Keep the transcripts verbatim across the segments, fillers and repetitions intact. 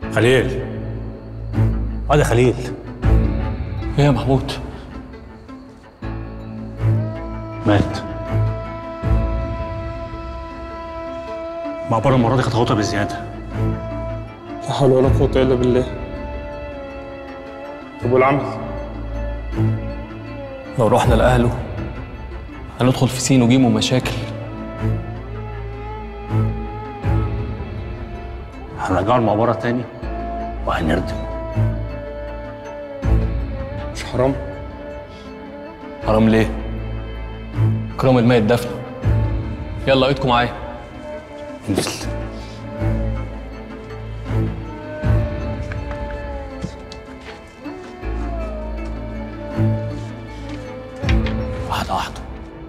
خليل. هذا خليل. ايه يا محمود؟ مات. معبرة المرة دي كانت غلطة بزيادة. لا حول ولا قوة إلا بالله. طب والعمل؟ لو رحنا لأهله هندخل في سين وجيم ومشاكل. هنرجعه المعبرة تاني وهنردم. مش حرام؟ حرام ليه؟ كرام الميت دفنه. يلا ايدكم معايا. انزل. واحدة واحدة.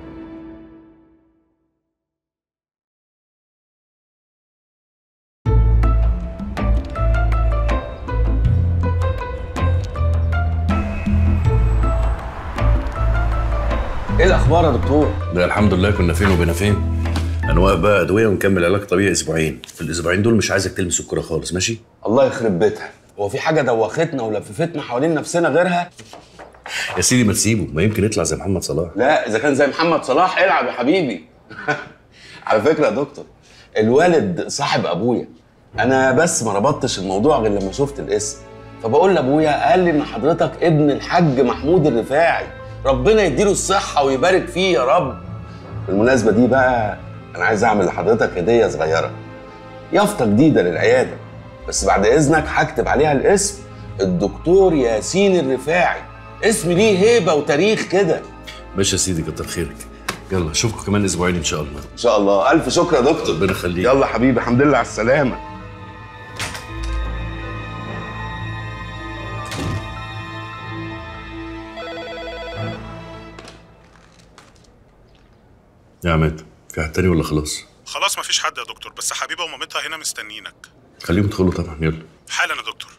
ايه الاخبار يا دكتور؟ لا الحمد لله، كنا فين وبينا فين. هنوقف بقى ادويه ونكمل علاج طبيعي اسبوعين. في الاسبوعين دول مش عايزك تلمس الكوره خالص، ماشي؟ الله يخرب بيتها، هو في حاجه دوختنا ولففتنا حوالين نفسنا غيرها؟ يا سيدي ما تسيبه، ما يمكن يطلع زي محمد صلاح. لا اذا كان زي محمد صلاح العب يا حبيبي. على فكره يا دكتور، الوالد صاحب ابويا، انا بس ما ربطتش الموضوع غير لما شفت الاسم، فبقول لابويا قال لي ان حضرتك ابن الحاج محمود الرفاعي، ربنا يديله الصحه ويبارك فيه يا رب. بالمناسبه دي بقى انا عايز اعمل لحضرتك هديه صغيره، يافطه جديده للعياده، بس بعد اذنك هكتب عليها الاسم الدكتور ياسين الرفاعي، اسم ليه هيبه وتاريخ كده. ماشي يا سيدي، كتر خيرك. يلا اشوفكم كمان اسبوعين ان شاء الله. ان شاء الله. الف شكر يا دكتور. ربنا يخليك. يلا حبيبي، الحمد لله على السلامه. يا عماد، في حد تاني ولا خلاص؟ خلاص مفيش حد يا دكتور، بس حبيبه ومامتها هنا مستنيينك. خليهم يدخلوا طبعا، يلا. حالا يا دكتور.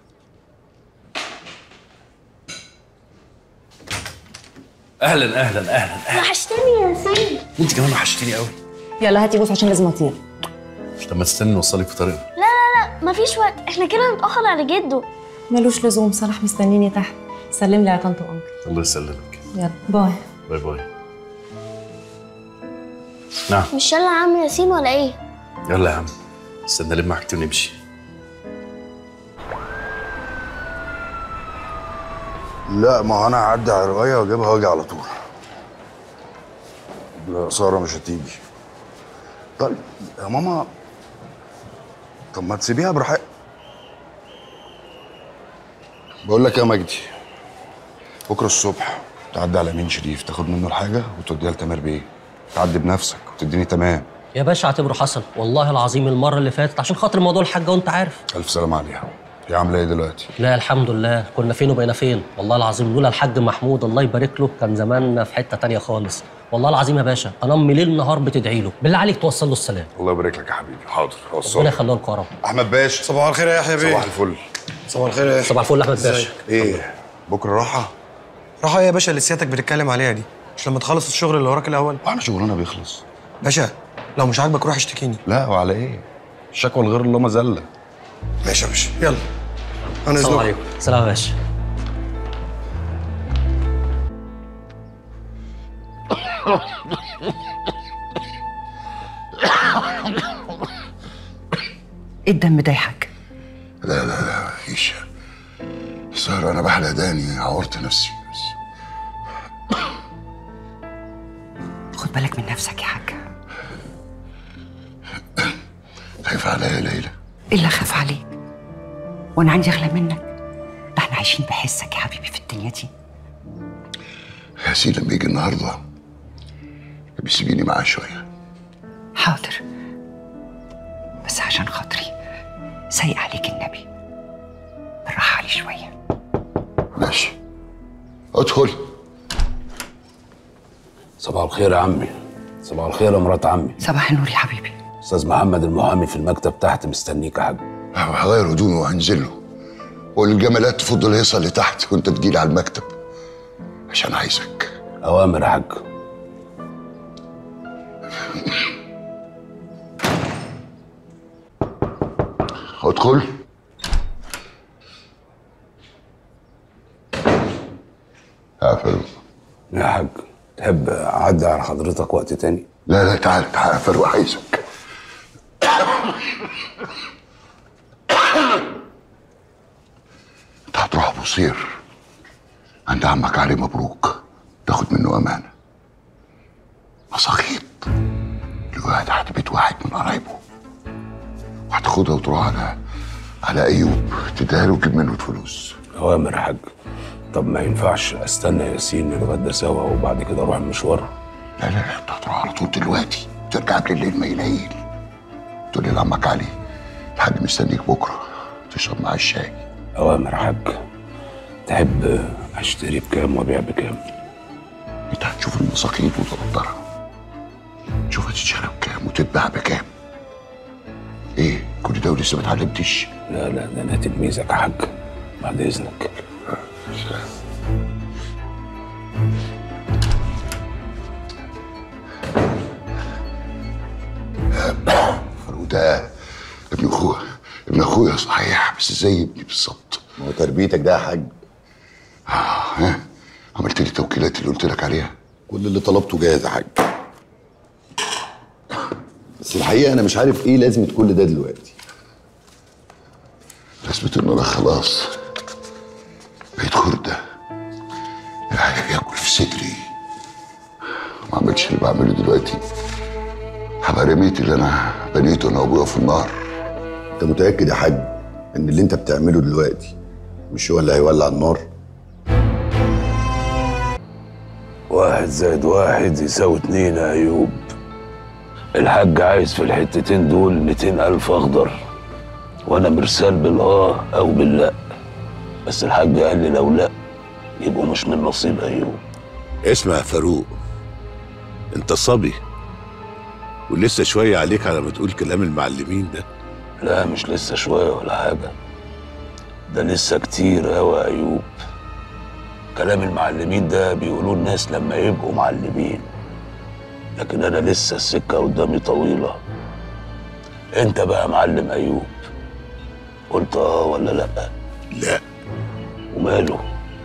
اهلا اهلا اهلا اهلا. وحشتني يا سيدي. انت كمان وحشتيني قوي. يلا هاتي جوز عشان لازم اطير. مش لما تستني نوصلك في طريقنا. لا لا لا مفيش وقت، احنا كده هنتأخر على جده. ملوش لزوم، صلاح مستنيني تحت. سلم لي على طنط وانكل. الله يسلمك. يلا باي. باي باي. نعم. مش يلا يا عم ياسين ولا ايه؟ يلا يا عم، استنى لما حاجتي ونمشي. لا ما انا هعدي على الروايه واجيبها واجي على طول. لا ساره مش هتيجي. طيب يا ماما، طب ما تسيبيها براحتها. بقول لك يا مجدي، بكره الصبح تعدي على امين شريف، تاخد منه الحاجه وتوديها لتامر بيه، تعدي بنفسك وتديني تمام. يا باشا اعتبره حصل، والله العظيم المره اللي فاتت عشان خاطر موضوع الحاجه وانت عارف. الف سلامه عليها. هي عامله ايه دلوقتي؟ لا الحمد لله، كنا فين وبقينا فين، والله العظيم لولا الحاج محمود الله يبارك له كان زماننا في حته تانية خالص. والله العظيم يا باشا انا امي ليل نهار بتدعي له، بالله عليك توصل له السلام. الله يبارك لك يا حبيبي. حاضر هوصلك. ربنا يخليه لك يا رب. احمد باشا، صباح الخير يا يحيى بيه. صباح الفل. صباح الخير يا يحيى. صباح الفل يا احمد باشا. ايه بكره راحه؟ راحه ايه يا باشا اللي سيادتك بتتكلم عليها دي؟ مش لما تخلص الشغل اللي وراك الاول؟ واحنا شغلنا بيخلص باشا لو مش عاجبك روح اشتكيني. لا وعلى ايه؟ الشكوى لغير الله مذله. ماشي يا باشا، يلا انا السلام اذنك. عليكم. سلام يا باشا. ايه الدم ده يا حاج؟ لا لا لا مفيش. سارة انا بحلق داني، عورت نفسي بس. خد بالك من نفسك يا حاج. خايف عليا يا ليلى؟ ايه اللي اخاف عليك؟ وانا عندي اغلى منك؟ ده احنا عايشين بحسك يا حبيبي في الدنيا دي. ياسين لما يجي النهارده بيسيبيني معاه شويه. حاضر، بس عشان خاطري سايق عليك النبي، بالراحه عليه شويه. ماشي، ادخل. صباح الخير يا عمي. صباح الخير يا مرات عمي. صباح النور يا حبيبي. استاذ محمد المحامي في المكتب تحت مستنيك يا حاج. هغير هدومي وهنزل له، والجمالات تفضل الهيصه اللي تحت وانت تجيلي على المكتب عشان عايزك. اوامر يا حاج. ادخل. يا حاج تحب اعدي على حضرتك وقت تاني؟ لا لا تعال تعال فاروق عايزك. انت هتروح بوصير عند عمك علي مبروك، تاخد منه امانه مساخيط لواحد تحت بيت واحد من قرايبه، وهتاخدها وتروح على على ايوب تديها له وتجيب منه الفلوس. اوامر يا حاج. طب ما ينفعش استنى ياسين نتغدى سوا وبعد كده اروح المشوار؟ لا لا لا انت هتروح على طول دلوقتي، ترجع قبل الليل ما يليل. تقول لي لعمك علي الحاج مستنيك بكره تشرب معاه الشاي. اوامر يا حاج. تحب اشتري بكام وابيع بكام؟ انت هتشوف المساقيط وتقدرها، تشوف هتتشرى بكام وتتباع بكام. ايه كل ده ولسه ما اتعلمتش؟ لا لا ده انا تلميذك يا حاج، بعد اذنك. فاروق ده ابن اخويا، ابن اخويا صحيح بس زي ابني بالظبط. ما هو تربيتك ده يا حاج. اه ها عملت لي التوكيلات اللي قلت لك عليها؟ كل اللي طلبته جاهز يا حاج، بس الحقيقه انا مش عارف ايه لازمه كل ده دلوقتي. لازمة ان انا خلاص بقيت خردة الحاجة بياكل في صدري، ما عملتش اللي بعمله دلوقتي هبقى رميت اللي انا بنيته انا وابويا في النار. انت متاكد يا حاج ان اللي انت بتعمله دلوقتي مش هو اللي هيولع النار؟ واحد زائد واحد يساوي اتنين يا ايوب. الحاج عايز في الحتتين دول ميتين الف اخضر، وانا مرسال بالاه او باللا، بس الحاج قال لي لو لا يبقوا مش من نصيب ايوب. اسمع يا فاروق، انت صبي ولسه شويه عليك على ما تقول كلام المعلمين ده. لا مش لسه شويه ولا حاجه، ده لسه كتير قوي يا ايوب. كلام المعلمين ده بيقولوه الناس لما يبقوا معلمين، لكن انا لسه السكه قدامي طويله. انت بقى معلم ايوب، قلت اه ولا لا؟ لا. وماله؟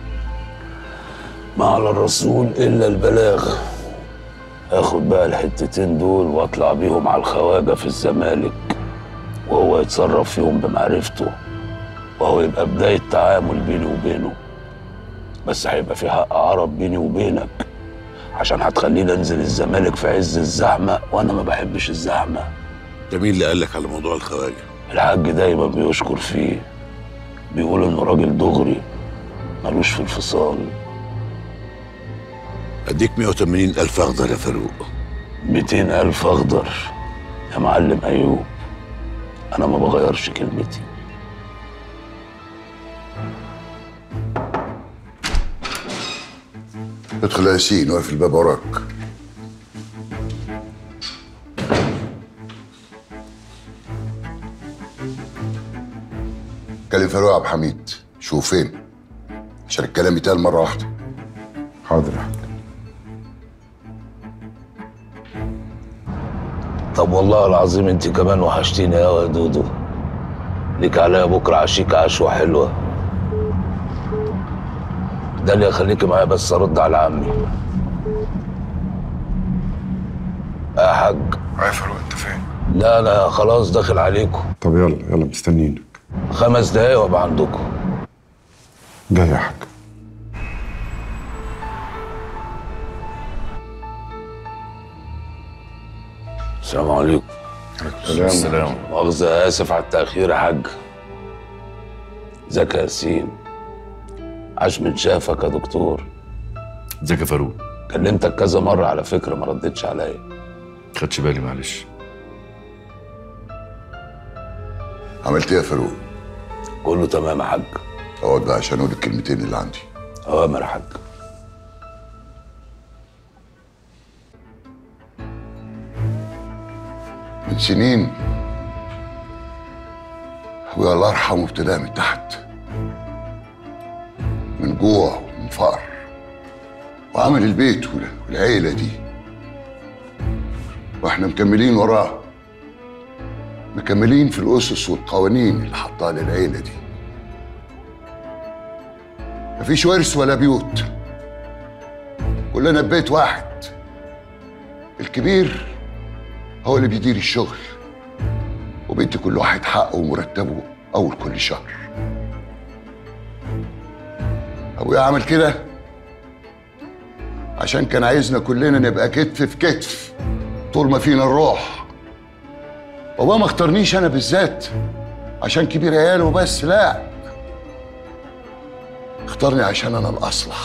ما على الرسول الا البلاغ. اخد بقى الحتتين دول واطلع بيهم على الخواجه في الزمالك، وهو يتصرف فيهم بمعرفته، وهو يبقى بدايه تعامل بيني وبينه. بس هيبقى في حق عرب بيني وبينك، عشان هتخليني انزل الزمالك في عز الزحمه، وانا ما بحبش الزحمه. ده مين اللي قال لك على موضوع الخواجه؟ الحاج دايما بيشكر فيه، بيقول انه راجل دغري ملوش في الفصال. اديك مية وتمانين الف اخضر يا فاروق. ميتين الف اخضر يا معلم ايوب، انا ما بغيرش كلمتي. ادخل يا ياسين، واقف الباب وراك. كلم فاروق يا عبد الحميد، شوف فين عشان الكلام يتقال مره واحده. حاضر يا حاج. طب والله العظيم انت كمان وحشتيني قوي يا دودو. ليك عليا بكره عشيك عشوه حلوه. ده اللي يخليكي معايا بس ارد على عمي. يا حاج. يا فاروق انت فين؟ لا انا خلاص داخل عليكم. طب يلا يلا مستنيينك. خمس دقايق وابقى عندكم. جاي يا حاج. السلام عليكم. عليكم السلام. مؤاخذة آسف على التأخير يا حاج. ازيك يا ياسين؟ عاش من شافك يا دكتور. ازيك يا فاروق؟ كلمتك كذا مرة على فكرة ما ردتش عليا. خدش بالي معلش. عملت ايه يا فاروق؟ كله تمام يا حاج. اقعد بقى عشان اقول الكلمتين اللي عندي. أوامر يا حاج. من سنين ابويا الله يرحمه ابتدى من تحت، من جوع ومن فقر، وعمل البيت والعيلة دي، واحنا مكملين وراه، مكملين في الأسس والقوانين اللي حطها للعيلة دي. مفيش ورث ولا بيوت، كلنا ببيت واحد. الكبير هو اللي بيدير الشغل وبيدي كل واحد حقه ومرتبه اول كل شهر. ابويا عمل كده عشان كان عايزنا كلنا نبقى كتف في كتف طول ما فينا الروح. بابا ما اختارنيش انا بالذات عشان كبير عياله بس، لا، اختارني عشان انا الاصلح.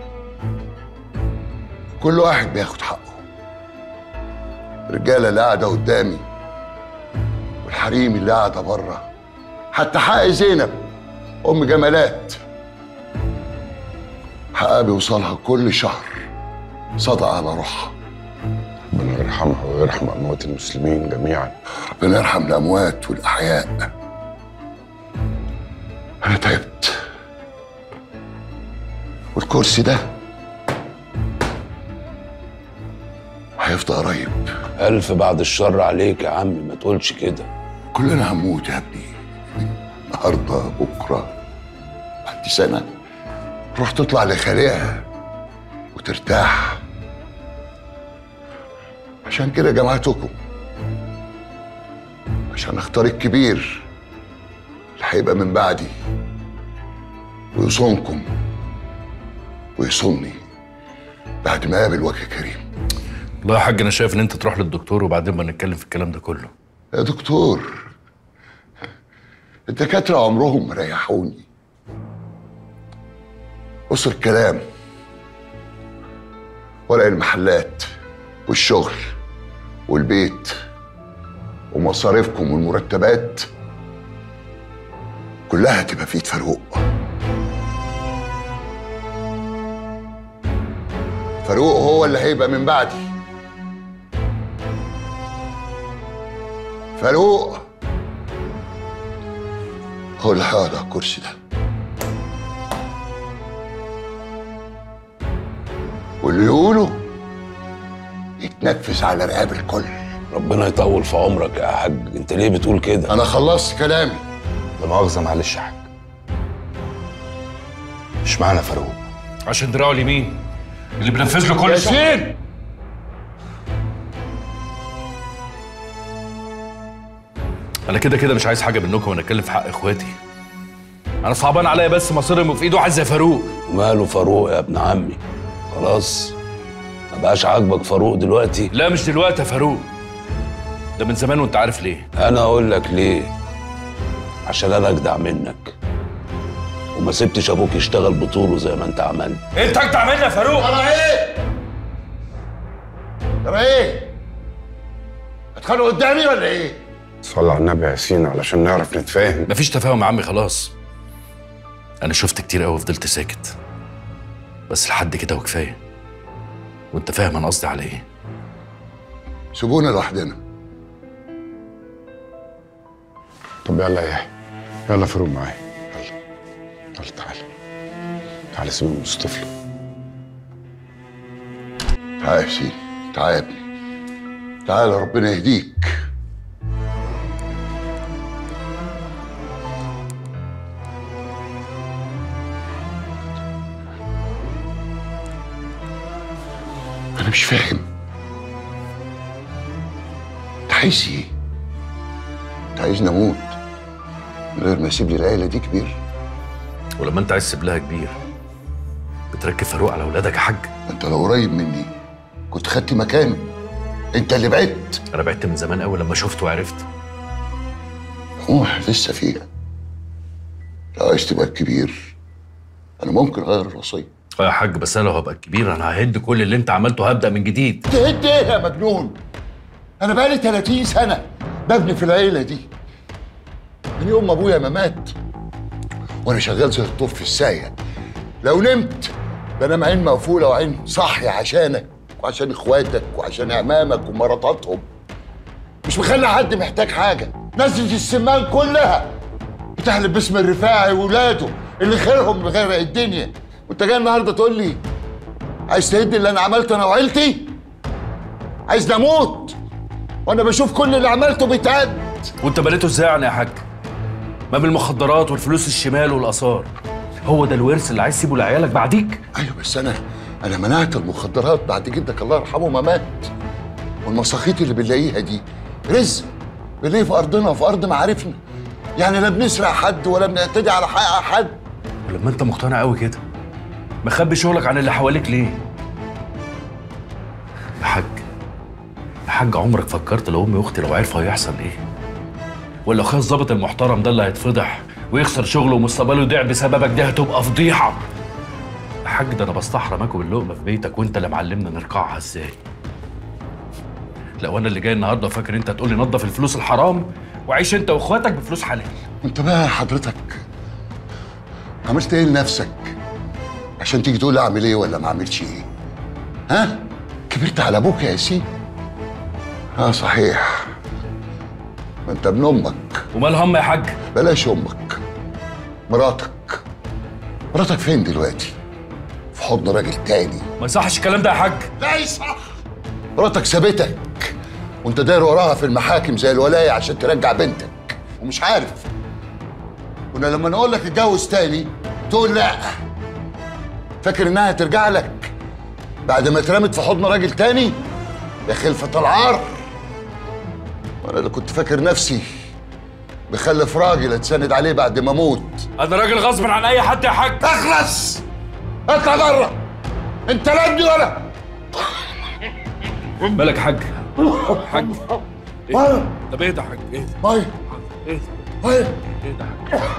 كل واحد بياخد حقه. الرجاله اللي قاعده قدامي والحريم اللي قاعده بره، حتى حق زينب ام جمالات حقها بيوصلها كل شهر صدقه على روحها. ربنا يرحمها ويرحم اموات المسلمين جميعا. ربنا يرحم الاموات والاحياء. انا تعبت، والكرسي ده هيفضل قريب. ألف بعد الشر عليك يا عم، ما تقولش كده. كلنا هنموت يا ابني، النهارده بكره بعد سنه تروح تطلع لخالقها وترتاح. عشان كده جمعتكم، عشان اختار الكبير اللي هيبقى من بعدي ويصونكم ويصوني بعد ما قابل وجه كريم. والله يا حاج انا شايف ان انت تروح للدكتور وبعدين ما نتكلم في الكلام ده كله. يا دكتور، الدكاتره عمرهم ما ريحوني. بص الكلام، ورق المحلات والشغل والبيت ومصاريفكم والمرتبات كلها هتبقى في ايد فاروق. فاروق هو اللي هيبقى من بعدي. فاروق هو اللي هيقعد على الكرسي ده، واللي يقوله يتنفس على رقاب الكل. ربنا يطول في عمرك يا حاج، انت ليه بتقول كده؟ انا خلصت كلامي. لا مؤاخذه معلش يا حاج، مش معانا فاروق عشان دراعه اليمين اللي بنفذ له كل ياسين. انا كده كده مش عايز حاجه منكم وانا اتكلم في حق اخواتي. انا صعبان عليا بس مصيرهم في ايده واحد زي فاروق. وماله فاروق يا ابن عمي؟ خلاص ما بقاش عاجبك فاروق دلوقتي؟ لا مش دلوقتي يا فاروق، ده من زمان وانت عارف ليه. انا اقول لك ليه، عشان انا اجدع منك وما سبتش ابوك يشتغل بطوله زي ما انت عملت. انت اجدع مني يا فاروق. ترى ايه؟ ترى ايه؟ هتخانقوا قدامي ولا ايه؟ صلى على النبي يا ياسين علشان نعرف نتفاهم. مفيش تفاهم يا عمي خلاص. انا شفت كتير قوي وفضلت ساكت، بس لحد كده وكفايه، وانت فاهم انا قصدي على ايه. سيبونا لوحدنا. طب يلا يا يحيى، يلا فاروق معايا، يلا يلا تعالى تعالى سيبه مصطفى. تعالى يا سيدي، تعالى يا ابني، تعالى ربنا يهديك. أنا مش فاهم، أنت عايز إيه؟ أنت عايزني أموت من غير ما أسيب لي العيلة دي كبير؟ ولما أنت عايز تسيب لها كبير بتركب فاروق على أولادك يا حاج؟ أنت لو قريب مني كنت خدت مكانه، أنت اللي بعدت. أنا بعدت من زمان أوي لما شفت وعرفت. طموح لسه فيها. لو عايز تبقى الكبير أنا ممكن أغير الوصية. اه يا حاج، بس انا لو هبقى الكبير انا ههد كل اللي انت عملته، هبدا من جديد. تهد ايه يا مجنون؟ انا بقالي ثلاثين سنه ببني في العيله دي، من يوم ما ابويا ما مات وانا شغال زي الطور في السايه. لو نمت بنام عين مقفوله وعين صاحيه عشانك وعشان اخواتك وعشان اعمامك ومراتاتهم. مش مخلي حد محتاج حاجه. نزلة السمان كلها بتحلف باسم الرفاعي وولاده اللي خيرهم بغرق الدنيا، وانت جاي النهارده تقول لي عايز تهد اللي انا عملته انا وعيلتي؟ عايز نموت وانا بشوف كل اللي عملته بيتعد. وانت بنيته ازاي يعني يا حاج؟ ما بالمخدرات والفلوس الشمال والاثار. هو ده الورث اللي عايز تسيبه لعيالك بعديك؟ ايوه بس انا انا منعت المخدرات بعد جدك الله يرحمه ما مات. والمساخيط اللي بنلاقيها دي رزق بنلاقيه في ارضنا وفي ارض معارفنا. يعني لا بنسرق حد ولا بنعتدي على حق حد. ولما انت مقتنع قوي كده مخبي شغلك عن اللي حواليك ليه؟ يا حاج يا حاج، عمرك فكرت لو امي واختي لو عرفوا هيحصل ايه؟ ولا اخويا الظابط المحترم ده اللي هيتفضح ويخسر شغله ومستقبله يضيع بسببك، دي هتبقى فضيحه. يا حاج ده انا بستحرم اكل اللقمه في بيتك وانت اللي معلمنا نرقعها ازاي. لو انا اللي جاي النهارده فاكر انت هتقول لي نظف الفلوس الحرام وعيش انت واخواتك بفلوس حلال. انت بقى حضرتك عملت ايه لنفسك عشان تيجي تقول اعمل ايه ولا ما اعملش ايه؟ ها؟ كبرت على ابوك يا ياسين؟ اه صحيح، ما انت ابن امك. ومالها امي يا حاج؟ بلاش امك، مراتك. مراتك فين دلوقتي؟ في حضن راجل تاني. ما يصحش الكلام ده يا حاج. لا يصح. مراتك سابتك وانت داير وراها في المحاكم زي الولايه عشان ترجع بنتك ومش عارف. كنا لما نقول لك اتجوز تاني تقول لا. فاكر انها ترجع لك بعد ما اترمت في حضن راجل تاني؟ يا خلفة العار. وانا اللي كنت فاكر نفسي بخلف راجل اتسند عليه بعد ما اموت. انا راجل غصب عن اي حد يا حاج. اخلص اطلع بره. انت لا ابني ولا مالك يا حاج؟ حاج ايه؟ طب اهدى يا حاج، اهدى. ماي اهدى ماي اهدى يا حاج.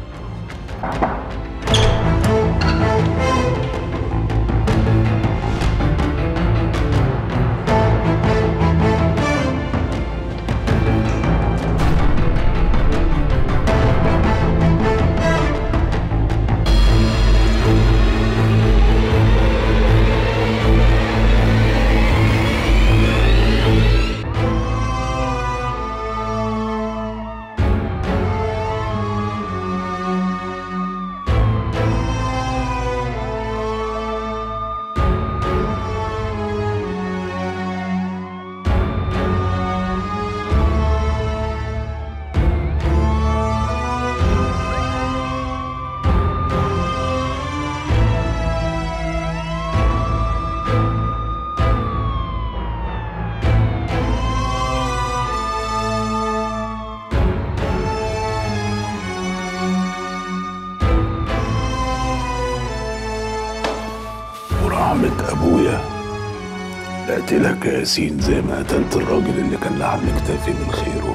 ورحمة أبويا أقتلك يا ياسين زي ما قتلت الراجل اللي كان لحم كتافي من خيره.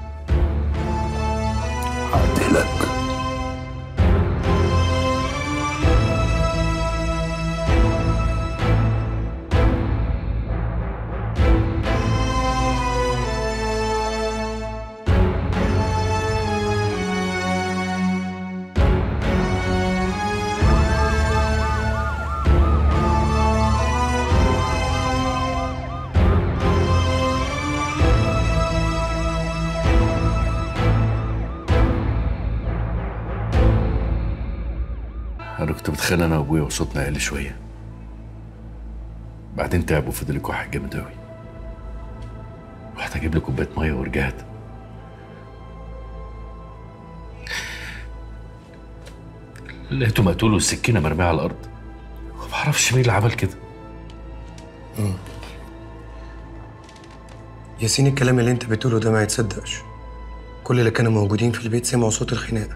هقتلك. انا كنت بتخانق انا وابويا وصوتنا عالي شويه، بعدين تعب وفضل يكح جامد اوي. رحت اجيب له كوبايه ميه ورجعت. لقيته مقتول والسكينه مرميه على الارض. ما بعرفش مين اللي عمل كده. مم. ياسين الكلام اللي انت بتقوله ده ما يتصدقش. كل اللي كانوا موجودين في البيت سمعوا صوت الخناقه.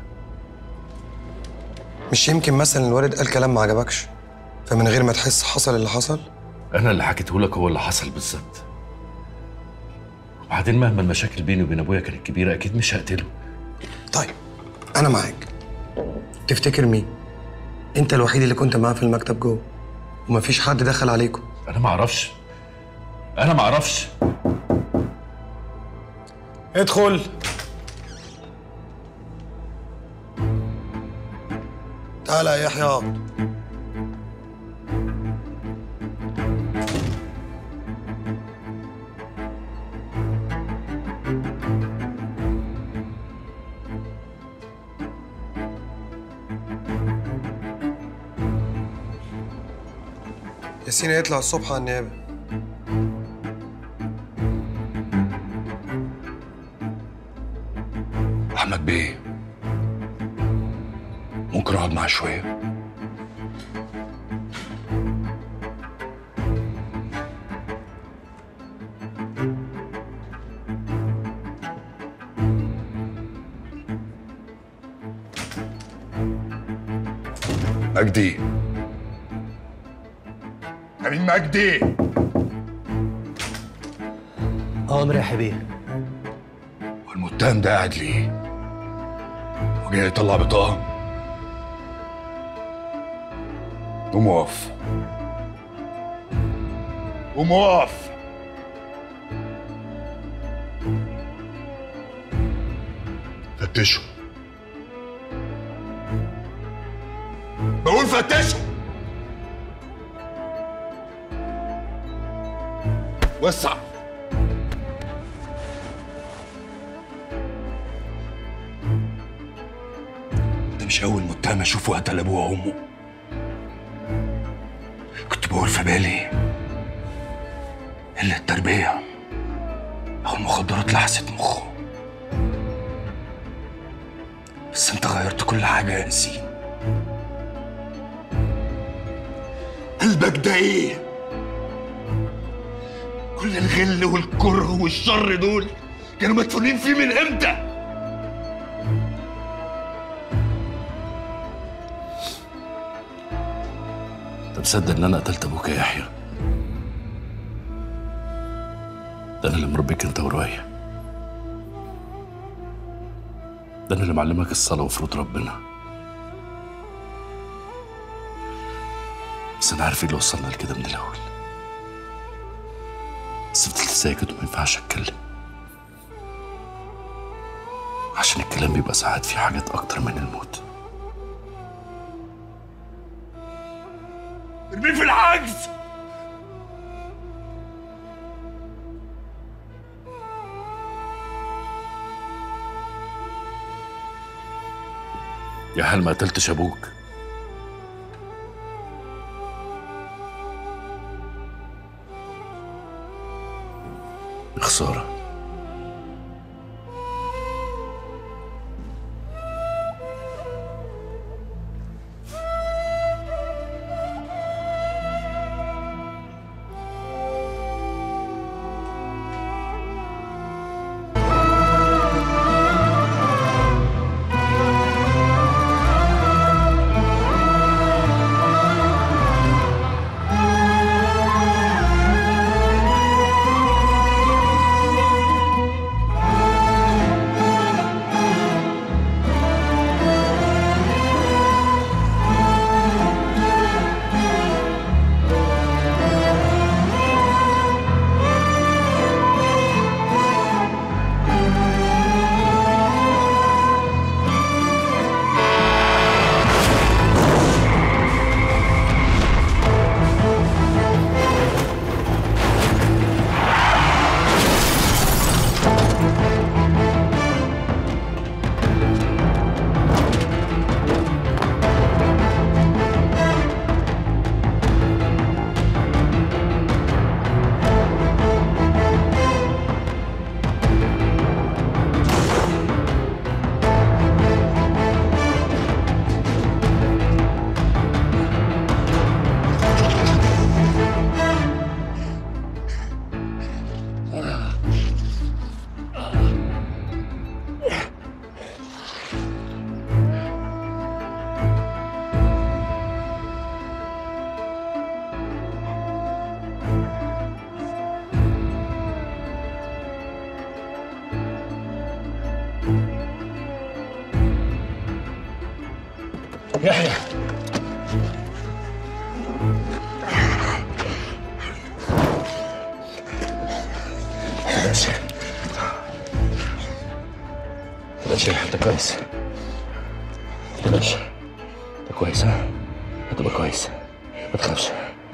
مش يمكن مثلا الوالد قال كلام ما عجبكش فمن غير ما تحس حصل اللي حصل؟ انا اللي حكيته لك هو اللي حصل بالظبط. وبعدين مهما المشاكل بيني وبين ابويا كانت كبيره اكيد مش هقتله. طيب انا معاك. تفتكر مين؟ انت الوحيد اللي كنت معاه في المكتب جوه ومفيش حد دخل عليكم. انا ما اعرفش. انا ما اعرفش. ادخل. تعالى يا يحيى. ياسين هيطلع الصبح على النيابه. أحمد بيه، ممكن أقعد معاه شوية؟ مجدي امين مجدي. امر يا حبيبي. والمتهم ده قاعد ليه؟ وجاي يطلع بطاقه؟ قوم اقف، قوم اقف. فتشوا، بقول فتشوا. وسع. ده مش أول متهم أشوفه قتل أبوه وأمه. كنت بقول في بالي إلا التربية أو المخدرات لحست مخه، بس أنت غيرت كل حاجة يا ياسين. قلبك ده إيه؟ كل الغل والكره والشر دول كانوا مدفونين فيه من امتى؟ انت مصدق ان انا قتلت ابوك يا يحيى؟ ده انا اللي مربيك انت ورايا، ده انا اللي معلمك الصلاه وفروض ربنا. بس انا عارف ايه اللي وصلنا لكده من الاول، بس فضلت ساكت وما ينفعش اتكلم، عشان الكلام بيبقى ساعات فيه حاجات اكتر من الموت. ارميه في العجز. يا هل ما قتلتش ابوك؟ خسارة. يحيى ماشي ماشي، انت كويس؟ ماشي، انت كويس؟ ها؟ هتبقى كويس، ما تخافش.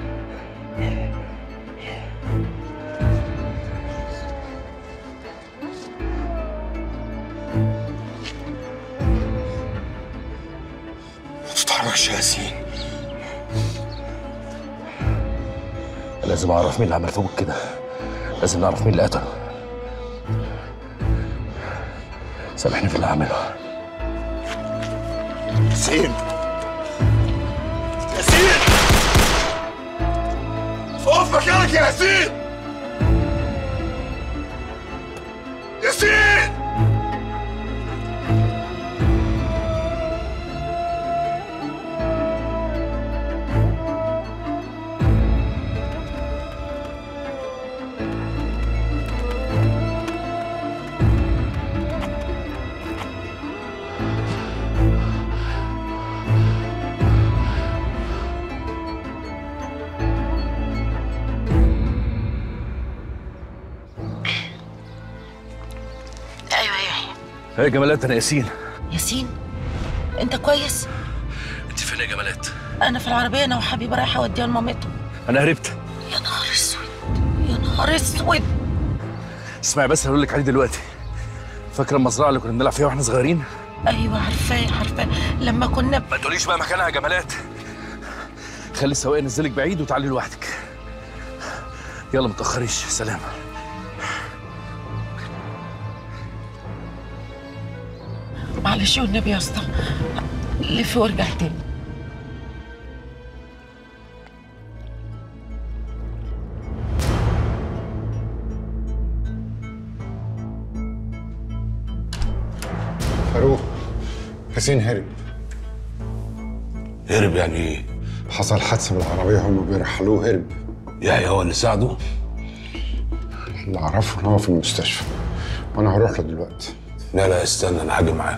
ما تتحركش يا ياسين. لازم اعرف مين اللي عمل فيك كده، لازم نعرف مين اللي قتله. سامحني في اللي عمله. ياسين ياسين اقف مكانك يا ياسين. ياسين يا جمالات انا ياسين. ياسين انت كويس؟ انت فين يا جمالات؟ انا في العربيه انا وحبيبي رايحه اوديها لمامته. انا هربت. يا نهار اسود يا نهار اسود. اسمعي بس هقول لك عليه دلوقتي. فاكره المزرعه اللي كنا بنلعب فيها واحنا صغيرين؟ ايوه عارفاه عارفاه لما كنا ب... ما تقوليش بقى مكانها يا جمالات. خلي السواق ينزلك بعيد وتعالي لوحدك. يلا ما تاخريش. سلام. معلش والنبي يا اسطى لف وارجع تاني. فاروق حسين هرب. هرب يعني ايه؟ حصل حادثه بالعربيه هم بيرحلوه هرب. يحيى هو اللي ساعده؟ اللي اعرفه ان هو في المستشفى وانا هروح له دلوقتي. لا لا استنى انا هاجي معاك.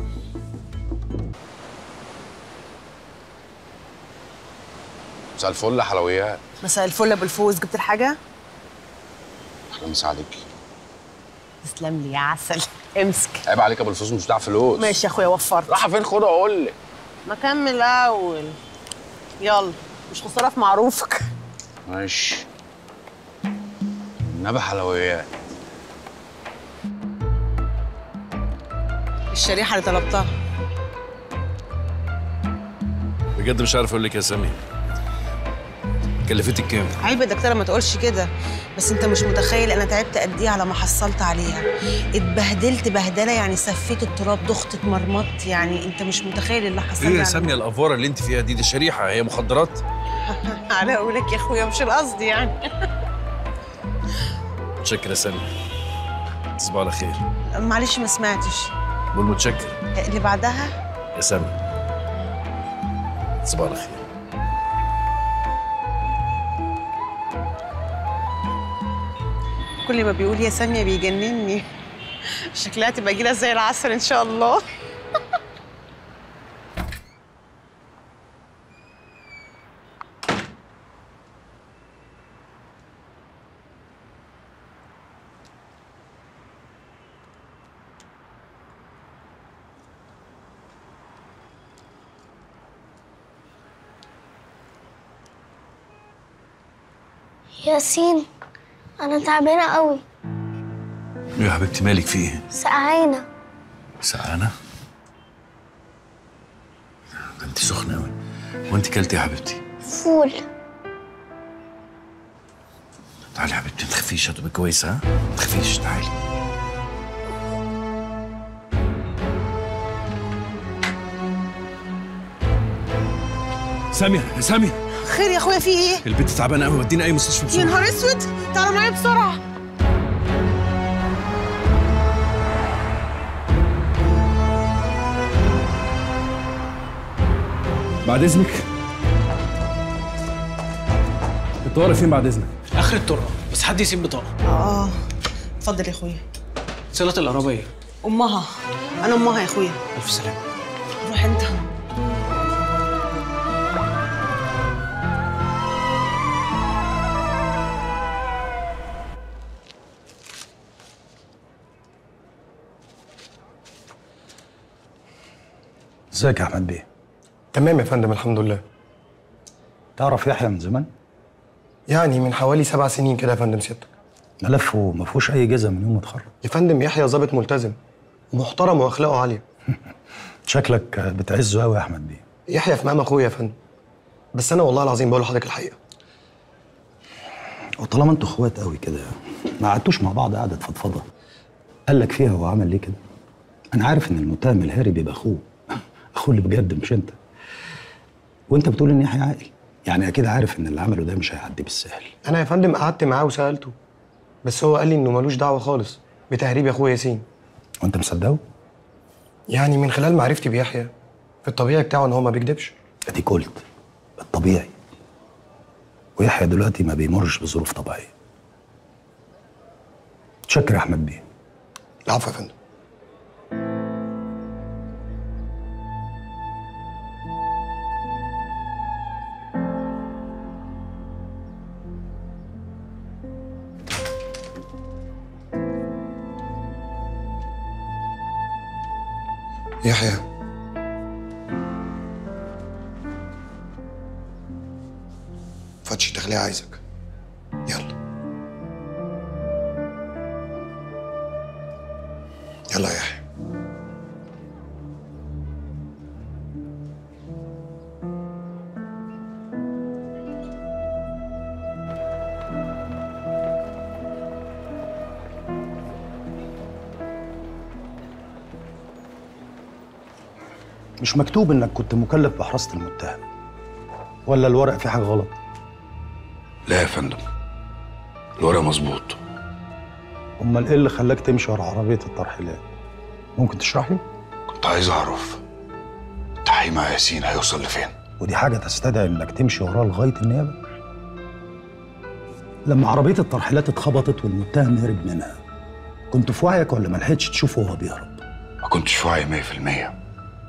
مساء الفل يا حلويات. مساء الفل يا ابو الفوز، جبت الحاجه؟ اهلا مساعدك. تسلم لي يا عسل. امسك. عيب عليك يا ابو الفلوس مش بتاع فلوس. ماشي يا اخويا وفرت. رايحه فين؟ خدها واقول لك. ما كمل اول. يلا مش خساره في معروفك. ماشي. نبي حلويات. الشريحه اللي طلبتها. بجد مش عارف اقول لك يا سامي. كلفتك كام؟ عيب يا دكتوره ما تقولش كده، بس انت مش متخيل انا تعبت قد ايه على ما حصلت عليها. اتبهدلت بهدله يعني، سفيت التراب، ضغط اتمرمطت، يعني انت مش متخيل اللي حصل لي. ايه يا ساميه الافوره اللي انت فيها دي؟ دي شريحه، هي مخدرات؟ على قولك يا اخويا مش القصد يعني. متشكر يا ساميه. تصبح على خير. معلش ما سمعتش. بقول متشكر. اللي بعدها يا ساميه تصبح على خير. كل ما بيقول يا ساميه بيجنني. شكلها تبقى جيله زي العسل ان شاء الله. ياسين انا تعبانه قوي. يا حبيبتي مالك في ايه؟ سقعانه. سقعانه؟ ده انت سخنه قوي. وانت كلتي يا حبيبتي؟ فول. تعالي يا حبيبتي ما تخافيش هتبقى كويسه. ها؟ ما تخافيش تعالي. ساميه يا ساميه. خير يا اخويا في ايه؟ البنت تعبانه قوي، ودينا اي مستشفى بسرعه. يا نهار اسود، تعالوا معايا بسرعه. بعد اذنك. الطوارئ فين بعد اذنك؟ اخر الطرقه، بس حد يسيب بطاقه. اه اتفضل يا اخويا. صله القرابيه. امها. انا امها يا اخويا. الف سلامه. روح انت. ازيك يا احمد بيه؟ تمام يا فندم الحمد لله. تعرف يحيى من زمان؟ يعني من حوالي سبع سنين كده يا فندم سيادتك. ملفه ما فيهوش اي جزء من يوم ما اتخرج. يا فندم يحيى ظابط ملتزم محترم واخلاقه عاليه. شكلك بتعزه قوي يا احمد بيه. يحيى في مقام اخويا يا فندم، بس انا والله العظيم بقول لحضرتك الحقيقه. وطالما انتوا اخوات قوي كده ما قعدتوش مع بعض قعده فضفضه قال لك فيها هو عمل ليه كده؟ انا عارف ان المتهم الهاري بيبقى اخوه اخوه اللي بجد مش انت. وانت بتقول ان يحيى عاقل، يعني اكيد عارف ان اللي عمله ده مش هيعدي بالسهل. انا يا فندم قعدت معاه وسالته، بس هو قال لي انه ملوش دعوه خالص بتهريب اخويا ياسين. وانت مصدقه؟ يعني من خلال معرفتي بيحيى في الطبيعي بتاعه ان هو ما بيكدبش. اديك قلت الطبيعي، ويحيى دلوقتي ما بيمرش بظروف طبيعيه. متشكر يا احمد بيه. العفو يا فندم. يحيى، فتشي الداخلية عايزك. يلا يلا يا يحيى. مش مكتوب انك كنت مكلف بحراسة المتهم، ولا الورق فيه حاجة غلط؟ لا يا فندم، الورق مظبوط. امال ايه اللي خلاك تمشي ورا عربية الترحيلات؟ ممكن تشرح لي؟ كنت عايز اعرف التحقيق مع ياسين هيوصل لفين؟ ودي حاجة تستدعي انك تمشي وراه لغاية النيابة؟ لما عربية الترحيلات اتخبطت والمتهم هرب منها، كنت في وعيك ولا ما لحقتش تشوفه وهو بيهرب؟ ما كنتش في وعي مية في المية،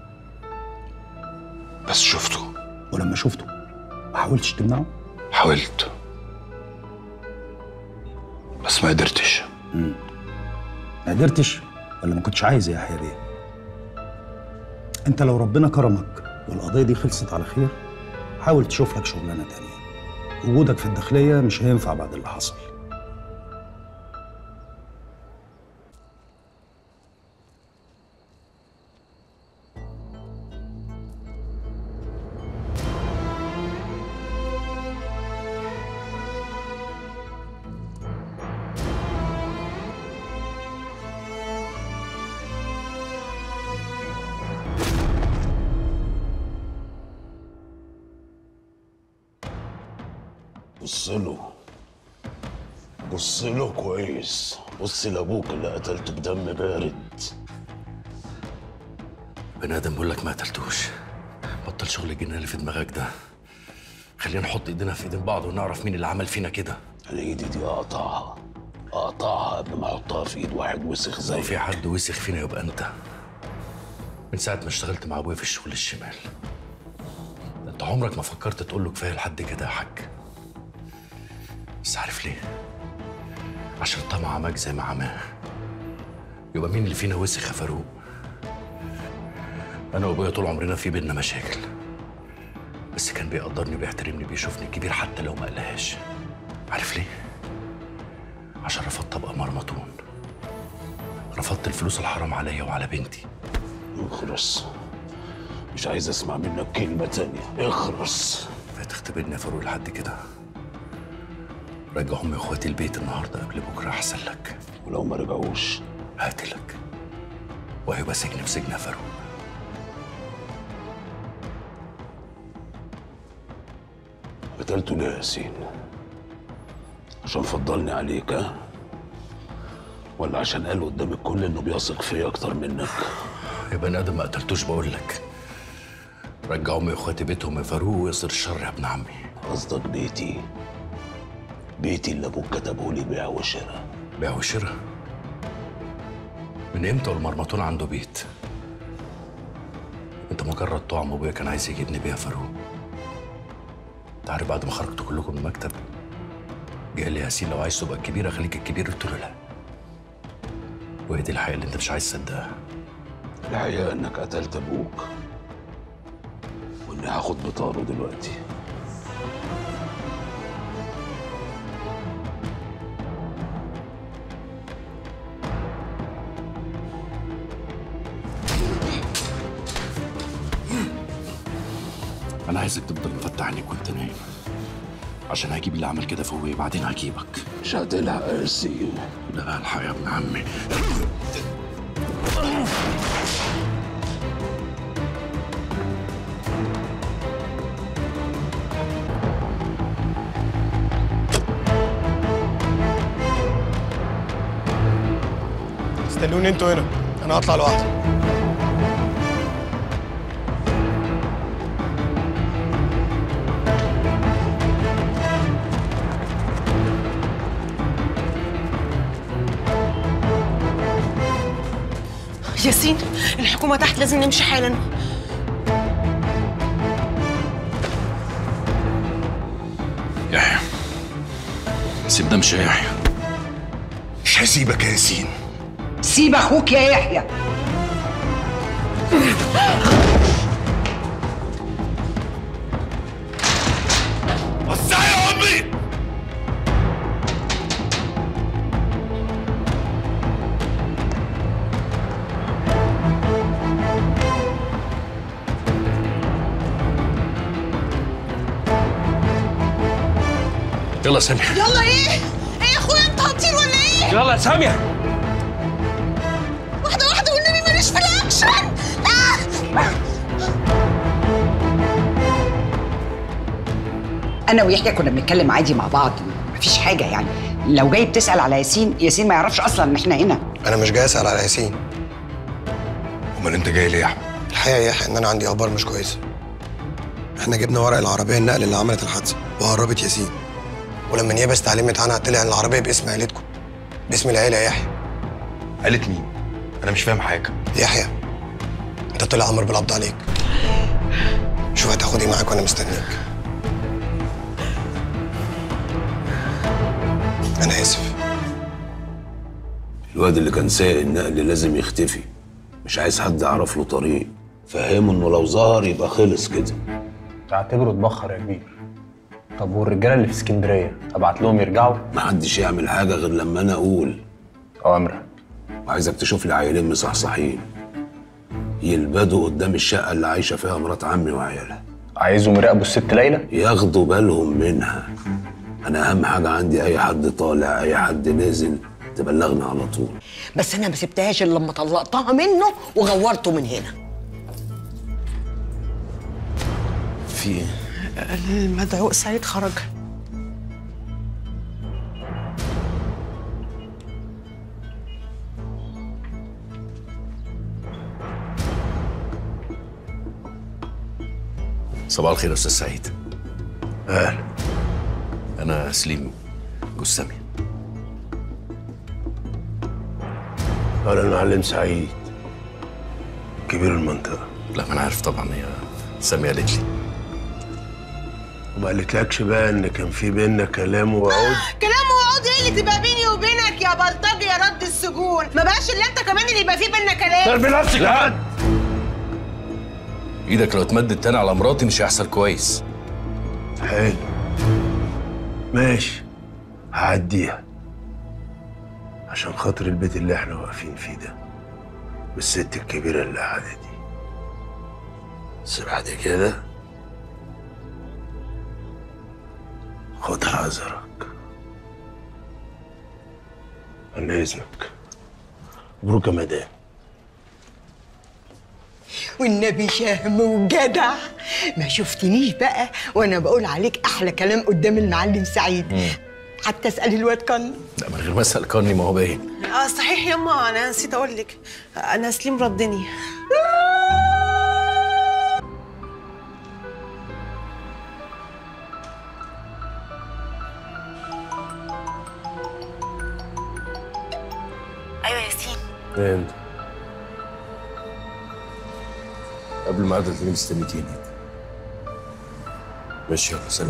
بس شفته. ولما شفته ما حاولتش تمنعه؟ حاولت بس ما قدرتش. مم. ما قدرتش ولا ما كنتش عايز يا يحيى بيه؟ انت لو ربنا كرمك والقضيه دي خلصت على خير، حاول تشوف لك شغلانه تانية. وجودك في الداخليه مش هينفع بعد اللي حصل. بص له بص له كويس، بص لابوك اللي قتلته بدم بارد. بني ادم بقول لك ما قتلتوش. بطل شغل الجنان اللي في دماغك ده. خلينا نحط ايدينا في ايدين بعض ونعرف مين اللي عمل فينا كده. انا ايدي دي اقطعها اقطعها قبل ما احطها في ايد واحد وسخ زيك. لو في حد وسخ فينا يبقى انت. من ساعه ما اشتغلت مع ابويا في الشغل الشمال، انت عمرك ما فكرت تقول له كفايه لحد كده يا حاج. بس عارف ليه؟ عشان طمع عماك زي ما عماه. يبقى مين اللي فينا وسخ يا فاروق؟ انا وابويا طول عمرنا في بينا مشاكل، بس كان بيقدرني وبيحترمني بيشوفني كبير حتى لو ما قالهاش. عارف ليه؟ عشان رفضت ابقى مرمطون. رفضت الفلوس الحرام عليا وعلى بنتي. اخرس، مش عايز اسمع منك كلمه تانية. اخرس. هتختبرني يا فاروق لحد كده؟ رجع امي واخواتي البيت النهارده قبل بكره احسن لك. ولو ما رجعوش هقتلك، وهيبقى سجن في سجن يا فاروق. قتلته ليه يا ياسين؟ عشان فضلني عليك ها؟ ولا عشان قال قدام الكل انه بيثق فيا اكتر منك؟ يا بني ادم ما قتلتوش بقول لك. رجع امي واخواتي بيتهم يا فاروق ويصير الشر يا ابن عمي. قصدك بيتي؟ بيتي اللي ابوك كتبه لي بيع وشراء. بيع وشراء؟ من امتى والمرمطون عنده بيت؟ انت مجرد طعم ابويا كان عايز يجيبني بيها فاروق. انت عارف بعد ما خرجتوا كلكم من المكتب جه لي ياسين لو عايز تبقى الكبير اخليك الكبير، قلت له لا. وهي دي الحقيقه اللي انت مش عايز تصدقها. الحقيقه انك قتلت ابوك واني هاخد بطاره دلوقتي. انا عايزك تفضل مفتح عينيك وانت نايم، عشان هجيب اللي عمل كده فوقي بعدين هجيبك. مش هتلحق يا ياسين. لا الحق يا ابن عمي. استنوني انتوا هنا، انا هطلع لوحدي. ياسين، الحكومة تحت، لازم نمشي حالا. يحيى سيب ده، مش يا يحيى. مش هسيبك يا ياسين. سيب اخوك يا يحيى. وسعي يا امي. يلا يا سامية. يلا ايه؟ ايه يا اخويا انت هتطير ولا ايه؟ يلا يا سامية. واحدة واحدة والنبي ماليش في الاكشن. لا انا ويحيى كنا بنتكلم عادي مع بعض، مفيش حاجه يعني. لو جاي بتسال على ياسين، ياسين ما يعرفش اصلا ان احنا هنا. انا مش جاي اسال على ياسين. امال انت جاي ليه يا احمد؟ الحقيقه يا يحيى ان انا عندي اخبار مش كويسه. احنا جبنا ورق العربيه النقل اللي عملت الحادثه وهربت ياسين، ولما النيابه استعلمت عنها طلع ان العربيه باسم عيلتكم، باسم العيله يا يحيى. عيلة مين؟ انا مش فاهم حاجه. يحيى انت طلع امر بالقبض عليك. شوف هتاخد ايه معاك وانا مستنيك. انا اسف. الواد اللي كان سايق النقل لازم يختفي، مش عايز حد يعرف له طريق. فهمه انه لو ظهر يبقى خلص كده. تعتبره اتبخر يا كبير. طب والرجاله اللي في اسكندريه ابعت لهم يرجعوا؟ محدش يعمل حاجه غير لما انا اقول. اوامرك. وعايزك تشوف لي عيلين مصحصحين يلبدوا قدام الشقه اللي عايشه فيها مرات عمي وعيالها. عايزهم يراقبوا الست ليلى؟ ياخدوا بالهم منها. انا اهم حاجه عندي اي حد طالع اي حد نازل تبلغنا على طول. بس انا ما سبتهاش الا لما طلقتها منه وغورته من هنا. في ايه؟ المدعوق سعيد خرج. صباح الخير يا استاذ سعيد. اهلا. انا سليم جوز سامية. انا المعلم سعيد كبير المنطقه. لا ما انا عارف طبعا، هي سامية قالت لي. وما قالتلكش بقى ان كان في بينا كلام ووعود؟ كلام ووعود ايه اللي تبقى بيني وبينك يا بلطجي يا رد السجون؟ ما بقاش الا انت كمان اللي يبقى في بينا كلام. بنفسك يا حد. ايدك لو اتمدت تاني على مراتي مش هيحصل كويس. حلو ماشي، هعديها عشان خاطر البيت اللي احنا واقفين فيه ده والست الكبيره اللي قاعده دي. بس بعد كده خد حذرك. عن اذنك. مبروك يا مدام. والنبي شهم وجدع. ما شفتنيش بقى وانا بقول عليك احلى كلام قدام المعلم سعيد. مم. حتى اسال الواد كان. لا من غير ما اسال كاني، ما هو باين. اه صحيح يما، انا نسيت اقول لك، انا سليم ردني. ايوه ياسين. ايه انت؟ قبل ما قعدت اللي مستنيكيني. ماشي يلا سلام.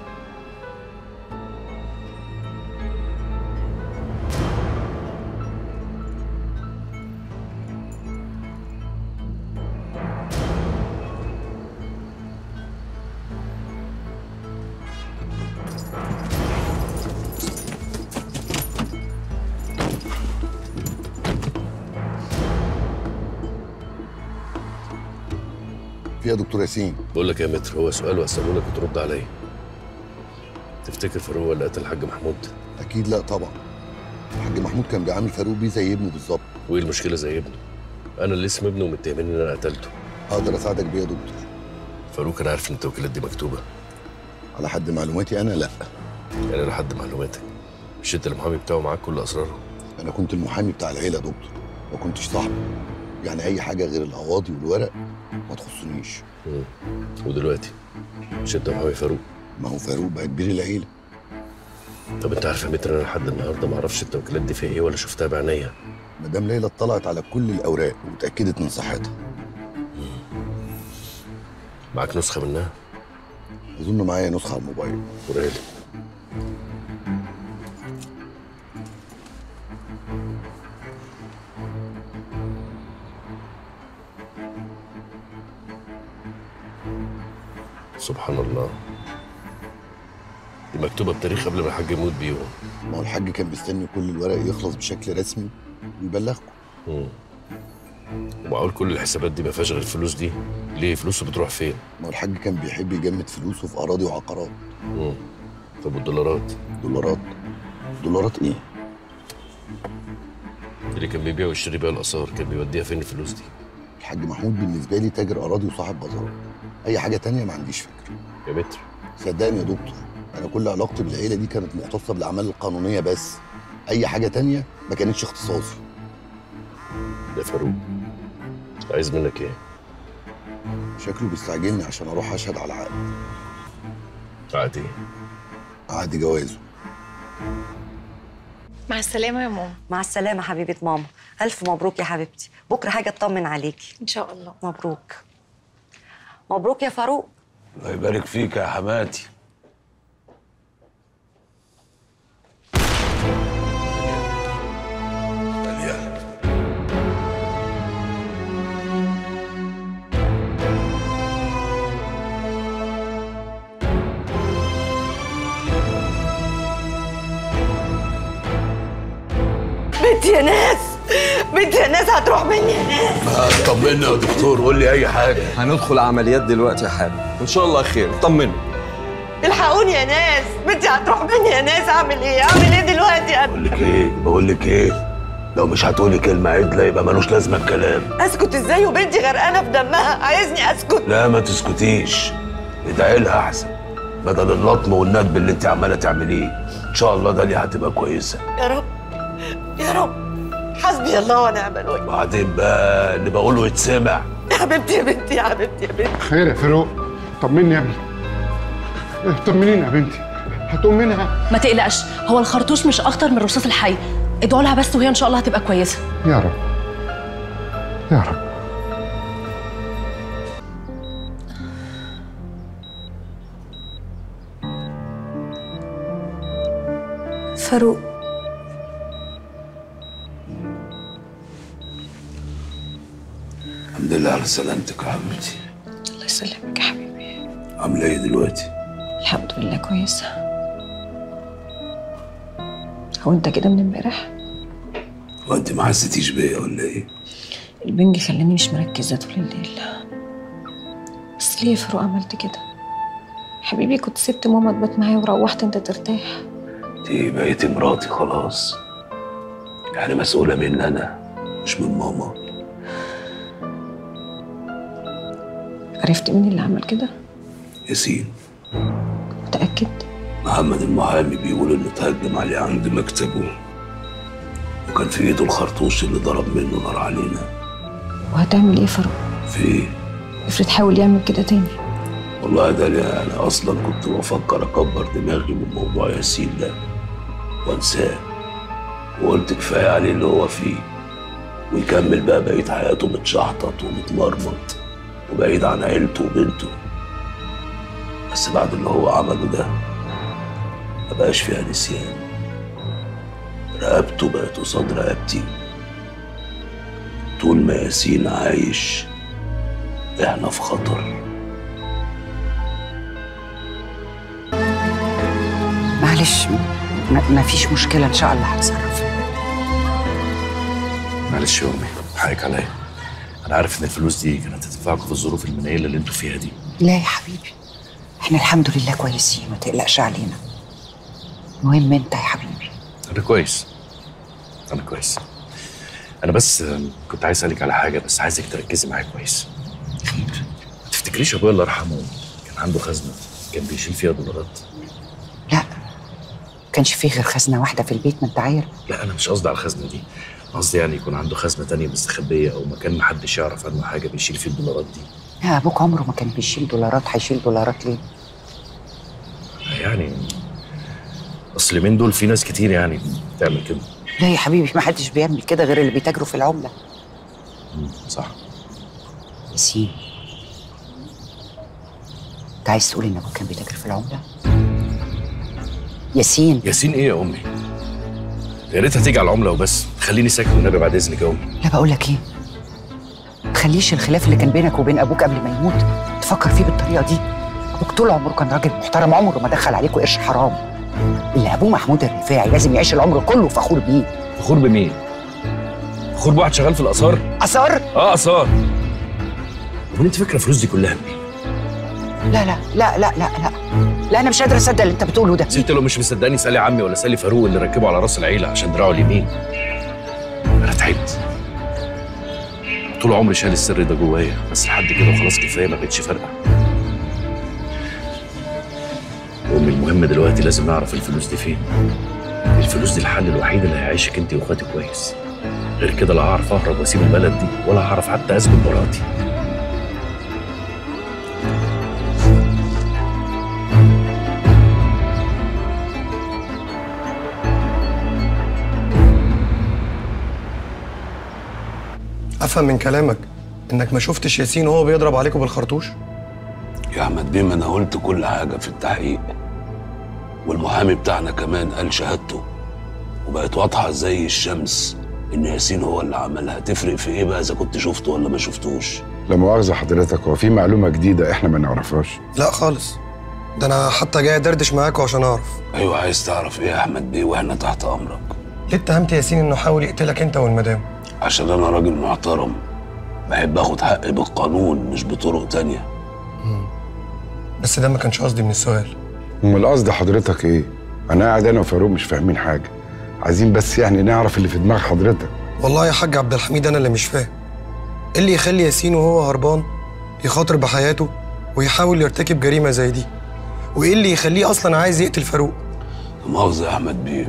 في يا دكتور ياسين؟ بقول لك يا متر، هو سؤال واساله لك وترد عليا. تفتكر فاروق ولا قتل الحاج محمود؟ اكيد لا طبعا. الحاج محمود كان بيعامل فاروق بيه زي ابنه بالظبط. وايه المشكله زي ابنه؟ انا اللي اسم ابنه ومتهمين ان انا قتلته. اقدر اساعدك بيه يا دكتور. فاروق كان عارف ان التوكيلات دي مكتوبه؟ على حد معلوماتي انا لا. يعني على حد معلوماتك مش انت المحامي بتاعه معاك كل اسراره؟ انا كنت المحامي بتاع العيله يا دكتور، ما كنتش صاحبه. يعني اي حاجه غير القواضي والورق ما تخصنيش. امم ودلوقتي مش انت محامي فاروق؟ ما هو فاروق بقى كبير العيله. طب انت عارف يا متر انا لحد النهارده ما اعرفش التوكيلات دي فيها ايه ولا شفتها بعينيا. مدام ليلى اطلعت على كل الاوراق واتاكدت من صحتها. معاك نسخه منها؟ اظن معايا نسخه على الموبايل. وريلي. سبحان الله. دي مكتوبه بتاريخ قبل ما الحاج يموت بيهم. ما هو الحاج كان مستني كل الورق يخلص بشكل رسمي ويبلغكم. امم ومعقول كل الحسابات دي ما فيهاش غير الفلوس دي؟ ليه فلوسه بتروح فين؟ ما هو الحاج كان بيحب يجمد فلوسه في اراضي وعقارات. امم طب والدولارات؟ دولارات؟ دولارات ايه؟ اللي كان بيبيع ويشتري بيها الاثار كان بيوديها فين الفلوس دي؟ الحاج محمود بالنسبه لي تاجر اراضي وصاحب بازار. اي حاجه تانية ما عنديش فكره. يا متر صدقني يا دكتور، انا كل علاقتي بالعيله دي كانت مختصه بالاعمال القانونيه بس. اي حاجه تانية ما كانتش اختصاصي. يا فاروق عايز منك ايه؟ شكله بيستعجلني عشان اروح اشهد على عقد. عقد ايه؟ عقد جوازه. مع السلامة يا ماما. مع السلامة حبيبة ماما. ألف مبروك يا حبيبتي، بكرة حاجة اطمن عليكي. إن شاء الله. مبروك. مبروك يا فاروق. الله يبارك فيك يا حماتي. بنتي يا ناس، بنتي يا ناس هتروح مني يا ناس. ما طمنا يا دكتور، قول لي اي حاجه. هندخل عمليات دلوقتي يا حبيبي وان شاء الله خير، طمنوا. الحقوني يا ناس، بنتي هتروح مني يا ناس. اعمل ايه؟ اعمل ايه دلوقتي انا؟ بقول لك ايه بقول لك ايه لو مش هتقولي كلمه عدله يبقى ملوش لازمه الكلام. اسكت ازاي وبنتي غرقانه في دمها؟ عايزني اسكت؟ لا ما تسكتيش، ادعي لها احسن بدل اللطم والندب اللي انت عماله تعمليه. ان شاء الله داليا هتبقى كويسه. يا رب يا رب، حسبي الله ونعم الوكيل. بعدين بقى اللي بقوله يتسمع. يا حبيبتي يا بنتي يا حبيبتي يا بنتي. خير يا فاروق، طمني يا ابني. طمنيني يا بنتي، هتقوم منها. ما تقلقش، هو الخرطوش مش اخطر من الرصاص الحي. ادعوا لها بس وهي ان شاء الله هتبقى كويسه. يا رب يا رب. فاروق الحمد لله على سلامتك يا حبيبتي. الله يسلمك يا حبيبي. عامله ايه دلوقتي؟ الحمد لله كويسة. هو انت كده من امبارح؟ هو انت ما حسيتيش بيا ولا ايه؟ البنج خلاني مش مركزة طول الليل. بس ليه يا فاروق عملت كده؟ حبيبي كنت سبت ماما تبات معايا وروحت انت ترتاح. انت بقيتي مراتي خلاص، يعني مسؤولة مني انا مش من ماما. عرفت مين اللي عمل كده؟ ياسين. متأكد؟ محمد المحامي بيقول انه تهجم عليه عند مكتبه وكان في ايده الخرطوش اللي ضرب منه نار علينا. وهتعمل ايه يا فاروق؟ في ايه؟ افرض حاول يعمل كده تاني. والله يا داليا انا اصلا كنت بفكر اكبر دماغي من موضوع ياسين ده وانساه، وقلت كفايه عليه اللي هو فيه ويكمل بقى بقيه حياته متشحطط ومتمرمط وبعيد عن عيلته وبنته. بس بعد اللي هو عمله ده مبقاش فيها نسيان. رقبته بقت قصاد رقبتي. طول ما ياسين عايش احنا في خطر. معلش ما فيش مشكلة، إن شاء الله هتصرف. معلش يا أمي، حقك عليا. أنا عارف إن الفلوس دي كانت هتنفعكم في الظروف المنيلة اللي أنتوا فيها دي. لا يا حبيبي، إحنا الحمد لله كويسين، ما تقلقش علينا. المهم أنت يا حبيبي. أنا كويس. أنا كويس. أنا بس كنت عايز أسألك على حاجة، بس عايزك تركزي معايا كويس. خير. ما تفتكريش أبويا الله يرحمه كان عنده خزنة كان بيشيل فيها دولارات؟ لا، كانش فيه غير خزنة واحدة في البيت، ما أنت عارف. لا أنا مش قصدي على الخزنة دي، قصدي يعني يكون عنده خزنة تانية مستخبية أو مكان محدش يعرف عنه حاجة بيشيل فيه الدولارات دي. لا أبوك عمره ما كان بيشيل دولارات، هيشيل دولارات ليه؟ يعني أصل اليومين دول في ناس كتير يعني بتعمل كده. لا يا حبيبي، ما حدش بيعمل كده غير اللي بيتاجروا في العملة. صح. ياسين، أنت عايز تقول إن أبوك كان بيتاجر في العملة؟ ياسين. ياسين إيه يا أمي؟ يا ريتها تيجي على العملة وبس، خليني ساكت والنبي بعد إذنك يا أمي. لا بقول لك إيه؟ ما تخليش الخلاف اللي كان بينك وبين أبوك قبل ما يموت تفكر فيه بالطريقة دي. ابوك طول عمره كان راجل محترم، عمره ما دخل عليكم قرش حرام. اللي ابوه محمود الرفاعي لازم يعيش العمر كله فخور بيه. فخور بمين؟ فخور بواحد شغال في الاثار؟ اثار؟ اه اثار. طب انت فاكره الفلوس دي كلها منين؟ لا لا لا لا لا لا لا انا مش قادر اصدق اللي انت بتقوله ده. انت لو مش مصدقني اسالي عمي ولا اسالي فاروق اللي ركبه على راس العيله عشان دراعه اليمين. انا تعبت. طول عمري شايل السر ده جوايا، بس لحد كده وخلاص كفايه، ما بقتش فارقه. المهم المهم دلوقتي لازم نعرف الفلوس دي فين. الفلوس دي الحل الوحيد اللي هيعيشك انت واخواتك كويس. غير كده لا هعرف اهرب واسيب البلد دي، ولا هعرف حتى اثبت براءتي. افهم من كلامك انك ما شفتش ياسين وهو بيضرب عليكم بالخرطوش؟ يا احمد بيه، ما انا قلت كل حاجه في التحقيق، والمحامي بتاعنا كمان قال شهادته، وبقت واضحه زي الشمس ان ياسين هو اللي عملها. تفرق في ايه بقى اذا كنت شفته ولا ما شفتوش؟ لا مؤاخذه حضرتك، هو في معلومه جديده احنا ما نعرفهاش؟ لا خالص، ده انا حتى جاي ادردش معاكوا عشان اعرف. ايوه عايز تعرف ايه يا احمد بيه واحنا تحت امرك. ليه اتهمت ياسين انه حاول يقتلك انت والمدام؟ عشان انا راجل محترم، بحب اخد حقي بالقانون مش بطرق تانية. مم. بس ده ما كانش قصدي من السؤال. امال قصد حضرتك ايه؟ انا قاعد انا وفاروق مش فاهمين حاجه، عايزين بس يعني نعرف اللي في دماغ حضرتك. والله يا حاج عبد الحميد انا اللي مش فاهم ايه اللي يخلي ياسين وهو هربان يخاطر بحياته ويحاول يرتكب جريمه زي دي، وايه اللي يخليه اصلا عايز يقتل فاروق؟ مؤاخذة يا احمد بيه،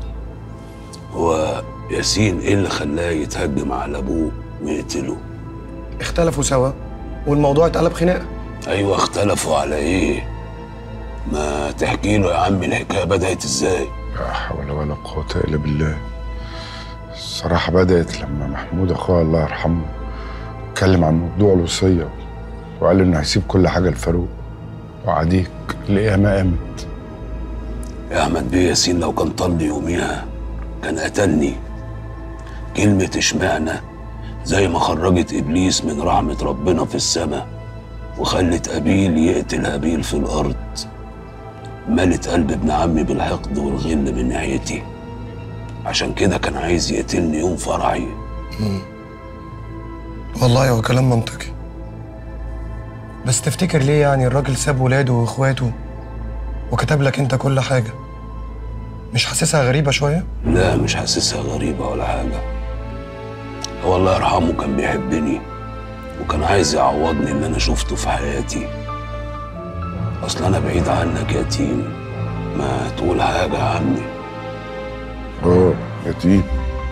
هو ياسين ايه اللي خلاه يتهجم على ابوه ويقتله؟ اختلفوا سوا والموضوع اتقلب خناقه. ايوه اختلفوا على ايه؟ ما تحكي له يا عمي الحكايه بدات ازاي؟ لا حول ولا قوه الا بالله. الصراحه بدات لما محمود اخوها الله يرحمه اتكلم عن موضوع الوصيه وقال انه هيسيب كل حاجه لفاروق، وعديك القيامه قامت. يا احمد بيه، ياسين لو كان طلني يوميها كان قتلني. كلمه اشمعنى زي ما خرجت ابليس من رحمه ربنا في السماء وخلت ابيل يقتل هابيل في الارض، ملت قلب ابن عمي بالحقد والغل من ناحيتي. عشان كده كان عايز يقتلني يوم فرحي. مم. والله هو كلام منطقي، بس تفتكر ليه يعني الراجل ساب ولاده واخواته وكتب لك انت كل حاجه؟ مش حاسسها غريبه شويه؟ لا مش حاسسها غريبه ولا حاجه. هو الله يرحمه كان بيحبني وكان عايز يعوضني اللي انا شفته في حياتي. اصل انا بعيد عنك يا تيم، ما تقول حاجه يا عمي. اه يتيم.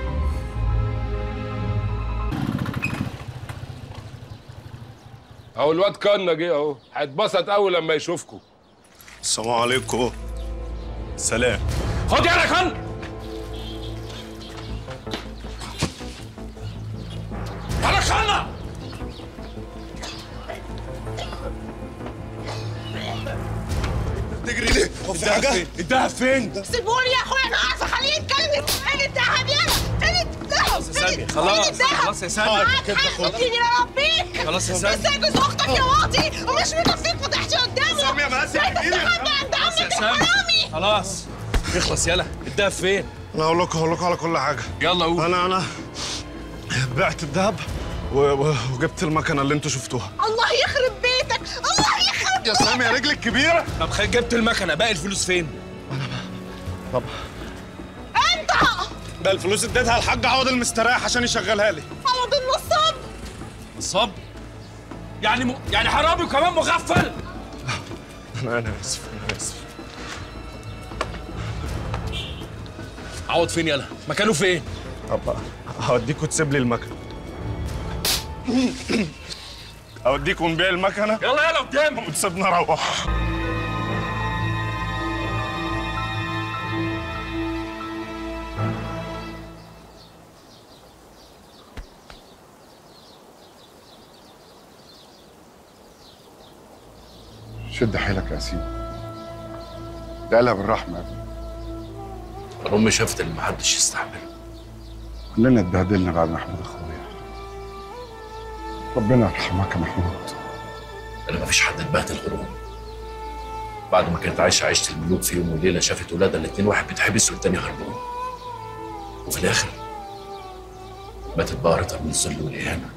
اهو الواد كنا جه اهو، هيتبسط قوي لما يشوفكم. السلام عليكم. سلام. خد يا كنا. يا كنا. تجري ليه؟ هو في حاجه؟ الدهب فين؟ سيبوني يا اخويا، انا عارفه، خليه يتكلم. فين الدهب يالا؟ فين الدهب؟ خلاص يا سامي، خلاص خلاص يا سامي كده خلاص. اديني ربيك. خلاص يا سامي. بس اجوز اختك يا واطي ومش مكفيك فتحتي قدامه. سامي يا مقاسي ايدك. خلاص يا سامي خلاص اخلص يلا. الدهب فين؟ انا هقول لكم هقول لكم على كل حاجه. يلا قول. انا انا بعت الذهب و- وجبت المكنه اللي انتوا شفتوها. الله يخرب بيتك، الله يخرب يا سامي يا رجلك كبيره. طب خير، جبت المكنه، باقي الفلوس فين؟ طب انت ده الفلوس اديتها الحاج عوض المستريح عشان يشغلها لي. عوض النصاب. نصاب؟ يعني م... يعني حرامي وكمان مغفل؟ انا انا اسف انا اسف. عوض فين يلا؟ مكانه فين؟ طب هوديك وتسيب لي المكنه. اوديك ونبيع المكنه. يلا يلا قدام وتسيبنا نروح. شد حيلك يا ياسين، ده بالرحمه يا ابني. الام شافت اللي محدش يستحمله. كلنا اتبهدلنا بعد محمود اخويا. ربنا يرحمك يا محمود. انا مفيش حد اتبهدل غير امي. بعد ما كانت عايشه عيشه الملوك في يوم وليله شافت ولادها الاتنين، واحد بيتحبس والتاني هربان. وفي الاخر ماتت بقرتها من الذل والاهانه.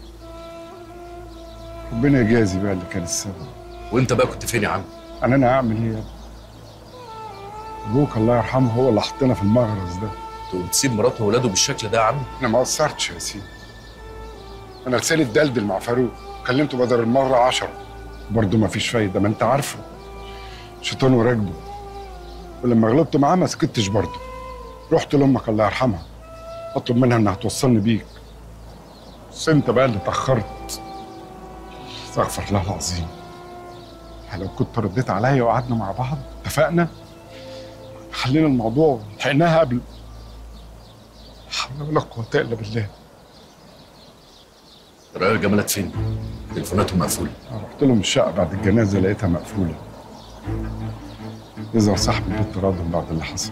ربنا يجازي بقى اللي كان السبب. وانت بقى كنت فين يا عم؟ انا انا هعمل ايه يا ابني؟ ابوك الله يرحمه هو اللي حطنا في المغرز ده. وتسيب مراته وولاده بالشكل ده يا عم؟ انا ما قصرتش يا سيدي. انا لساني اتدلدل مع فاروق، كلمته بدل المره عشرة برضه ما فيش فايده، ما انت عارفه شيطانه راكبه. ولما غلطت معاه ما سكتش برضه، رحت لامك الله يرحمها اطلب منها انها توصلني بيك، بس انت بقى اللي اتاخرت. استغفر الله العظيم. لو كنت رديت عليا وقعدنا مع بعض اتفقنا حلينا الموضوع لحقناها قبل. حول ولا قوة الا بالله. رأي جمالات فين؟ تليفوناتهم مقفولة. رحت لهم الشقة بعد الجنازة لقيتها مقفولة. يظهر صاحب البيت راضهم بعد اللي حصل.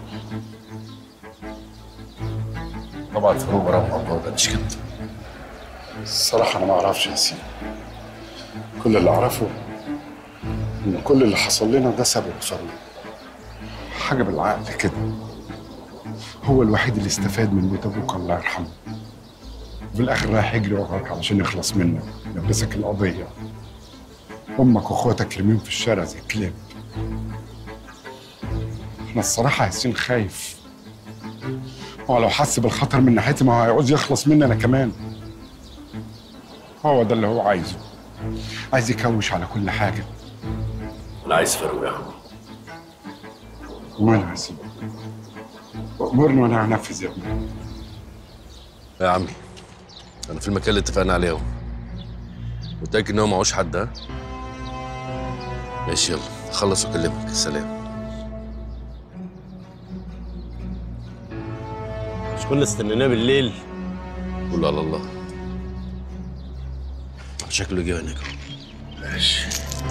طبعا فاروق وراه الموضوع ده مش كده؟ الصراحة أنا ما أعرفش يا سيدي. كل اللي أعرفه إن كل اللي حصل لنا ده سبب فاروق. حاجة بالعقل كده. هو الوحيد اللي استفاد من موت أبوك الله يرحمه. وفي الآخر رايح يجري وراك علشان يخلص منك، يلبسك القضية. أمك وأخواتك رميهم في الشارع زي الكلاب. أنا الصراحة ياسين خايف. هو لو حس بالخطر من ناحيتي ما هو هيعوز يخلص مني أنا كمان. هو ده اللي هو عايزه. عايز يكوش على كل حاجة. أنا عايز فاروق يا عم. وماله يا سيدي؟ وأمرني وأنا هنفذ يا ابني. يا عمي أنا في المكان اللي اتفقنا عليه أهو. متأكد إن هو معهوش حد ها؟ ماشي يلا أخلص وأكلمك. سلام. مش كنا استنيناه بالليل؟ قول على الله. شكله جه هناك. ماشي.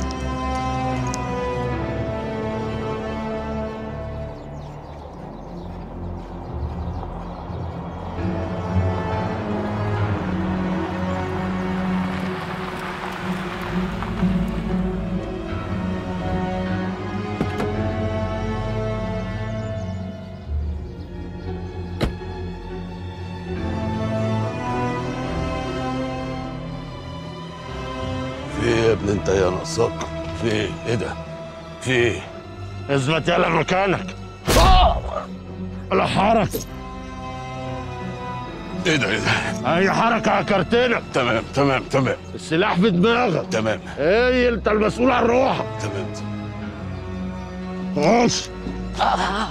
في ايه يا ابني انت يا نصاك؟ في ايه؟ ايه ده؟ في ايه؟ اثبت يلا مكانك. ولا حرك. ايه ده ايه ده؟ اي حركة عكرتنا. تمام تمام تمام. السلاح في دماغك. تمام. ايه انت المسؤول عن روحك. تمام. خش. آه.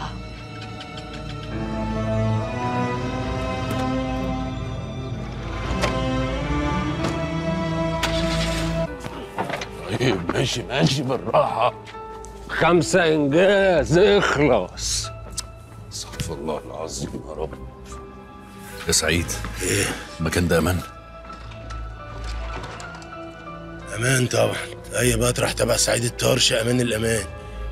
طيب ماشي ماشي بالراحة. خمسة إنجاز اخلص. استغفر الله العظيم يا رب. يا سعيد. ايه؟ المكان ده أمان؟ أمان طبعا. أي مطرح تبع سعيد الطرش أمان الأمان.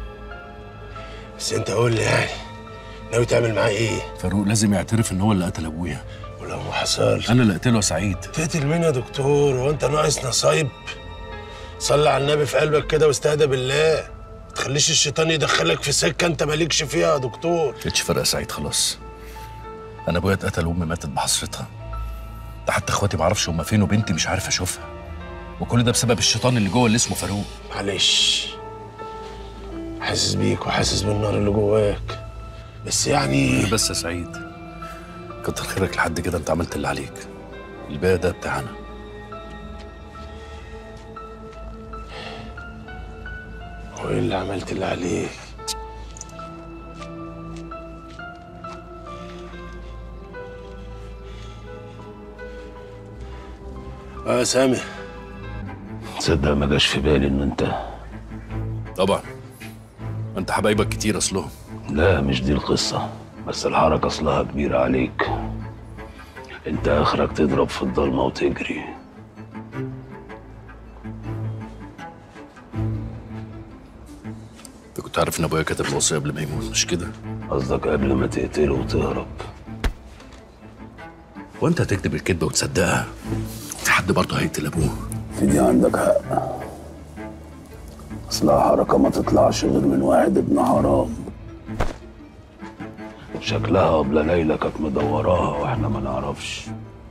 بس أنت قول لي يعني ناوي تعمل معاه إيه؟ فاروق لازم يعترف إن هو اللي قتل أبويا. ولو ما حصلش؟ أنا اللي قتله يا سعيد. تقتل مين يا دكتور؟ هو أنت ناقص نصايب؟ صلي على النبي في قلبك كده واستهدى بالله. ما تخليش الشيطان يدخلك في سكه انت مالكش فيها يا دكتور. مفيش فرق يا سعيد خلاص. انا ابويا اتقتل وامي ماتت بحسرتها. ده حتى اخواتي ما اعرفش هما فين وبنتي مش عارف اشوفها. وكل ده بسبب الشيطان اللي جوه اللي اسمه فاروق. معلش حاسس بيك وحاسس بالنار اللي جواك، بس يعني بس يا سعيد كتر خيرك لحد كده انت عملت اللي عليك. الباقي ده بتاعنا. وايه اللي عملت اللي عليك؟ اه سامي. تصدق ما جاش في بالي ان انت. طبعا انت حبايبك كتير اصلهم. لا مش دي القصة، بس الحركة اصلها كبيرة عليك. انت اخرك تضرب في الضلمة وتجري. انت كنت عارف ان ابويا كتب الوصية قبل ما يموت مش كده؟ قصدك قبل ما تقتله وتهرب. وانت هتكتب الكذبة وتصدقها؟ في حد برضه هيقتل ابوه. في دي عندك حق. اصلها حركه ما تطلعش غير من واحد ابن حرام. شكلها قبل ليلى كانت مدوراها واحنا ما نعرفش.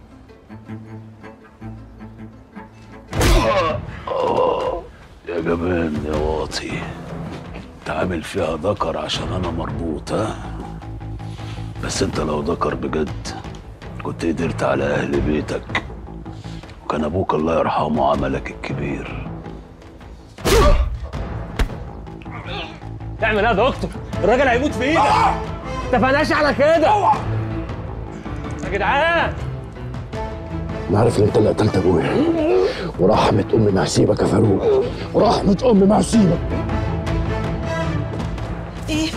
آه يا جبان يا واطي، تعامل فيها ذكر عشان انا مربوط. ها بس انت لو ذكر بجد كنت قدرت على اهل بيتك، وكان ابوك الله يرحمه عملك الكبير. تعمل ايه يا دكتور؟ الراجل هيموت في ايدك. اتفقناش على كده يا جدعان. انا عارف ان انت اللي قتلت ابويا، ورحمة امي ما هسيبك يا فاروق، ورحمة امي ما هسيبك. ايه؟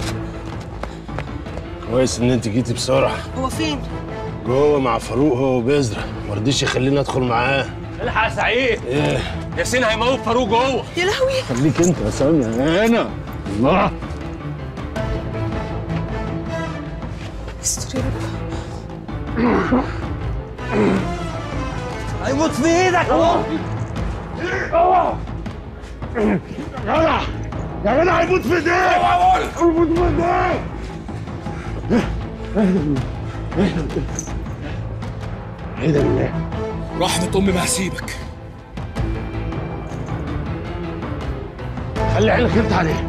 كويس ان انت جيتي بسرعه. هو فين؟ جوه مع فاروق هو وبذرة، ما رضيش يخليني ادخل معاه. الحق يا سعيد. ايه؟ ياسين هيموت فاروق جوه. يا لهوي. خليك انت يا سامي انا. الله. استر يا رب. هيموت في ايدك اهو. اوعى يا جدع، يا جدع هيموت في ايديك. اوعى هيموت في ايديك. ايه ده بالله؟ رحمة امي ما هسيبك. خلي عينك انت عليه.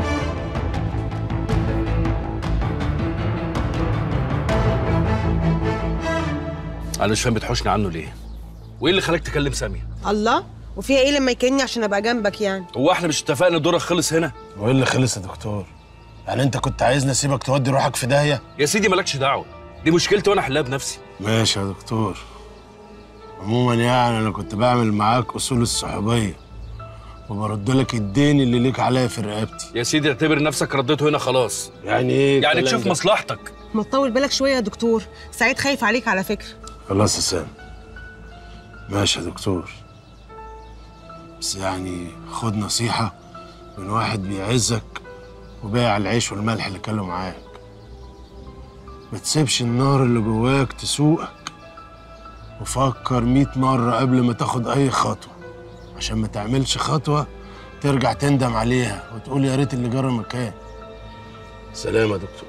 انا مش فاهم بتحوشني عنه ليه؟ وايه اللي خلاك تكلم ساميه؟ الله، وفيها ايه لما يكلمني عشان ابقى جنبك يعني؟ هو احنا مش اتفقنا دورك خلص هنا؟ وايه اللي خلص يا دكتور؟ يعني انت كنت عايزني اسيبك تودي روحك في داهيه؟ يا سيدي مالكش دعوه، دي مشكلتي وانا احلها بنفسي. ماشي يا دكتور. عموما يعني انا كنت بعمل معاك اصول الصحوبيه، وبرد لك الدين اللي ليك عليا في رقبتي. يا سيدي اعتبر نفسك رديته هنا خلاص. يعني ايه؟ يعني تشوف مصلحتك. ما تطول بالك شويه يا دكتور، سعيد خايف عليك على فكره. خلاص يا سام. ماشي يا دكتور، بس يعني خد نصيحه من واحد بيعزك وبايع العيش والملح اللي كانوا معاك. ما تسيبش النار اللي جواك تسوقك، وفكر مية مرة قبل ما تاخد أي خطوة، عشان ما تعملش خطوة ترجع تندم عليها وتقول يا ريت اللي جرى مكان. سلام يا دكتور.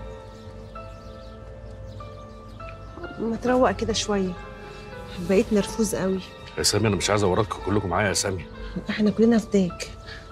ما تروق كده شويه، بقيت نرفوز قوي. يا سامي انا مش عايز اورطكم كلكم معايا يا سامي. احنا كلنا فداك.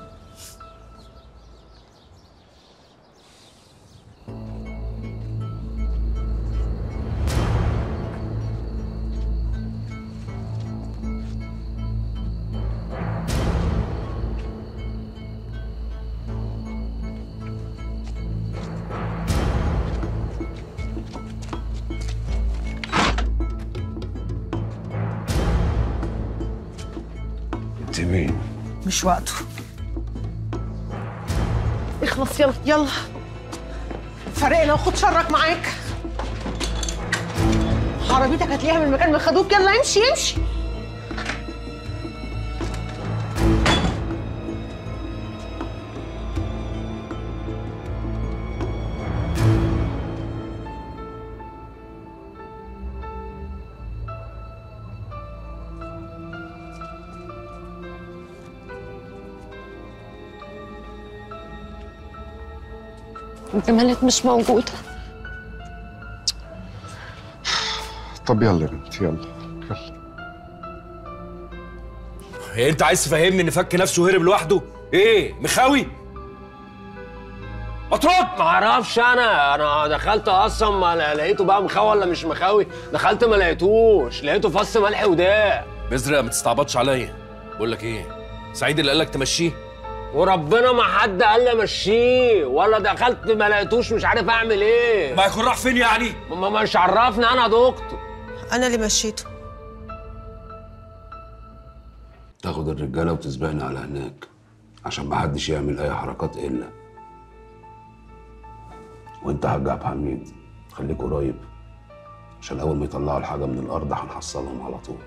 انت مين؟ مش وقته. اخلص يلا يلا، فرقنا وخد شرك معاك. عربيتك هتلاقيها من المكان ما خدوك. يلا امشي امشي. جمالات مش موجودة. طب يلا يا بنتي يلا يلا. هي انت عايز تفهمني ان فك نفسه وهرب لوحده؟ ايه مخاوي؟ ما ترد. ما اعرفش انا انا دخلت اصلا ما لقيته بقى مخاوي ولا مش مخاوي. دخلت ما لقيتوش، لقيته فص ملح وداع. بزرق ما تستعبطش عليا. بقول لك ايه، سعيد اللي قالك تمشيه؟ وربنا ما حد قال لي امشيه، ولا دخلت ما لقيتوش مش عارف اعمل ايه. ما يكون راح فين يعني؟ ما مش عرفني انا يا دكتور. انا اللي مشيته. تاخد الرجاله وتسبقني على هناك عشان ما حدش يعمل اي حركات الا. وانت حاج عبد الحميد خليك قريب، عشان اول ما يطلعوا الحاجه من الارض هنحصلهم على طول.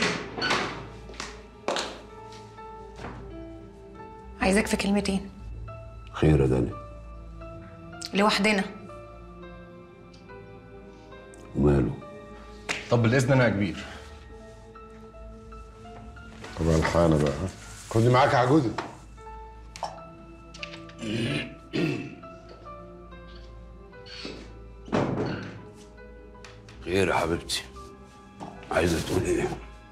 عايزك في كلمتين. خير يا دالي؟ لوحدنا. وماله؟ طب بالاذن انا يا كبير. طب الحقنا بقى. خدني معاك يا عجوزه. خير يا حبيبتي، عايزه تقول ايه؟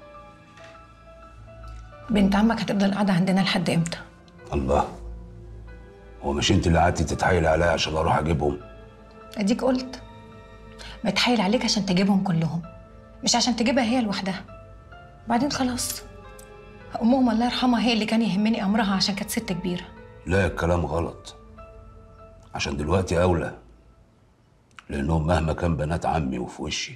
بنت عمك هتفضل قاعده عندنا لحد امتى؟ الله، هو مش انت اللي قعدتي تتحايلي عليا عشان اروح اجيبهم؟ اديك قلت بتحايل عليك عشان تجيبهم كلهم، مش عشان تجيبها هي لوحدها. بعدين خلاص، امهم الله يرحمها هي اللي كان يهمني امرها عشان كانت ست كبيره. لا، الكلام غلط، عشان دلوقتي اولى، لانهم مهما كان بنات عمي وفي وشي.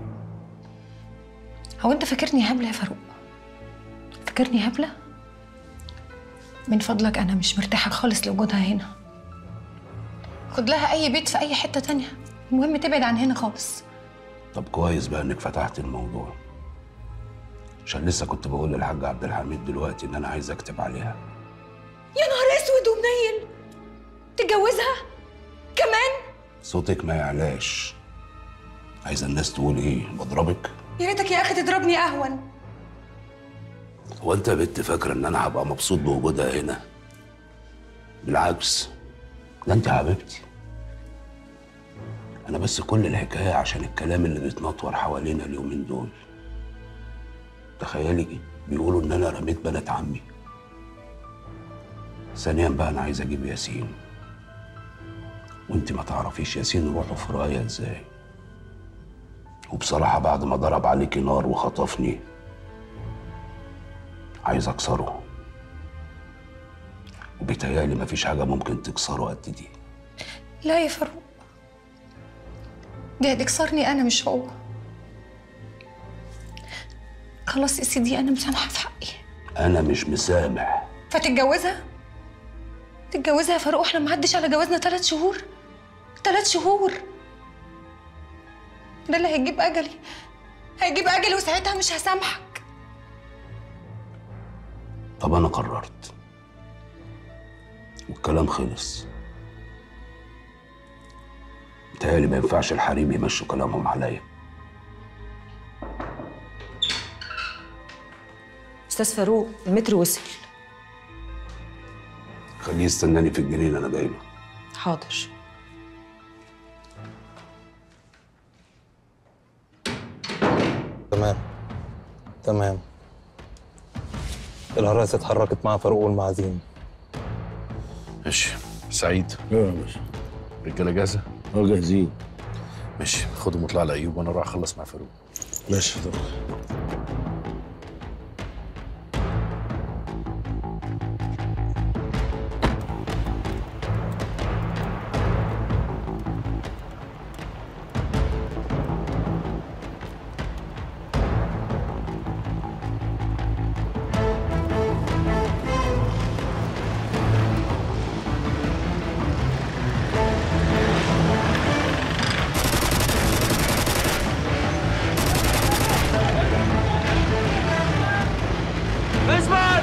هو انت فاكرني هبله يا فاروق؟ فاكرني هبله؟ من فضلك انا مش مرتاحه خالص لوجودها هنا. خد لها اي بيت في اي حته تانية، المهم تبعد عن هنا خالص. طب كويس بقى انك فتحت الموضوع، عشان لسه كنت بقول للحاج عبد الحميد دلوقتي ان انا عايز اكتب عليها. يا نهار اسود ومنيل، تتجوزها كمان؟ صوتك ما يعلاش. عايزه الناس تقول ايه؟ بضربك؟ يا ريتك يا اخي تضربني اهون. هو انت يا بنت فاكره ان انا هبقى مبسوط بوجودها هنا؟ بالعكس، ده انت حبيبتي. انا بس كل الحكايه عشان الكلام اللي بيتنطور حوالينا اليومين دول. تخيلي بيقولوا ان انا رميت بنات عمي. ثانيا بقى انا عايز اجيب ياسين، وانت ما تعرفيش ياسين روحه في رايه ازاي. وبصراحه بعد ما ضرب عليكي نار وخطفني عايز اكسره، وبيتهيألي مفيش حاجه ممكن تكسره قد دي. لا يا فاروق، دي هتكسرني انا مش هو. خلاص يا سيدي، انا مسامحه في حقي. انا مش مسامح. فتتجوزها؟ تتجوزها يا فاروق؟ احنا ما عدش على جوازنا ثلاث شهور. ثلاث شهور ده اللي هيجيب اجلي، هيجيب اجلي، وساعتها مش هسامحك. طب انا قررت والكلام خلص. متهيألي ما ينفعش الحريم يمشوا كلامهم عليا. استاذ فاروق، المتر وصل. خليه يستناني في الجنينه، انا جاي له. حاضر. تمام تمام. الهراسة اتحركت مع فاروق والمعازيم. ماشي. سعيد؟ ايوه يا باشا. الرجاله جاهزه؟ اه جاهزين. ماشي، خدهم واطلع لايوب وانا اروح اخلص مع فاروق. ماشي طبعا. اثبت!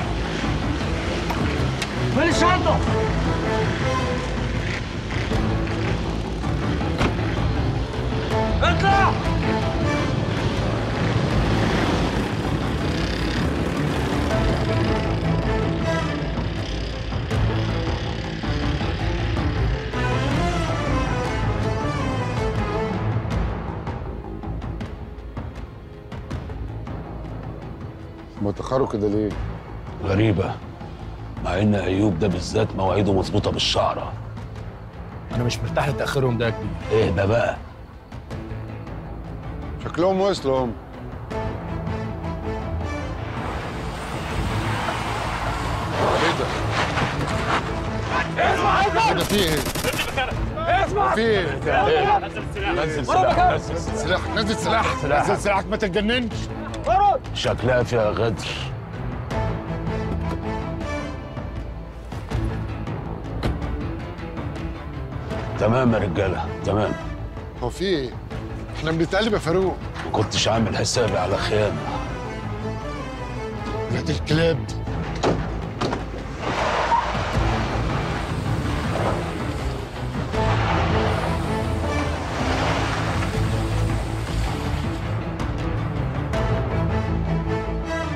فين الشنطة؟ اطلع! متأخروا كده ليه؟ غريبه، مع ان ايوب ده بالذات مواعيده مظبوطه بالشعره. انا مش مرتاح لتاخرهم ده يا كبير. اهدى بقى. شكلهم وصلوا هم. ايه ده؟ اسمع ايه ده؟ في ايه؟ اسمع في ايه؟ نزل سلاح نزل سلاح نزل سلاح نزل سلاحك، ما تتجننش. شكلها فيها غدر. تمام يا رجاله، تمام. هو في ايه؟ احنا بنتقلب يا فاروق. ما كنتش عامل حسابي على خيانه. ولاد الكلاب.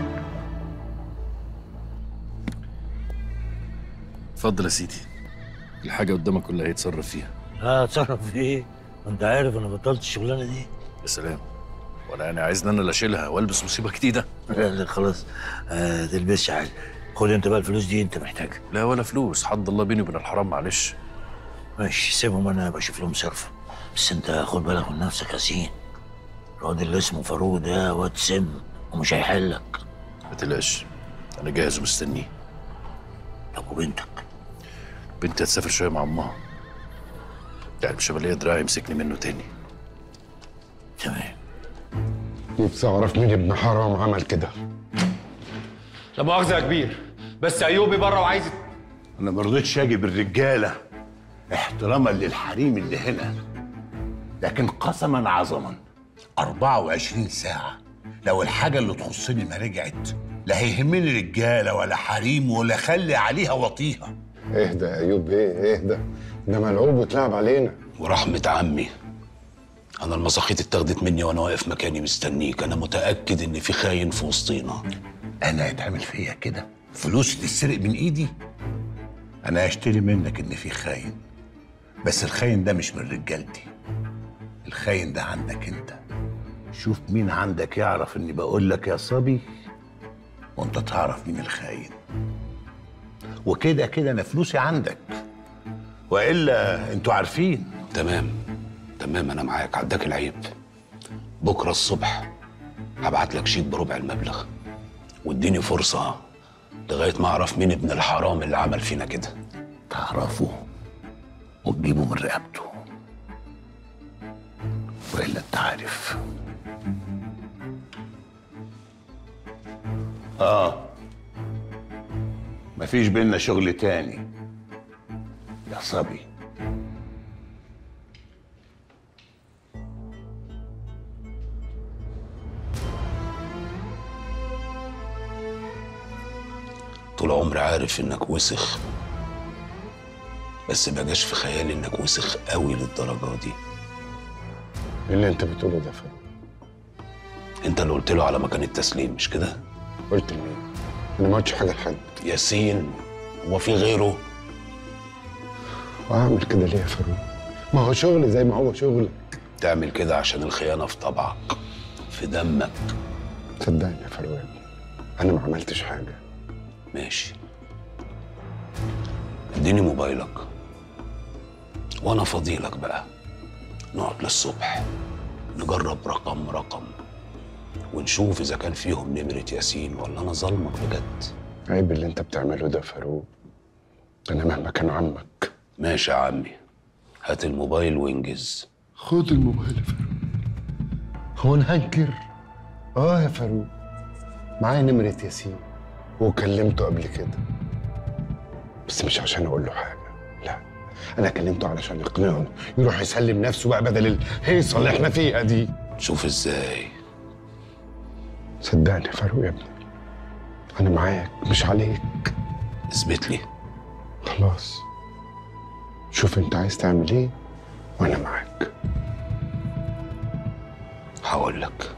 اتفضل يا سيدي. الحاجه قدامك كلها هيتصرف فيها. لا اتصرف في ايه؟ ما انت عارف انا بطلت الشغلانه دي. يا سلام، ولا يعني عايزني انا اللي اشيلها والبس مصيبه جديده؟ لا لا خلاص، آه تلبسش حاجه. خد انت بقى الفلوس دي انت محتاجها. لا ولا فلوس، حد الله بيني وبين الحرام، معلش. ماشي سيبهم انا بشوف لهم صرف. بس انت خد بالك من نفسك يا ياسين. الواد اللي اسمه فاروق ده واد سم ومش هيحلك. ما تقلقش، انا جاهز ومستنيه. طب وبنتك؟ بنتي هتسافر شويه مع امها، يعني مش هبقى ليا دراع يمسكني منه تاني. تمام. نفسي اعرف مين ابن حرام عمل كده. لا مؤاخذة يا كبير، بس ايوبي بره وعايز. انا ما رضيتش اجي بالرجاله احتراما للحريم اللي هنا، لكن قسما عظما أربعة وعشرين ساعة لو الحاجة اللي تخصني ما رجعت لا هيهمني رجالة ولا حريم ولا خلي عليها وطيها. اهدى يا ايوب، ايه اهدى، ده ملعوب واتلعب علينا. ورحمة عمي، أنا المساخيط اتاخدت مني وأنا واقف مكاني مستنيك. أنا متأكد إن في خاين في وسطينا. أنا يتعمل فيا كده؟ فلوسي تتسرق من إيدي؟ أنا هشتري منك إن في خاين، بس الخاين ده مش من رجالتي، الخاين ده عندك أنت. شوف مين عندك يعرف إني بقول لك يا صبي، وأنت تعرف مين الخاين. وكده كده أنا فلوسي عندك، وإلا أنتوا عارفين. تمام تمام، أنا معاك، عداك العيب. بكرة الصبح هبعت لك شيك بربع المبلغ، واديني فرصة لغاية ما أعرف مين ابن الحرام اللي عمل فينا كده. تعرفه وتجيبه من رقبته، وإلا أنت عارف. آه مفيش بينا شغل تاني يا صبي. طول عمري عارف انك وسخ، بس ما جاش في خيالي انك وسخ قوي للدرجه دي. ايه اللي انت بتقوله ده فاروق؟ انت اللي قلت له على مكان التسليم مش كده؟ قلت لمين؟ انا ما قلتش حاجه لحد. ياسين، هو في غيره؟ واعمل كده ليه يا فاروق؟ ما هو شغل زي ما هو شغلك. تعمل كده عشان الخيانه في طبعك، في دمك. صدقني يا فاروق، انا ما عملتش حاجه. ماشي، اديني موبايلك وانا فاضيلك بقى. نقعد للصبح نجرب رقم رقم ونشوف اذا كان فيهم نمرة ياسين ولا انا ظلمك بجد. عيب اللي انت بتعمله ده فاروق، انا مهما كان عمك. ماشي يا عمي، هات الموبايل وانجز. خد الموبايل يا فاروق. هو انا هنكر؟ اه يا فاروق، معايا نمرة ياسين وكلمته قبل كده، بس مش عشان اقول له حاجه، لا، انا كلمته علشان اقنعه يروح يسلم نفسه بقى بدل الهيصه اللي احنا فيها دي. شوف ازاي. صدقني يا فاروق يا ابني، انا معاك مش عليك. اثبت لي. خلاص، شوف انت عايز تعمل ايه وانا معاك. هقول لك.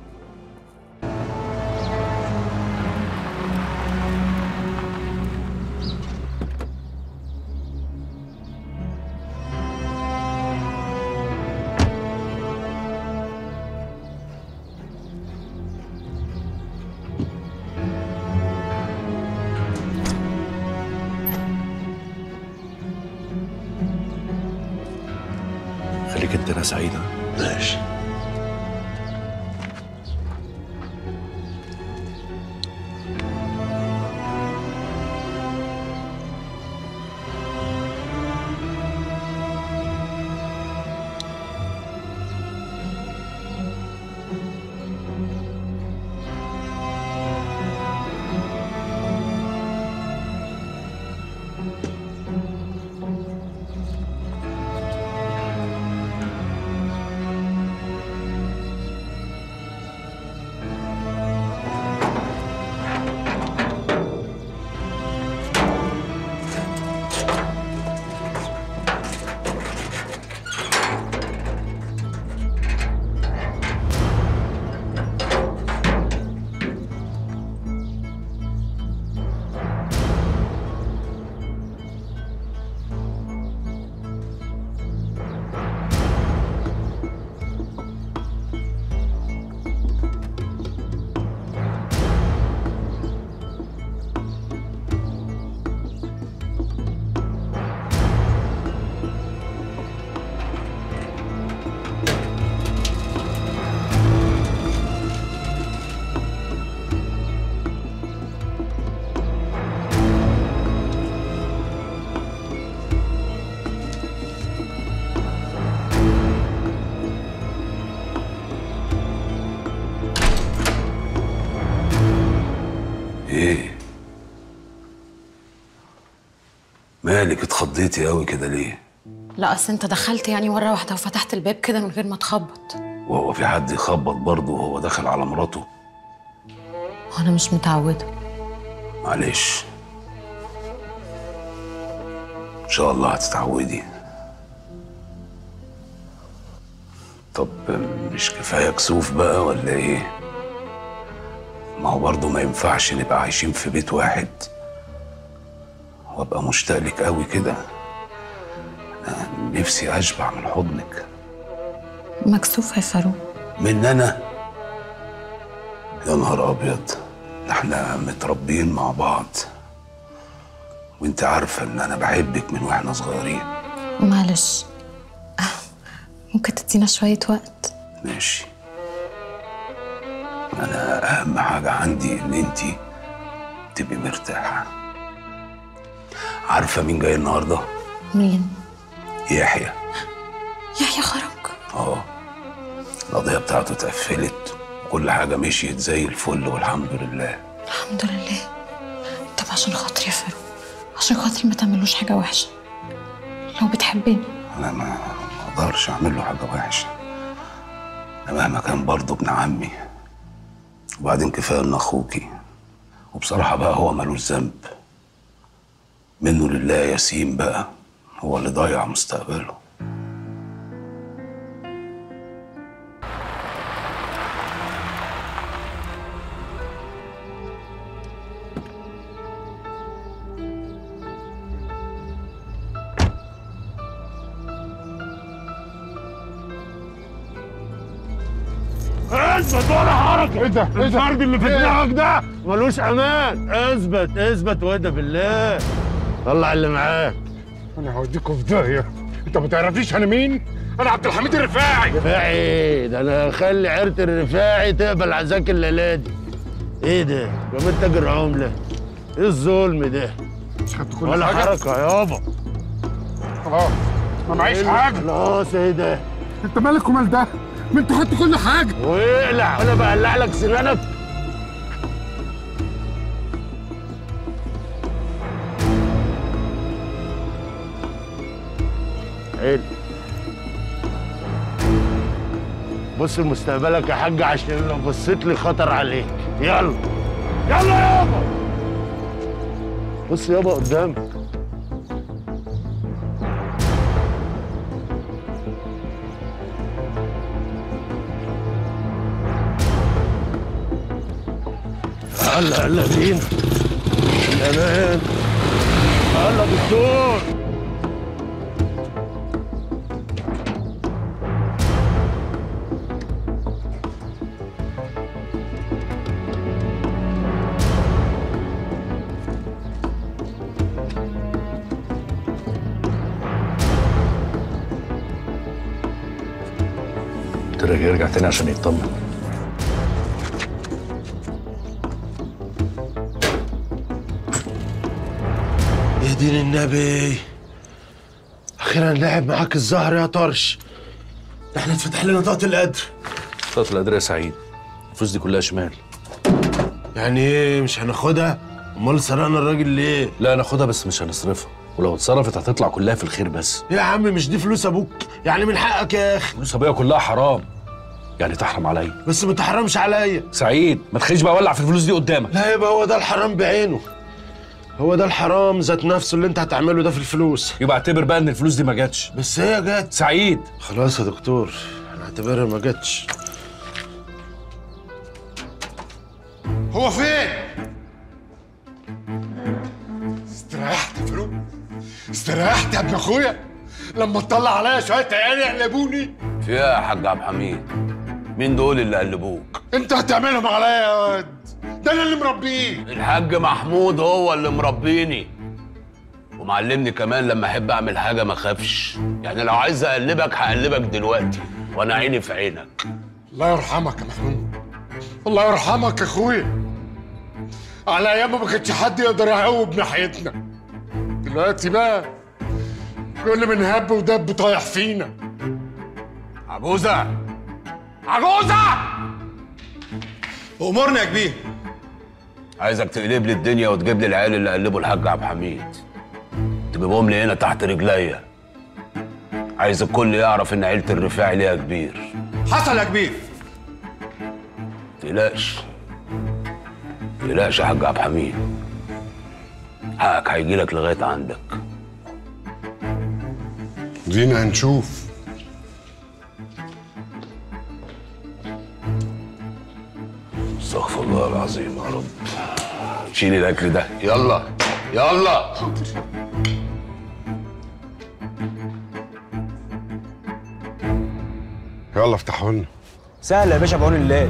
خليك انت ناس سعيده. ماشي. مالك اتخضيتي قوي كده ليه؟ لا اصل انت دخلت يعني مره واحده وفتحت الباب كده من غير ما تخبط. وهو في حد يخبط برضه وهو داخل على مراته؟ وانا مش متعوده. معلش، ان شاء الله هتتعودي. طب مش كفايه كسوف بقى ولا ايه؟ ما هو برضه ما ينفعش نبقى عايشين في بيت واحد وابقى مشتاق لك قوي كده. أنا نفسي اشبع من حضنك. مكسوف يا فاروق؟ من انا؟ يا نهار ابيض، احنا متربيين مع بعض وانت عارفه ان انا بحبك من واحنا صغيرين. معلش ممكن تدينا شويه وقت؟ ماشي. انا اهم حاجه عندي ان انت تبقي مرتاحه. عارفه مين جاي النهارده؟ مين؟ يحيى. يحيى خرج؟ اه، القضيه بتاعته اتقفلت وكل حاجه مشيت زي الفل والحمد لله. الحمد لله. طب عشان خاطري يا فاروق، عشان خاطري ما تعملوش حاجه وحشه لو بتحبني. انا ما اقدرش اعمل له حاجه وحشه، انا مهما كان برضه ابن عمي. وبعدين كفايه ان اخوكي، وبصراحه بقى هو ملوش ذنب. منه لله ياسين بقى هو اللي ضيع مستقبله. اثبت ولا حركه. ايه ده؟ ايه ده؟ الفرد اللي في إيه؟ دماغك ده ملوش امان. اثبت اثبت واهدى بالله. طلع اللي معاك. انا هوديكوا في داهيه. انت ما تعرفيش انا مين؟ انا عبد الحميد الرفاعي. رفاعي ده انا هخلي عيره الرفاعي تقبل عزاك الليله دي. ايه ده؟ كمان تاجر عمله. ايه الظلم ده؟ مش خدت كل ولا حاجه؟ حركه يابا. خلاص ما معيش حاجه. خلاص ايه ده؟ انت مالك ومال ده؟ ما انت خدت كل حاجه. واقلع وانا بقلع لك سنانك. حلو. بص لمستقبلك يا حاج عشان لو بصيت لي خطر عليك. يلا يلا يابا. بص يابا قدامك. يلا يلا بينا. الامان. يلا دكتور. قلت له يرجع تاني عشان يطمن. يا دين النبي، اخيرا لعب معاك الزهر يا طرش. ده احنا اتفتح لنا طاقة القدر. طاقة القدر يا سعيد، الفلوس دي كلها شمال. يعني ايه مش هناخدها؟ امال سرقنا الراجل ليه؟ لا ناخدها بس مش هنصرفها، ولو اتصرفت هتطلع كلها في الخير بس. يا عم مش دي فلوس ابوك؟ يعني من حقك يا اخي. فلوس ابويا كلها حرام، يعني تحرم عليا. بس ما تحرمش عليا. سعيد ما تخليش بقى اولع في الفلوس دي قدامك. لا يبقى هو ده الحرام بعينه. هو ده الحرام ذات نفسه اللي انت هتعمله ده في الفلوس. يبقى اعتبر بقى ان الفلوس دي ما جاتش. بس هي جت. سعيد خلاص يا دكتور، هنعتبرها ما جاتش. هو فين؟ استريحت يا فاروق؟ استريحت يا ابن اخويا؟ لما تطلع عليا شويه عيال يقلبوني؟ في ايه يا حاج عبد الحميد؟ مين دول اللي قلبوك؟ انت هتعملهم عليا يا واد، ده انا اللي مربيه. الحاج محمود هو اللي مربيني ومعلمني كمان لما احب اعمل حاجه ما اخافش. يعني لو عايز اقلبك هقلبك دلوقتي وانا عيني في عينك. الله يرحمك يا محمود، الله يرحمك يا اخويا. على ايام ما كانش حد يقدر يهوب ناحيتنا، دلوقتي بقى كل من هب ودب طايح فينا. عجوزه عجوزه امرني يا كبير. عايزك تقلب لي الدنيا وتجيب لي العيال اللي قلبوا الحاج عبد الحميد. تجيبهم لي هنا تحت رجليا. عايز الكل يعرف ان عيلة الرفاعي ليها كبير. حصل يا كبير. متقلقش متقلقش يا حاج عبد الحميد، حقك هيجيلك لغاية عندك. دينا هنشوف. استغفر الله العظيم يا رب. شيلي الاكل ده، يلا يلا. حاضر. يلا افتحوا لنا. سهل يا باشا بعون الله.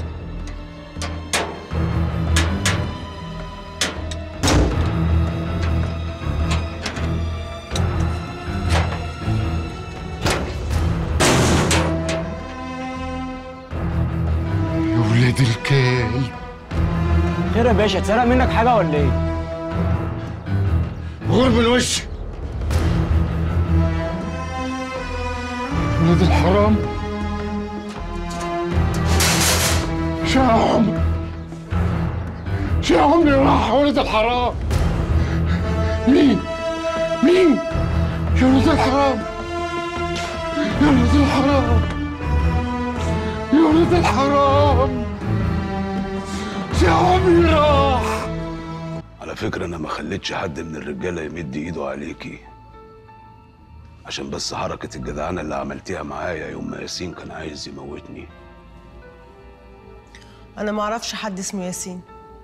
يا ولاد الكلب. خير يا باشا، اتسرق منك حاجه ولا ايه؟ غور من وشي. ولاد الحرام. شا عمري شا عمري راح ولد الحرام. مين؟ مين؟ يا ولد الحرام. يا ولد الحرام. يا ولد الحرام. شا عمري راح. على فكرة أنا ما خليتش حد من الرجالة يمد إيده عليكي، عشان بس حركة الجدعنة اللي عملتيها معايا يوم ما ياسين كان عايز يموتني. انا ما اعرفش حد اسمه ياسين.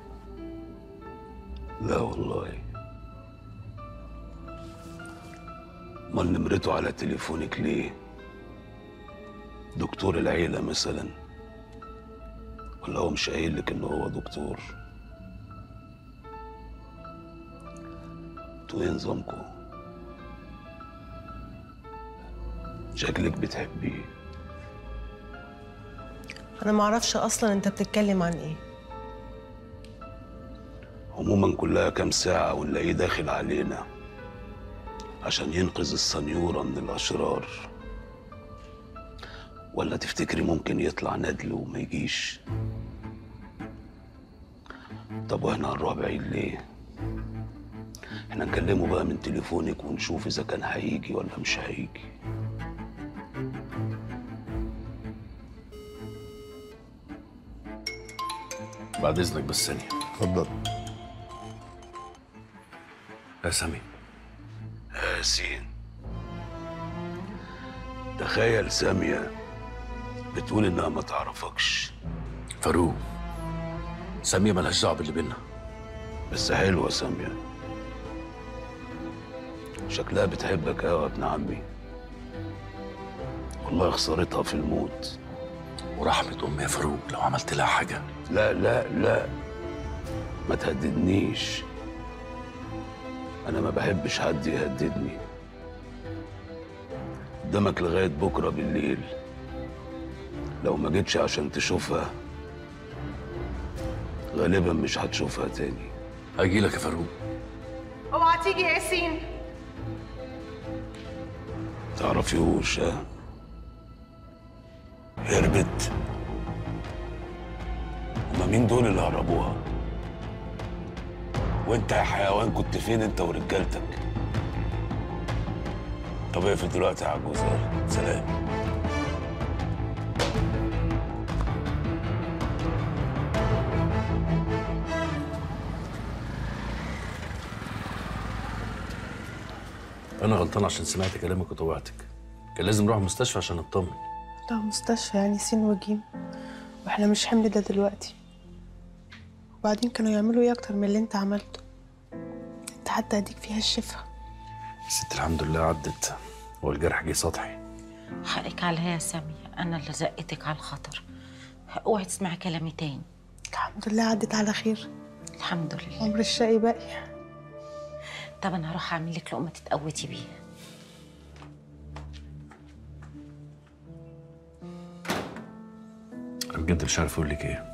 لا والله. امال نمرته على تليفونك ليه؟ دكتور العيلة مثلا؟ ولا هو مش قايل لك إن هو دكتور؟ انتوا ايه نظامكم؟ شكلك بتحبيه. انا ما اعرفش اصلا انت بتتكلم عن ايه. عموما كلها كام ساعة ونلاقيه داخل علينا عشان ينقذ السنيورة من الأشرار. ولا تفتكري ممكن يطلع ندل وما يجيش؟ طب واحنا هنروح بعيد ليه؟ احنا نكلمه بقى من تليفونك ونشوف إذا كان هيجي ولا مش هيجي. بعد اذنك بس ثانيه. اتفضل. يا سامي. يا ياسين، تخيل سامية بتقول انها ما تعرفكش. فاروق، سامية مالهاش دعوه باللي بينا. بس حلوة سامية، شكلها بتحبك قوي يا ابن عمي. والله خسارتها في الموت. ورحمة أمي يا فاروق لو عملت لها حاجة. لا لا لا، ما تهددنيش. أنا ما بحبش حد يهددني. قدامك لغاية بكرة بالليل. لو ما جيتش عشان تشوفها غالبا مش هتشوفها تاني. هجيلك يا فاروق. اوعى تيجي يا ياسين. تعرفيهوش ها؟ هربت. هما مين دول اللي هربوها؟ وانت يا حيوان كنت فين انت ورجالتك؟ طب اقفل دلوقتي يا عجوزة، سلام. أنا غلطان عشان سمعت كلامك وطوعتك. كان لازم نروح المستشفى عشان نطمن. ده مستشفى يعني سين وجيم، واحنا مش حمل ده دلوقتي. وبعدين كانوا يعملوا ايه اكتر من اللي انت عملته؟ انت حتى اديك فيها الشفا. ست الحمد لله عدت، هو الجرح جه سطحي. حقك عليا يا سامية، أنا اللي زقتك على الخطر. اوعي تسمعي كلامي تاني. الحمد لله عدت على خير. الحمد لله. عمر الشقي باقي. طب أنا هروح أعمل لك لقمة تتقوتي بيها. أنا بجد مش عارف أقول لك إيه.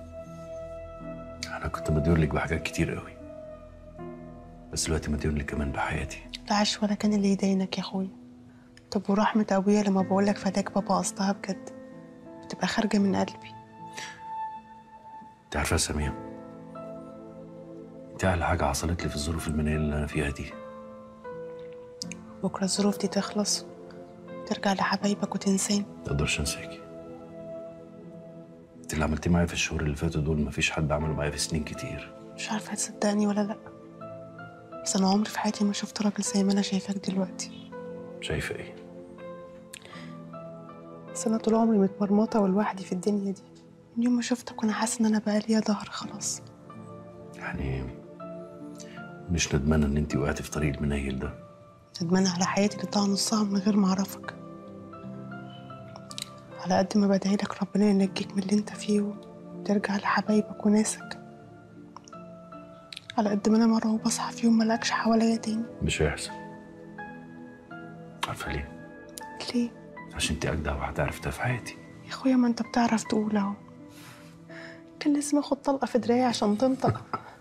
أنا كنت مديون لك بحاجات كتير قوي، بس دلوقتي مديون لك كمان بحياتي. لا عاش ولا كان اللي يدينك يا اخويا. طب ورحمة ابويا لما بقولك فداك بابا قصدها بجد، بتبقى خارجة من قلبي. أنت عارفة يا سامية، أنت أعلى حاجة حصلت لي في الظروف المنيلة اللي أنا فيها دي. بكره الظروف دي تخلص ترجع لحبايبك وتنساني. ما اقدرش انساكي. انت اللي عملتيه معايا في الشهور اللي فاتوا دول مفيش حد عمله معايا في سنين كتير. مش عارفه هتصدقني ولا لا، بس انا عمري في حياتي ما شفت راجل زي ما انا شايفاك دلوقتي. شايفه ايه؟ بس انا طول عمري متمرمطه ولوحدي في الدنيا دي. من يوم ما شفتك وانا حاسه ان انا بقى ليا ظهر خلاص. يعني مش ندمانه ان انت وقعتي في طريق المنيل ده؟ ندمانه على حياتي اللي ضاع نصها من غير ما اعرفك. على قد ما بدعي لك ربنا ينجيك من اللي انت فيه وترجع لحبايبك وناسك، على قد ما انا مرعوبه اصحى في يوم ملاكش حواليا تاني. مش هيحصل. عارفه ليه؟ ليه؟ عشان انت اجدع واحده عرفتها في حياتي. يا اخويا ما انت بتعرف تقول اهو. كان لازم اخد طلقه في دراعي عشان تنطق.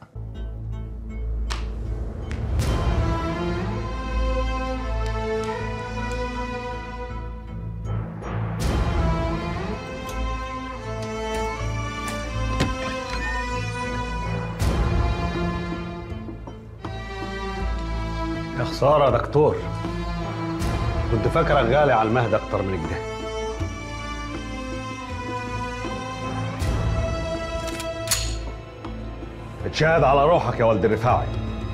يا خساره يا دكتور، كنت فاكرك غالي على المهد اكتر من كده. اتشهد على روحك يا ولد الرفاعي.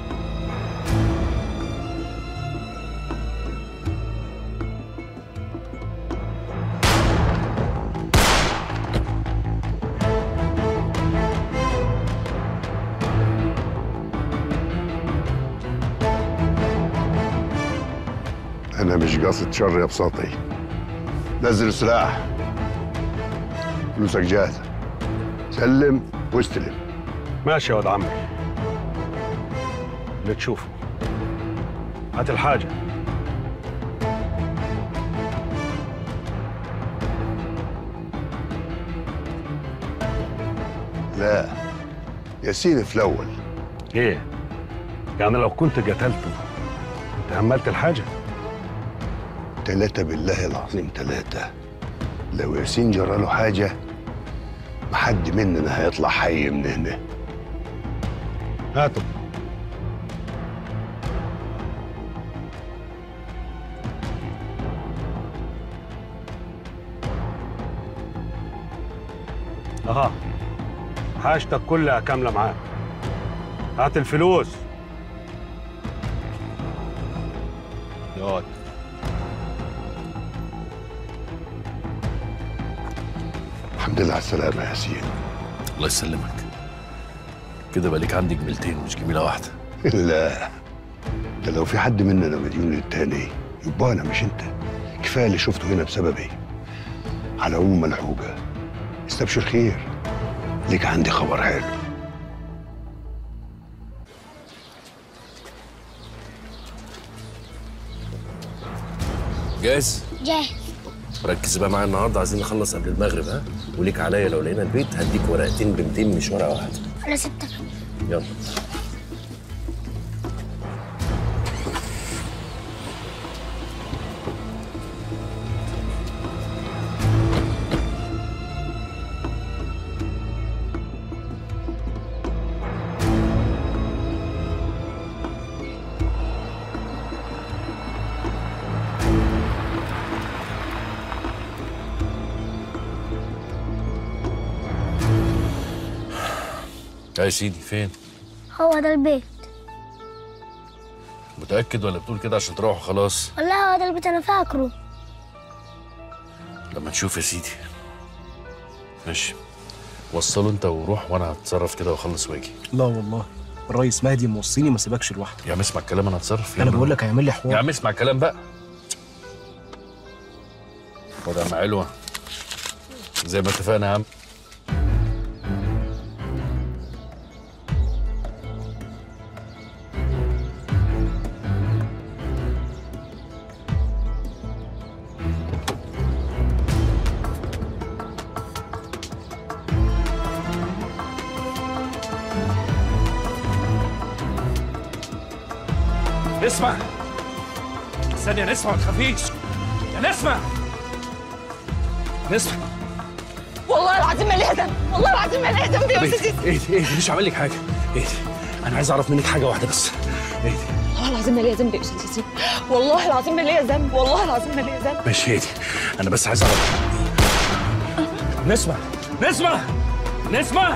أنا مش قاصد شر يا بساطي. نزل السلاح، فلوسك جاهزة، سلم واستلم. ماشي يا واد عمي، اللي تشوفه. هات الحاجة. لا، ياسين في الأول. إيه؟ يعني لو كنت قتلته كنت هملت الحاجة؟ تلاتة بالله العظيم تلاتة. لو ياسين جرى له حاجة محد مننا هيطلع حي من هنا. هاتوا. اها، حاجتك كلها كاملة معاك. هات الفلوس. يقعد. الحمد لله على السلامة يا ياسين. الله يسلمك. كده بقى ليك عندي جميلتين مش جميلة واحدة. لا، ده لو في حد مننا مديون للتاني يبقى أنا مش أنت. كفاية اللي شفته هنا بسببي. على العموم ملحوقة، استبشر خير، ليك عندي خبر حلو. جاهز؟ جاهز. ركز بقى معايا النهارده، عايزين نخلص قبل المغرب. ها؟ وليك عليا لو لقينا البيت هديك ورقتين ب ميتين مش ورقه واحده. انا ستة. يلا. يا سيدي فين؟ هو ده البيت. متأكد ولا بتقول كده عشان تروح وخلاص؟ والله هو ده البيت انا فاكره. لما تشوف يا سيدي. ماشي، وصله انت وروح وانا هتصرف كده واخلص واجي. لا والله الريس مهدي موصيني ما سيبكش لوحدك. يا عم اسمع الكلام، انا هتصرف. انا بقول لك هيعمل لي حوار. يا عم اسمع الكلام بقى. خد يا عم علوه زي ما اتفقنا يا عم. اسمع، استنى يا نسمة ما تخافيش. يا نسمة، نسمة والله العظيم ما ليها ذنب، والله العظيم ما ليها ذنب يا استاذ. ايه ايه مش عامل لك حاجة. ايه انا عايز اعرف منك حاجة واحدة بس. والله العظيم ما ليا ذنب يا استاذ ياسين، والله العظيم ما ليا ذنب، والله العظيم ما ليا ذنب. مش هي دي، انا بس عايز اعرف. نسمع نسمع نسمع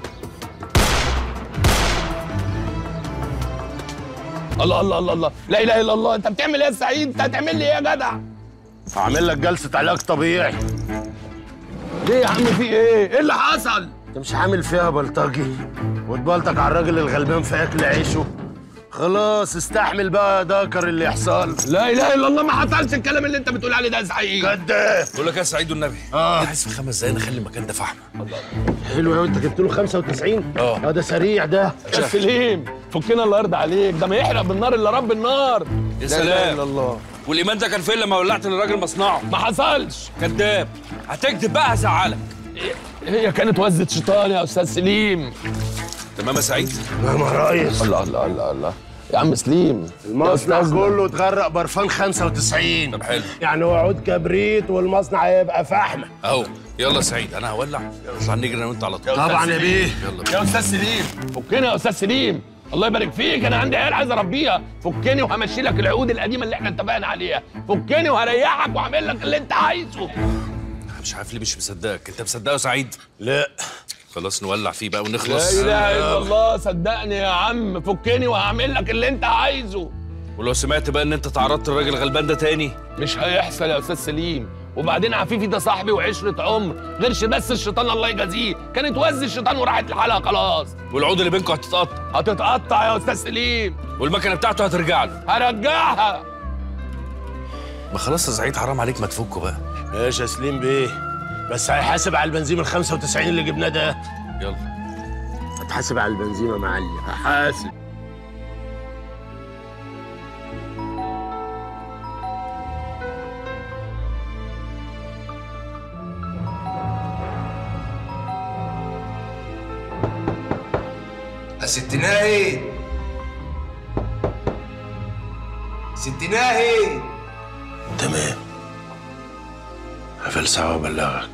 الله الله الله الله، لا اله الا الله. انت بتعمل ايه يا سعيد؟ انت هتعمل لي ايه يا جدع؟ هعمل لك جلسه علاج طبيعي. ليه يا عم في ايه؟ ايه اللي حصل؟ انت مش عامل فيها بلطجي وتبلطج على الراجل الغلبان في اكل عيشه؟ خلاص استحمل بقى يا دكر اللي يحصل. لا اله الا الله، ما حصلش الكلام اللي انت بتقول عليه ده يا سعيد. كداب. بقول لك يا سعيد والنبي، اه عايز في خمس دقايق نخلي المكان ده فحم. حلو قوي، انت جبت له خمسة وتسعين؟ اه ده سريع ده. يا سليم فكنا الله يرضى عليك، ده ما يحرق بالنار الا رب النار. يا سلام. لا اله الا الله. والايمان ده كان فين لما ولعت للراجل مصنعه؟ ما حصلش. كداب، هتكذب بقى هزعلك. هي كانت وزة شيطان يا استاذ سليم. تمام يا سعيد؟ تمام يا ريس. الله الله الله الله يا عم سليم، المصنع كله اتغرق برفان خمسة وتسعين. طب حلو، يعني هو عود كبريت والمصنع هيبقى فحمه اهو. يلا يا سعيد انا هولع، نطلع نجري انا وانت على طول. طبعا يا بيه. يلا يا استاذ سليم فكني يا استاذ سليم، الله يبارك فيك، انا عندي عيال عايز اربيها. فكني وهمشي لك العقود القديمه اللي احنا اتفقنا عليها. فكني وهريحك واعمل لك اللي انت عايزه. مش عارف ليه مش مصدقك. انت مصدقه يا سعيد؟ لا خلاص نولع فيه بقى ونخلص. لا اله الا الله، صدقني يا عم، فكني وهعمل لك اللي انت عايزه. ولو سمعت بقى ان انت تعرضت للراجل الغلبان ده تاني؟ مش هيحصل يا استاذ سليم. وبعدين عفيفي ده صاحبي وعشره عمر، غيرش بس الشيطان الله يجازيه، كانت وز الشيطان وراحت لحالها خلاص. والعقود اللي بينكم هتتقطع؟ هتتقطع يا استاذ سليم. والمكنه بتاعته هترجع له؟ هرجعها. ما خلاص يا سعيد حرام عليك، ما تفكوا بقى. ماشي يا سليم بيه، بس هيحاسب على البنزين ال خمسة وتسعين اللي جبناه ده. يلا هتحاسب على البنزين يا معلم، هحاسب. يا ست ناهي، ست ناهي. تمام، هفل ساعة وابلغك.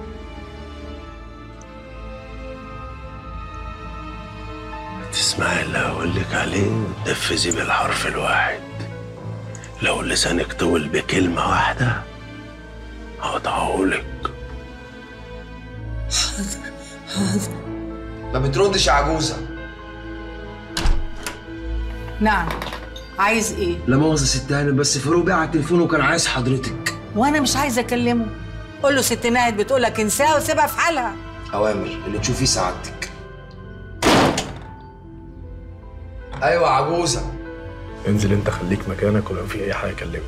تسمعي اللي هقولك عليه وتنفذي بالحرف الواحد. لو لسانك طول بكلمة واحدة هقطعهولك. حاضر حاضر. ما بتردش يا عجوزة. نعم، عايز ايه؟ لا مؤاخذة ست هانم، بس فاروق بيه على التليفون وكان عايز حضرتك. وانا مش عايزه اكلمه. قول له ست ناهد بتقولك انساها وسيبها في حالها. اوامر اللي تشوفيه سعادتك. ايوه عجوزة. انزل انت، خليك مكانك، ولو في اي حاجه كلمني.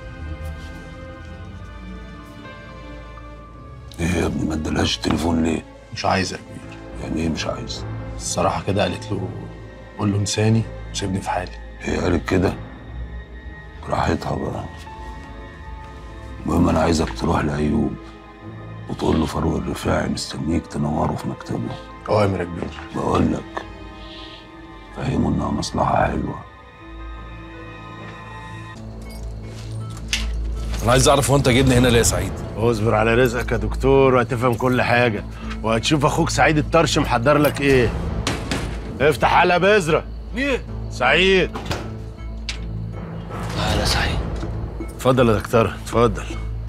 ايه يا ابني ما ادالهاش التليفون ليه؟ مش عايز يا كبير. يعني ايه مش عايز؟ الصراحة كده قالت له قول له انساني وسيبني في حالي. هي قالت كده؟ براحتها بقى. المهم انا عايزك تروح لايوب وتقول له فاروق الرفاعي مستنيك تنوره في مكتبه. اوامر يا كبير. بقول لك فهمه انها مصلحة حلوة. انا عايز اعرف هو انت جايبني هنا ليه يا سعيد؟ اصبر على رزقك يا دكتور وهتفهم كل حاجة، وهتشوف اخوك سعيد الطرش محضر لك ايه. افتح على بذرة. مين؟ سعيد. اهلا سعيد. اتفضل يا دكتور، اتفضل.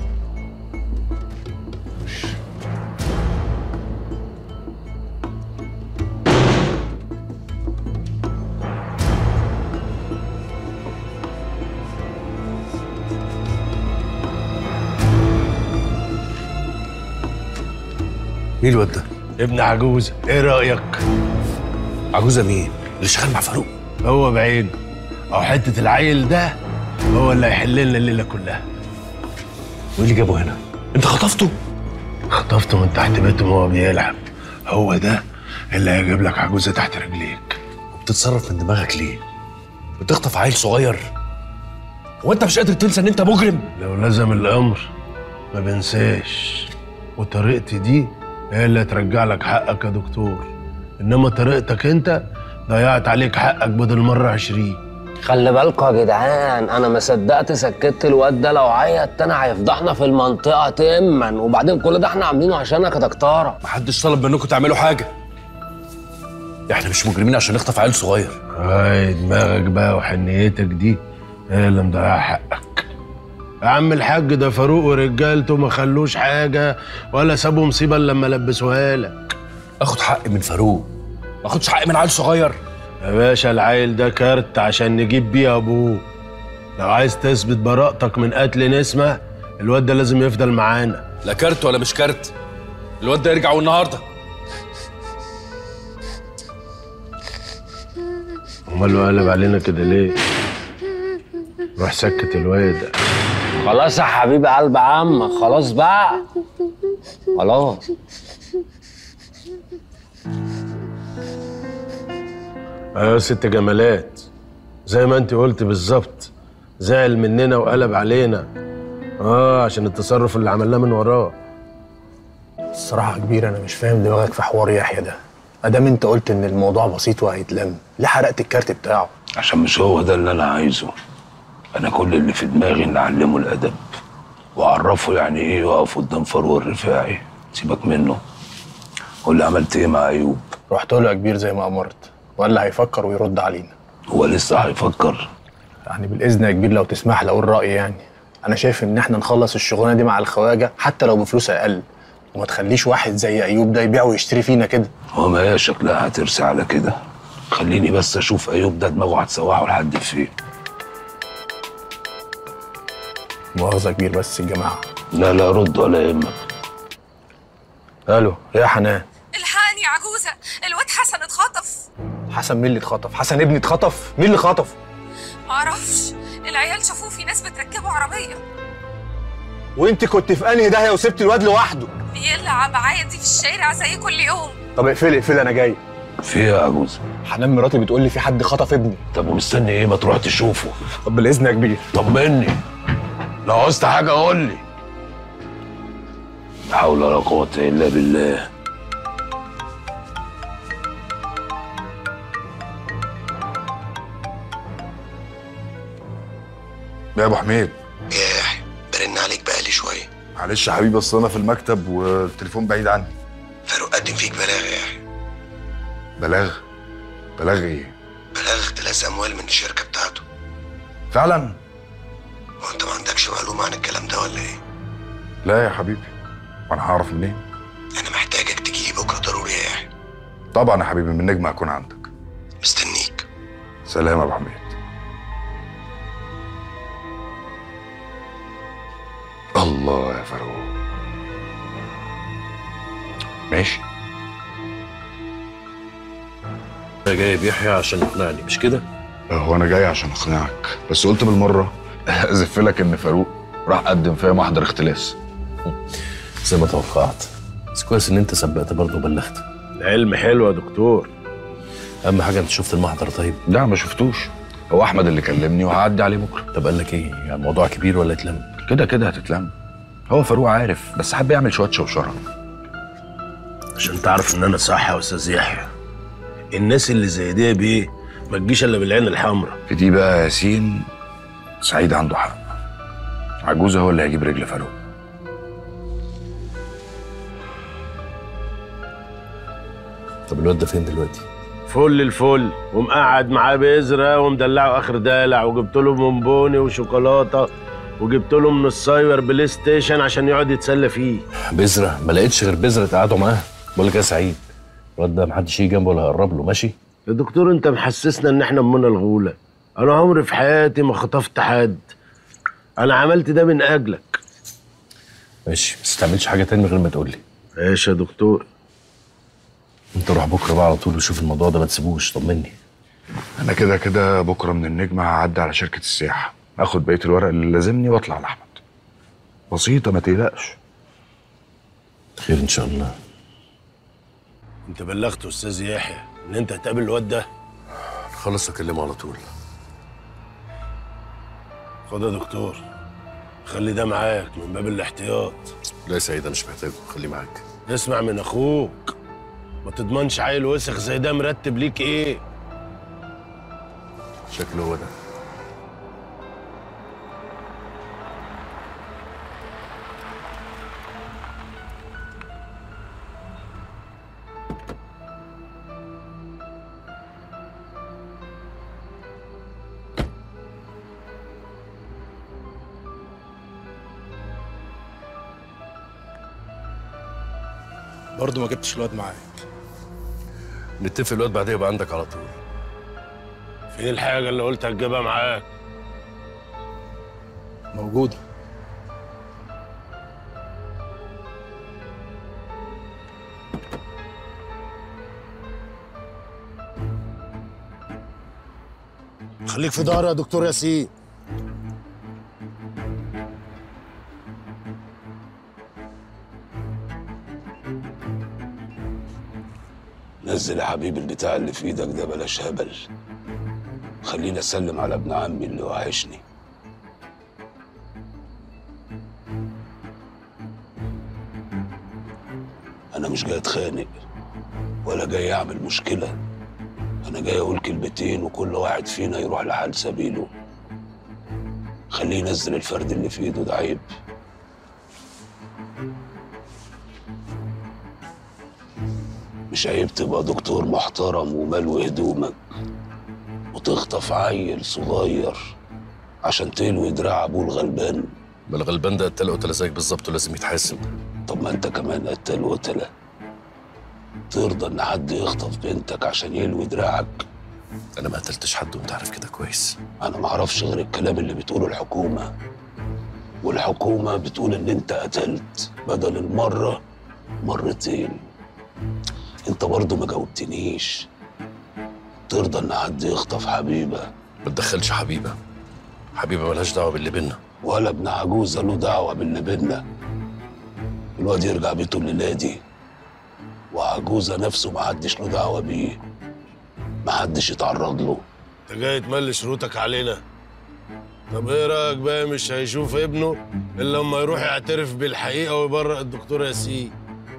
مين الواد ده؟ ابن عجوزة، ايه رأيك؟ عجوزة مين؟ اللي شغال مع فاروق؟ هو بعينه، او حتة العيل ده هو اللي هيحل لنا الليلة كلها. وايه اللي جابه هنا؟ انت خطفته؟ خطفته من تحت بيته وهو بيلعب. هو ده اللي هيجيب لك عجوزة تحت رجليك. وبتتصرف من دماغك ليه؟ بتخطف عيل صغير؟ هو انت مش قادر تنسى ان انت مجرم؟ لو لزم الامر ما بنساش، وطريقتي دي هي اللي هترجع لك حقك يا دكتور، انما طريقتك انت ضيعت عليك حقك بدل مرة عشرين. خلي بالكوا يا جدعان، انا ما صدقت سكت الواد ده، لو عيط تاني هيفضحنا في المنطقة تمن، وبعدين كل ده احنا عاملينه عشانك يا دكتورة. محدش طلب منكم تعملوا حاجة. احنا مش مجرمين عشان نخطف عيل صغير. هاي دماغك بقى وحنيتك دي هي اللي مضيعه حقك. يا عم الحاج ده فاروق ورجالته ما خلوش حاجه ولا سابوا مصيبه الا لما لبسوها لك. اخد حقي من فاروق، ما اخدش حقي من عيل صغير؟ يا باشا العيل ده كارت عشان نجيب بيه ابوه. لو عايز تثبت براءتك من قتل نسمه الواد ده لازم يفضل معانا. لا كارت ولا مش كارت، الواد ده يرجع النهارده. امال هو قلب علينا كده ليه؟ روح سكت الواد. خلاص يا حبيب قلب عمك، خلاص بقى خلاص. ايوه يا ست جمالات، زي ما انت قلت بالظبط، زعل مننا وقلب علينا. اه عشان التصرف اللي عملناه من وراه. الصراحه كبير انا مش فاهم دماغك في حوار يحيى ده. ادام انت قلت ان الموضوع بسيط وهيتلم، ليه حرقت الكارت بتاعه؟ عشان مش هو ده اللي انا عايزه. انا كل اللي في دماغي ان اعلمه الادب واعرفه يعني ايه يقف قدام فاروق الرفاعي. سيبك منه. قول لي عملت ايه مع ايوب؟ رحت له يا كبير زي ما امرت، ولا هيفكر ويرد علينا. هو لسه هيفكر؟ يعني بالاذن يا كبير لو تسمح لي اقول رايي. يعني انا شايف ان احنا نخلص الشغلانه دي مع الخواجه حتى لو بفلوس اقل، وما تخليش واحد زي ايوب ده يبيع ويشتري فينا كده. هو ما هي شكلها هترسى على كده. خليني بس اشوف ايوب ده دماغه هتسوحه لحد فين. مؤاخذه كبير بس الجماعه. لا لا رد ولا يهمك. الو يا حنان. الحقني يا عجوزه، الواد حسن اتخطف. حسن مين اللي اتخطف؟ حسن ابني اتخطف؟ مين اللي خطفه؟ معرفش، العيال شافوه في ناس بتركبوا عربيه. وانت كنت في انهي داهيه وسبت الواد لوحده؟ بيلعب عادي في الشارع زي كل يوم. طب اقفلي اقفلي انا جاي. في ايه يا عجوز؟ حنان مراتي بتقول لي في حد خطف ابني. طب ومستني ايه؟ ما تروح تشوفه. طب بالاذن يا كبير. طمني، لو عوزت حاجه قول لي. لا حول ولا قوه الا بالله. يا ابو حميد. يا يحيى برن عليك بقالي شويه. معلش يا حبيبي اصل انا في المكتب والتليفون بعيد عني. فاروق قدم فيك بلاغ يا يحيى. بلاغ؟ بلاغ ايه؟ بلاغ اختلاس اموال من الشركه بتاعته. فعلا؟ هو انت ما عندكش معلومه عن الكلام ده ولا ايه؟ لا يا حبيبي، وانا هعرف منين؟ انا محتاجك تجيلي بكره ضروري يا يحيى. طبعا يا حبيبي، من نجم هكون عندك. مستنيك. سلام يا ابو حميد. الله يا فاروق. ماشي. انا جايب يحيى عشان يقنعني مش كده؟ هو انا جاي عشان اقنعك، بس قلت بالمره ازف لك ان فاروق راح قدم فيها محضر اختلاس. زي ما توقعت، بس كويس ان انت سبقت برضه وبلغت. العلم حلو يا دكتور. اهم حاجه انت شفت المحضر طيب؟ لا ما شفتوش، هو احمد اللي كلمني وهعدي عليه بكره. طب قال لك ايه؟ يعني الموضوع كبير ولا يتلم؟ كده كده هتتلم. هو فاروق عارف، بس حب يعمل شويه شوشره. عشان تعرف ان انا صح يا استاذ يحيى. الناس اللي زي دي بيه ما تجيش الا بالعين الحمراء. في دي بقى يا ياسين سعيد عنده حق. عجوزه هو اللي هيجيب رجل فاروق. طب الواد ده فين دلوقتي؟ فل الفل، ومقعد معاه بذره ومدلعه اخر دلع، وجبت له بونبوني وشوكولاته، وجبت له من السايبر بلاي ستيشن عشان يقعد يتسلى فيه. بذره؟ ما لقيتش غير بذره قعدوا معاه. بقول لك يا سعيد، الواد ده محدش يجي جنبه ولا هيقرب له. ماشي يا دكتور، انت محسسنا ان احنا امنا الغوله. انا عمري في حياتي ما خطفت حد. انا عملت ده من اجلك. ماشي، بس ما تعملش حاجه تاني من غير ما تقول لي. ماشي يا دكتور. انت روح بكره بقى على طول وشوف الموضوع ده، ما تسيبوش. طمني. انا كده كده بكره من النجم هعدي على شركه السياحه، اخد بقيه الورق اللي لازمني واطلع لاحمد. بسيطه ما تقلقش. خير ان شاء الله. انت بلغت استاذ يحيى ان انت هتقابل الواد ده؟ خلص اكلمه على طول. خد يا دكتور، خلي ده معاك من باب الاحتياط. لا يا سعيد انا مش محتاجه، خليه معاك. اسمع من اخوك، ما تضمنش عيل وسخ زي ده مرتب ليك ايه. شكله هو ده. برضه ما جبتش الواد معاك. نتفق الواد بعدين يبقى عندك على طول. فين الحاجه اللي قلت هتجيبها معاك؟ موجوده. خليك في ظهري يا دكتور ياسين. نزل يا حبيبي البتاع اللي في ايدك ده، بلاش هبل. خليني اسلم على ابن عمي اللي وحشني. انا مش جاي اتخانق ولا جاي اعمل مشكله، انا جاي اقول كلمتين وكل واحد فينا يروح لحال سبيله. خليه ينزل الفرد اللي في ايده ده، عيب. مش عيب تبقى دكتور محترم وملوي هدومك وتخطف عيل صغير عشان تلوي دراع ابوه الغلبان؟ ما الغلبان ده قتل قتله زيك بالظبط ولازم يتحاسب. طب ما انت كمان قتل قتله. ترضى ان حد يخطف بنتك عشان يلوي دراعك؟ انا ما قتلتش حد وانت عارف كده كويس. انا ما اعرفش غير الكلام اللي بتقوله الحكومه، والحكومه بتقول ان انت قتلت بدل المره مرتين. انت برضه ما جاوبتنيش. ترضى ان حد يخطف حبيبه؟ ما تدخلش حبيبه. حبيبه ملهاش دعوه باللي بينا. ولا ابن عجوزه له دعوه باللي بينا. الواد يرجع بيته الليله دي، وعجوزه نفسه ما حدش له دعوه بيه، ما حدش يتعرض له. انت جاي تملي شروطك علينا. طب ايه رايك بقى مش هيشوف ابنه الا لما يروح يعترف بالحقيقه ويبرئ الدكتور ياسين؟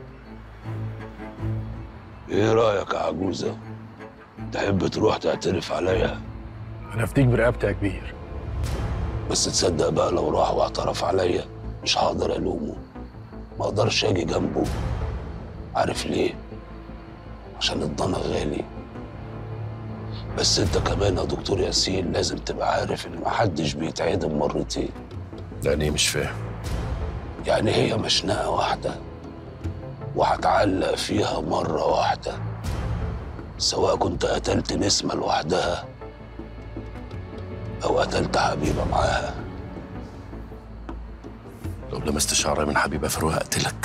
ايه رايك يا عجوزه؟ تحب تروح تعترف عليا؟ انا افتيك برقبتي يا كبير. بس تصدق بقى لو راح واعترف عليا مش هقدر الومه، ما اقدرش اجي جنبه. عارف ليه؟ عشان الضنا غالي. بس انت كمان يا دكتور ياسين لازم تبقى عارف ان محدش بيتعدم مرتين. يعني ايه؟ مش فاهم. يعني هي مشنقه واحده وهتعلق فيها مره واحده، سواء كنت قتلت نسمه لوحدها او قتلت حبيبه معاها. لو لمست شعرها من حبيبه فاروق هقتلك.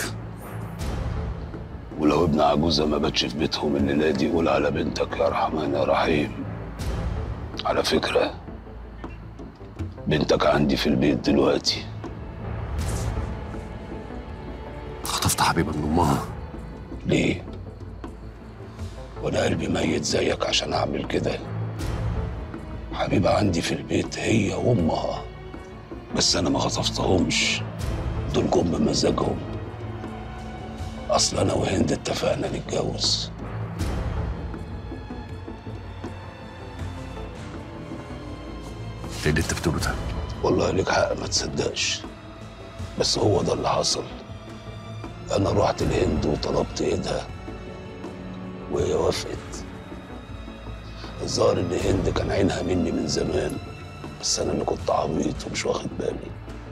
ولو ابن عجوزه ما باتش في بيتهم الليله دي قول على بنتك يا رحمن يا رحيم. على فكره بنتك عندي في البيت دلوقتي. خطفت حبيبه من امها. ليه؟ وانا قلبي ميت زيك عشان اعمل كده؟ حبيبه عندي في البيت هي وامها، بس انا ما خطفتهمش، دول جم بمزاجهم. اصل انا وهند اتفقنا نتجوز. ايه اللي انت بتقوله ده؟ والله ليك حق ما تصدقش، بس هو ده اللي حصل. انا رحت الهند وطلبت ايدها وهي وافقت. الظاهر ان هند كان عينها مني من زمان، بس انا اللي كنت عبيط ومش واخد بالي.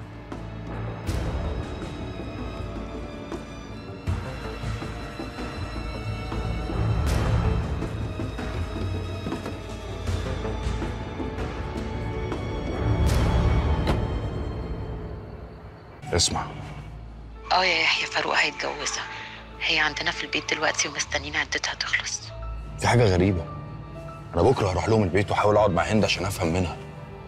اسمع، اه يا يحيى، فاروق هيتجوزها. هي عندنا في البيت دلوقتي ومستنيين عدتها تخلص. دي حاجة غريبة. أنا بكرة هروح لهم البيت وأحاول أقعد مع هند عشان أفهم منها.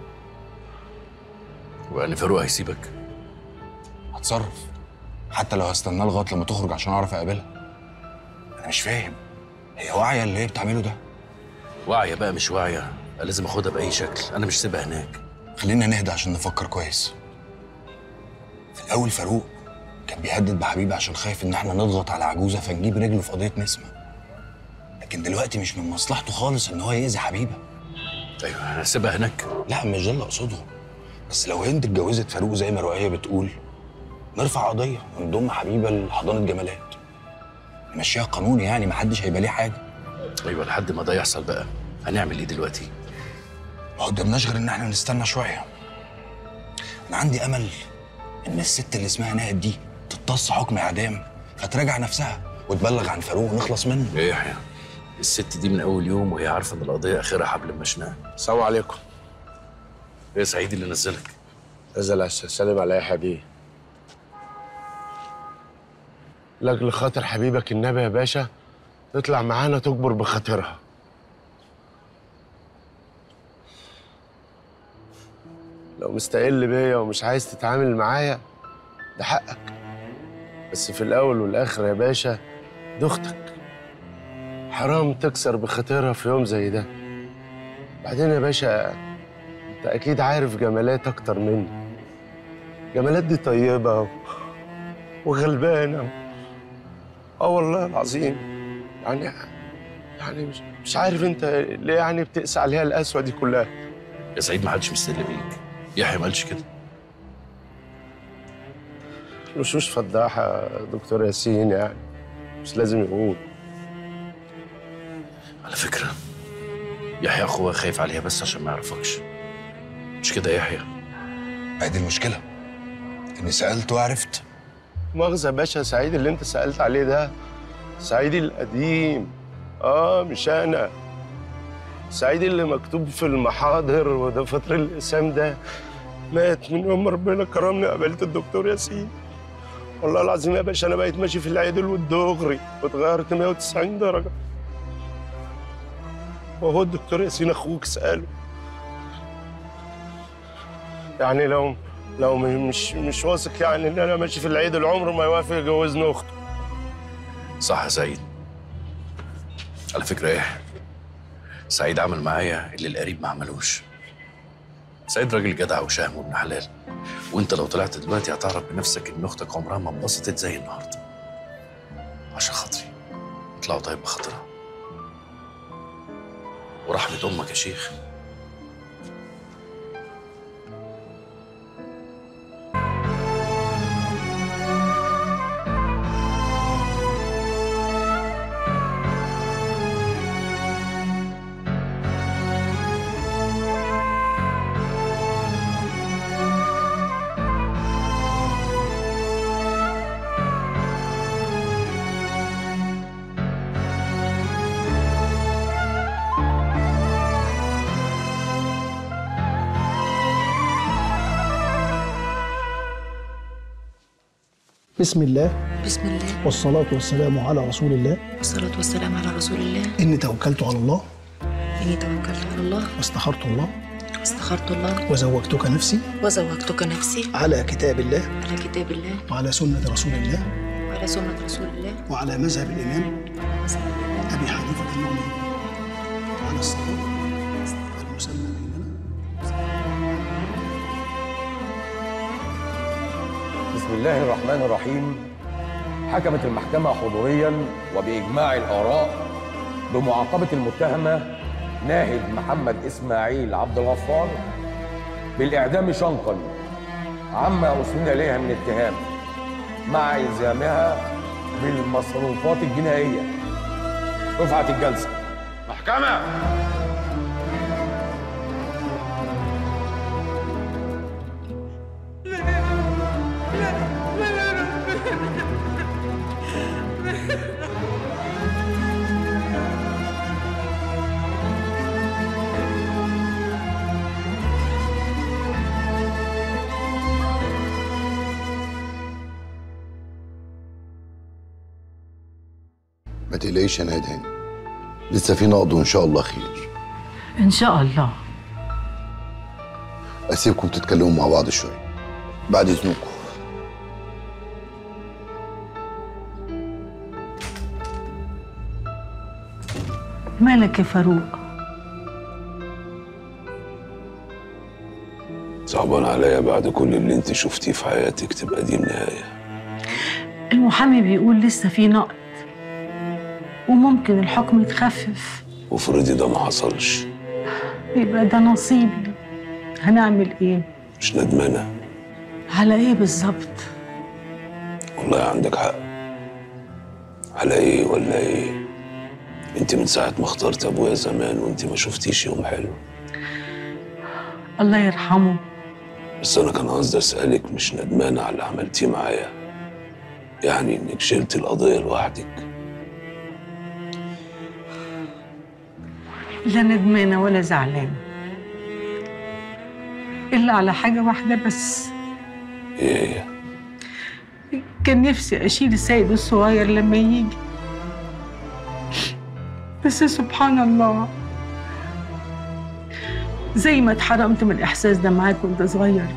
وقال لي فاروق هيسيبك؟ هتصرف، حتى لو هستناه لغاية لما تخرج عشان أعرف أقابلها. أنا مش فاهم، هي واعية اللي هي بتعمله ده؟ واعية بقى مش واعية، لازم أخدها بأي شكل، أنا مش سيبها هناك. خلينا نهدى عشان نفكر كويس. في الأول فاروق كان بيهدد بحبيبة عشان خايف إن إحنا نضغط على عجوزة فنجيب رجله في قضية نسمة. لكن دلوقتي مش من مصلحته خالص إن هو يأذي حبيبة. أيوه هسيبها هناك؟ لا مش ده اللي أقصده، بس لو هند اتجوزت فاروق زي ما رؤية بتقول نرفع قضية ونضم حبيبة لحضانة جمالات. نمشيها قانوني يعني، محدش هيبقى ليه حاجة. أيوه لحد ما ده يحصل بقى هنعمل إيه دلوقتي؟ ما قدامناش غير إن إحنا نستنى شوية. أنا عندي أمل إن الست اللي اسمها ناهد دي تتص حكم إعدام فتراجع نفسها وتبلغ عن فاروق ونخلص منه. ايه يحيى؟ الست دي من اول يوم وهي عارفه ان القضيه اخرها حبل المشنقه. السلام عليكم. ايه سعيد اللي نزلك؟ نزل سلم على يحيى بيه. لاجل خاطر حبيبك النبي يا باشا تطلع معانا تجبر بخاطرها. لو مستقل بيا ومش عايز تتعامل معايا ده حقك، بس في الاول والاخر يا باشا دي اختك، حرام تكسر بخاطرها في يوم زي ده. بعدين يا باشا انت اكيد عارف جمالات اكتر مني. جمالات دي طيبه وغلبانه. اه والله العظيم يعني يعني مش, مش عارف انت ليه يعني بتقسى عليها القسوه دي كلها. يا سعيد ما حدش مستقل بيك، يحيى ما قالش كده. وشوش فضاحه يا دكتور ياسين، يعني مش لازم يقول. على فكره يحيى اخوها خايف عليها بس عشان ما يعرفكش، مش كده يا يحيى؟ ادي المشكله اني سالت وعرفت. مؤاخذة يا باشا، سعيد اللي انت سألت عليه ده سعيد القديم، اه مش انا. سعيد اللي مكتوب في المحاضر ودفاتر الاسام ده مات من يوم ربنا كرمني قابلت الدكتور ياسين. والله العظيم يا باشا انا بقيت ماشي في العدل والدغري واتغيرت مية وتسعين درجة. وهو الدكتور ياسين اخوك سأله، يعني لو لو مش مش واثق يعني ان انا ماشي في العيد العمر ما يوافق يجوزني اخته. صح يا سعيد. على فكره ايه، سعيد عمل معايا اللي القريب ما عملوش. سعيد راجل جدع وشهم وابن حلال، وانت لو طلعت دلوقتي هتعرف بنفسك ان اختك عمرها ما انبسطت زي النهارده. عشان خاطري اطلعوا طيب بخاطرها ورحمه امك يا شيخ. بسم الله بسم الله والصلاة والسلام على رسول الله والصلاة والسلام على رسول الله. إني توكلت على الله إني توكلت على الله واستخرت الله واستخرت الله وزوجتك نفسي وزوجتك نفسي على كتاب الله على كتاب الله وعلى سنة رسول الله وعلى سنة رسول الله وعلى مذهب الإمام أبي حنيفة النعمان وعلى الصلاة المسلم بيننا. بسم الله الرحمن الرحيم. حكمت المحكمة حضوريا وبإجماع الآراء بمعاقبة المتهمة ناهد محمد إسماعيل عبد الغفار بالإعدام شنقا عما أسند إليها من اتهام، مع إلزامها بالمصروفات الجنائية. رفعت الجلسة. محكمة. ما تقلقيش يا نادين، لسه في نقد وان شاء الله خير. ان شاء الله. اسيبكم تتكلموا مع بعض شويه بعد اذنكم. مالك يا فاروق؟ صعبان عليا بعد كل اللي انت شفتيه في حياتك تبقى دي النهايه. المحامي بيقول لسه في نقد وممكن الحكم يتخفف. وافرضي ده ما حصلش؟ يبقى ده نصيبي. هنعمل ايه؟ مش ندمانه؟ على ايه بالظبط؟ والله عندك حق. على ايه ولا ايه؟ انت من ساعه ما اخترت ابويا زمان وانت ما شفتيش يوم حلو. الله يرحمه. بس انا كان قصدي اسالك، مش ندمانه على اللي عملتيه معايا؟ يعني انك شلت القضيه لوحدك لا ندمانة ولا زعلانة، إلا على حاجة واحدة بس. ايه؟ كان نفسي أشيل السيد الصغير لما يجي، بس سبحان الله زي ما اتحرمت من الإحساس ده معاك وأنت صغير،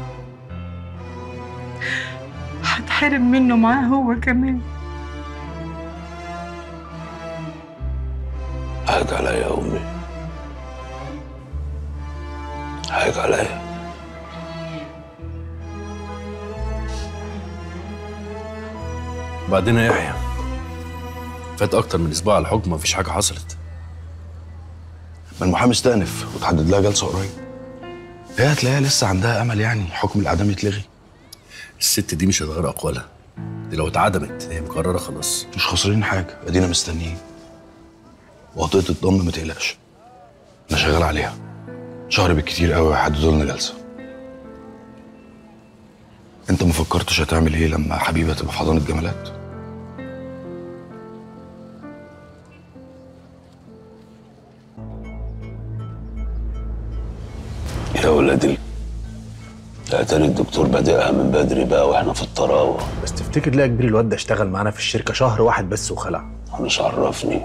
هتحرم منه معاه هو كمان. حقك عليا يا أمي، حقك عليا. وبعدين يا يحيى، فات أكتر من أسبوع على الحكم مفيش حاجة حصلت. ما المحامي استأنف وتحدد لها جلسة قريب. هي هتلاقيها لسه عندها أمل يعني حكم الإعدام يتلغي. الست دي مش هتغير أقوالها، دي لو اتعدمت هي مقررة خلاص. مش خسرين حاجة، أدينا مستنيين. وطئة الضم ما تقلقش، أنا شغال عليها. شهر بالكتير قوي هيحددوا لنا جلسة. أنت ما فكرتش هتعمل إيه لما حبيبة تبقى في حضانة جمالات؟ يا ولادي، اتاري الدكتور بادئها من بدري بقى واحنا في الطراوه. بس تفتكر ليه يا كبير الواد ده اشتغل معانا في الشركه شهر واحد بس وخلع؟ مش عرفني،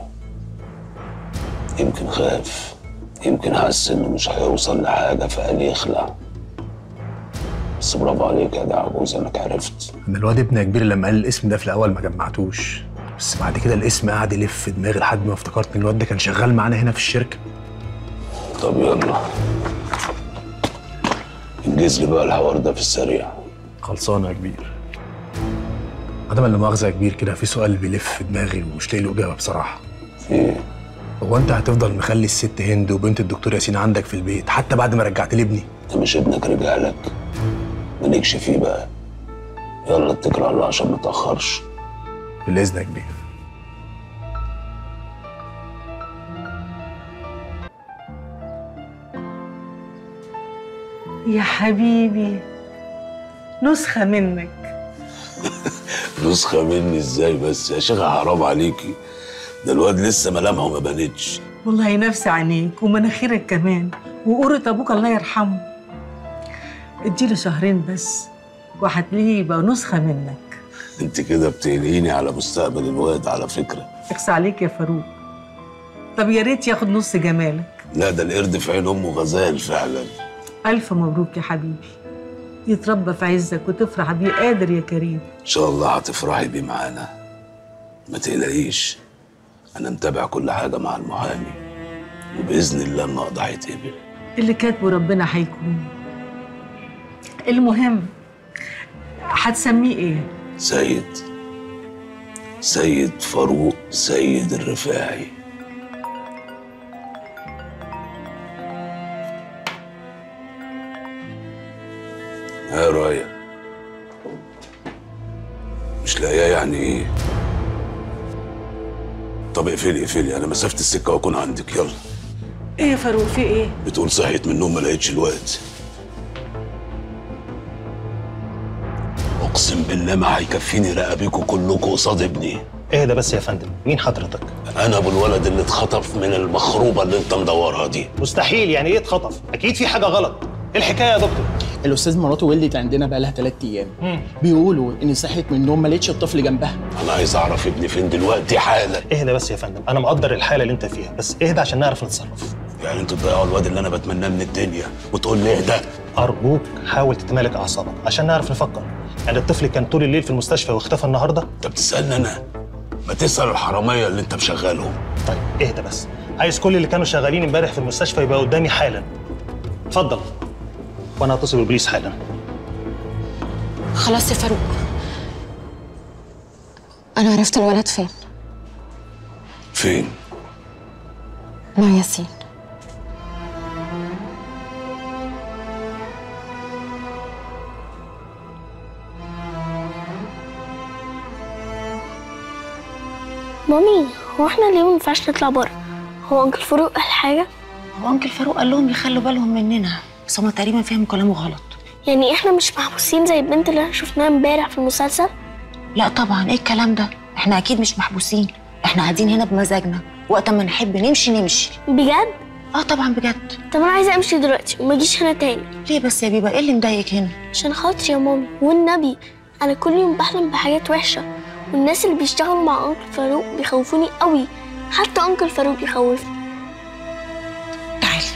يمكن خاف، يمكن حس انه مش هيوصل لحاجه فقال يخلع. بس برافو عليك يا ده عجوز انك عرفت. انا الواد ابني يا كبير لما قال الاسم ده في الاول ما جمعتوش، بس بعد كده الاسم قعد يلف في دماغي لحد ما افتكرت ان الواد ده كان شغال معانا هنا في الشركه. طب يلا انجز لي بقى الحوار ده في السريع. خلصانه يا كبير. عدم لا مؤاخذه يا كبير، كده في سؤال بيلف في دماغي ومش لاقي له اجابه بصراحه. ايه؟ هو انت هتفضل مخلي الست هند وبنت الدكتور ياسين عندك في البيت حتى بعد ما رجعت لي ابني؟ انت مش ابنك رجع لك، مالكش فيه بقى. يلا اتكل على الله عشان ما نتاخرش. بالاذن يا كبير. يا حبيبي نسخة منك. نسخة مني ازاي بس يا شيخة؟ حرام عليكي، ده الواد لسه ملامحه ما بانتش. والله نفس عينيك ومناخيرك كمان وقورة ابوك الله يرحمه. اديله شهرين بس وهتلاقيه يبقى نسخة منك. انت كده بتقلقيني على مستقبل الواد على فكرة. اقسى عليك يا فاروق. طب يا ريت ياخد نص جمالك. لا ده القرد في عين امه غزال فعلا. ألف مبروك يا حبيبي، يتربى في عزك وتفرح بيه قادر يا كريم. إن شاء الله هتفرحي بيه معانا، ما تقلقيش. أنا متابع كل حاجة مع المحامي وبإذن الله النقض هيتقبل. اللي كاتبه ربنا هيكون. المهم هتسميه إيه؟ سيد. سيد فاروق سيد الرفاعي. ها راية، مش لاقياه يعني ايه؟ طب اقفلي اقفلي، انا مسافة السكة واكون عندك. يلا. ايه يا فاروق في ايه؟ بتقول صحيت من النوم ما لقيتش الواد. اقسم بالله ما هيكفيني رقابيكوا كلكوا قصاد ابني. اهدى بس يا فندم، مين حضرتك؟ انا ابو الولد اللي اتخطف من المخروبه اللي انت مدورها دي. مستحيل، يعني ايه اتخطف؟ اكيد في حاجه غلط. ايه الحكايه يا دكتور؟ الاستاذ مراته ولدت عندنا بقى لها ثلاث ايام. مم. بيقولوا ان صحيت من النوم ما لقيتش الطفل جنبها. انا عايز اعرف ابني فين دلوقتي حالا. اهدى بس يا فندم، انا مقدر الحاله اللي انت فيها، بس اهدى عشان نعرف نتصرف. يعني انتوا تضيعوا الواد اللي انا بتمناه من الدنيا وتقول لي اهدى؟ ارجوك حاول تتمالك اعصابك عشان نعرف نفكر. يعني الطفل كان طول الليل في المستشفى واختفى النهارده؟ انت بتسالني انا؟ ما تسال الحراميه اللي انت مشغلهم. طيب اهدى بس، عايز كل اللي كانوا شغالين امبارح في المستشفى يبقى قدامي حالا. اتفضل وانا هتصل بالبوليس حالا. خلاص يا فاروق، انا عرفت الولد فين. فين؟ مع ياسين. مامي هو احنا ليه ما ينفعش نطلع بره؟ هو انكل فاروق قال حاجه؟ هو انكل فاروق قال لهم يخلوا بالهم مننا، بس هما تقريبا فهموا كلامه غلط. يعني احنا مش محبوسين زي البنت اللي شفناها امبارح في المسلسل؟ لا طبعا، ايه الكلام ده؟ احنا اكيد مش محبوسين، احنا قاعدين هنا بمزاجنا، وقت ما نحب نمشي نمشي. بجد؟ اه طبعا بجد. طب انا عايزه امشي دلوقتي وما اجيش هنا تاني. ليه بس يا بيبه؟ ايه اللي مضايقك هنا؟ عشان خاطري يا مامي والنبي، انا كل يوم بحلم بحاجات وحشه، والناس اللي بيشتغلوا مع انكل فاروق بيخوفوني قوي، حتى انكل فاروق بيخوفني. تعالي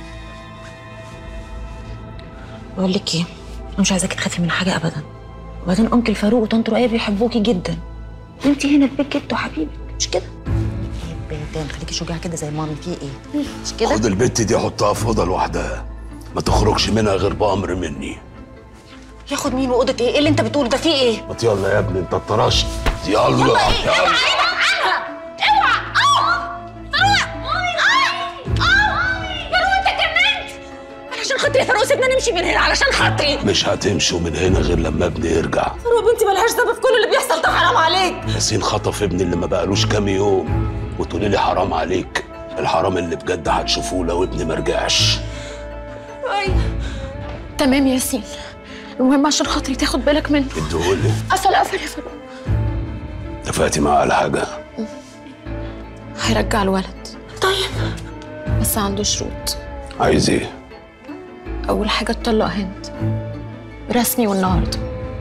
بقول لك ايه، انا مش عايزاكي تخافي من حاجه ابدا، وبعدين انكل فاروق وطنط رؤية بيحبوكي جدا، وانت هنا في بيت جدو حبيبك، مش كده؟ بنتين خليكي شجاعه كده زي مامي، في ايه؟ مش كده؟ خد البت دي حطها في اوضه لوحدها، ما تخرجش منها غير بامر مني. ياخد مين واوضه ايه؟ ايه اللي انت بتقوله ده؟ في ايه؟ ما يلا يا ابني انت اتطرشت. يلا يلا يلا ايه؟ اوعى عنها، اوعى. اه فاروق مامي اه فاروق انت اتجننت. علشان خاطري يا فاروق سيبنا نمشي من هنا، علشان خاطري. مش هتمشوا من هنا غير لما ابني يرجع. فاروق بنتي ملهاش ذنب في كل اللي بيحصل ده، حرام عليك. ياسين خطف ابني اللي ما بقالوش كام يوم، وتقولي لي حرام عليك. الحرام اللي بجد هتشوفوه لو ابني ما رجعش. ايوه تمام يا ياسين، المهم عشان خاطري تاخد بالك منه. اديهولي. قفل قفل يا فاروق. اتفقتي معاه على حاجه؟ هيرجع الولد. طيب بس عنده شروط. عايز ايه؟ اول حاجه تطلق هند رسمي والنهارده.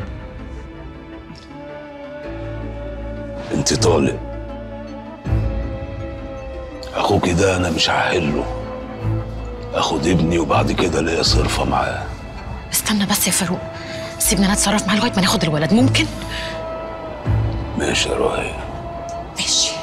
انت طالق، اخوكي ده انا مش هحله. اخد ابني وبعد كده ليا صرفه معاه. استنى بس يا فاروق، سيبنا انا اتصرف معاه لغايه ما ناخد الولد، ممكن؟ ماشي يا راهي. ماشي.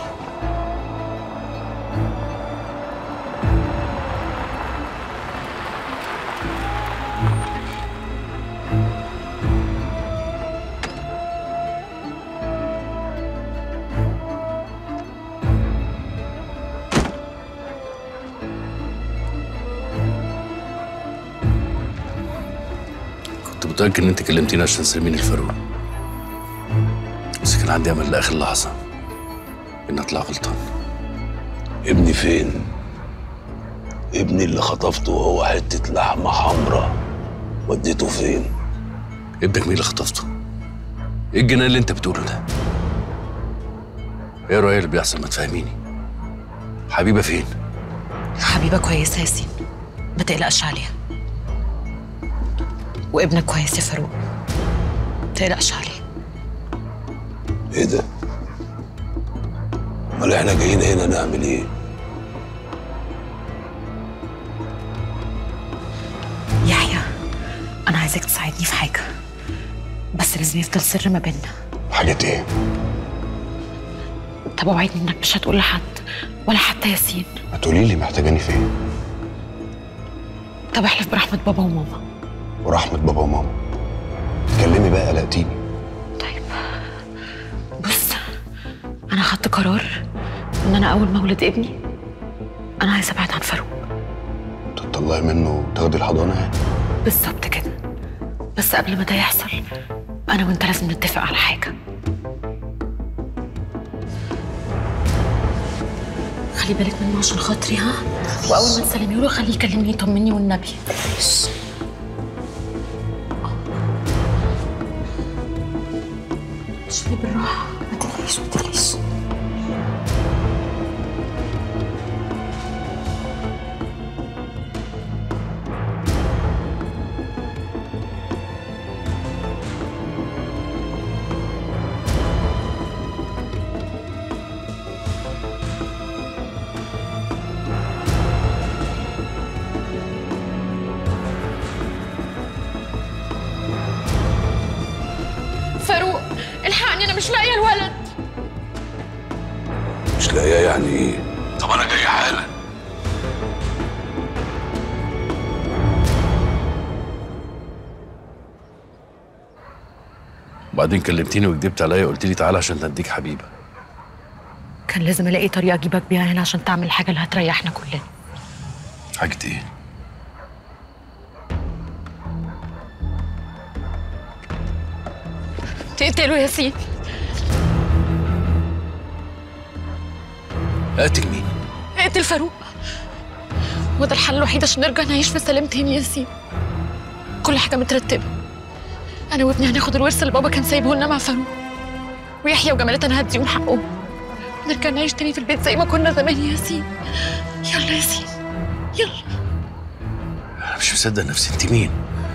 كنت متأكد إن أنت كلمتيني عشان تسلميني الفاروق، بس كان عندي أمل لآخر لحظة إني أطلع غلطان. ابني فين؟ ابني اللي خطفته وهو حتة لحمة حمراء، وديته فين؟ ابنك مين اللي خطفته؟ إيه الجنان اللي أنت بتقوله ده؟ إيه رأيك اللي بيحصل؟ ما تفهميني. حبيبة فين؟ حبيبه كويسه يا ياسين، ما تقلقش عليها. وابنك كويس يا فاروق، ما تقلقش عليه. ايه ده؟ امال احنا جايين هنا نعمل ايه؟ يحيى انا عايزاك تساعدني في حاجه، بس لازم يفضل سر ما بيننا. حاجة ايه؟ طب اوعدني انك مش هتقول لحد ولا حتى ياسين. ما تقولي لي محتاجاني فين؟ طب احلف برحمه بابا وماما. ورحمة بابا وماما. اتكلمي بقى، قلقتيني. بص انا خدت قرار ان انا اول ما اولد ابني انا عايزه ابعد عن فاروق. تطلعي منه وتاخدي الحضانة يعني؟ بالظبط كده، بس قبل ما ده يحصل انا وانت لازم نتفق على حاجه. خلي بالك منه عشان خاطري، ها؟ واول ما تسلمي له خليه يكلمني يطمني والنبي. شوفي بالراحه، ما تقلقيش ما تقلقيش. فاروق الحقني، انا مش لاقيه الولد. مش لاقيه يعني ايه؟ طب انا جاي حالا. وبعدين كلمتيني وكدبت عليا وقلت لي تعالى عشان نديك حبيبه. كان لازم الاقي طريقه اجيبك بيها هنا عشان تعمل الحاجه اللي هتريحنا كلنا. حاجه ايه؟ تقتله يا ياسين. اقتل مين؟ اقتل فاروق، وده الحل الوحيد عشان نرجع نعيش في سلام تاني يا ياسين. كل حاجه مترتبه، انا وابني هناخد الورث اللي بابا كان سايبه لنا مع فاروق، ويحيى وجمالات انا هديهم حقهم، نرجع نعيش تاني في البيت زي ما كنا زمان يا ياسين. يلا يا ياسين يلا. انا مش مصدق نفسي، انت مين؟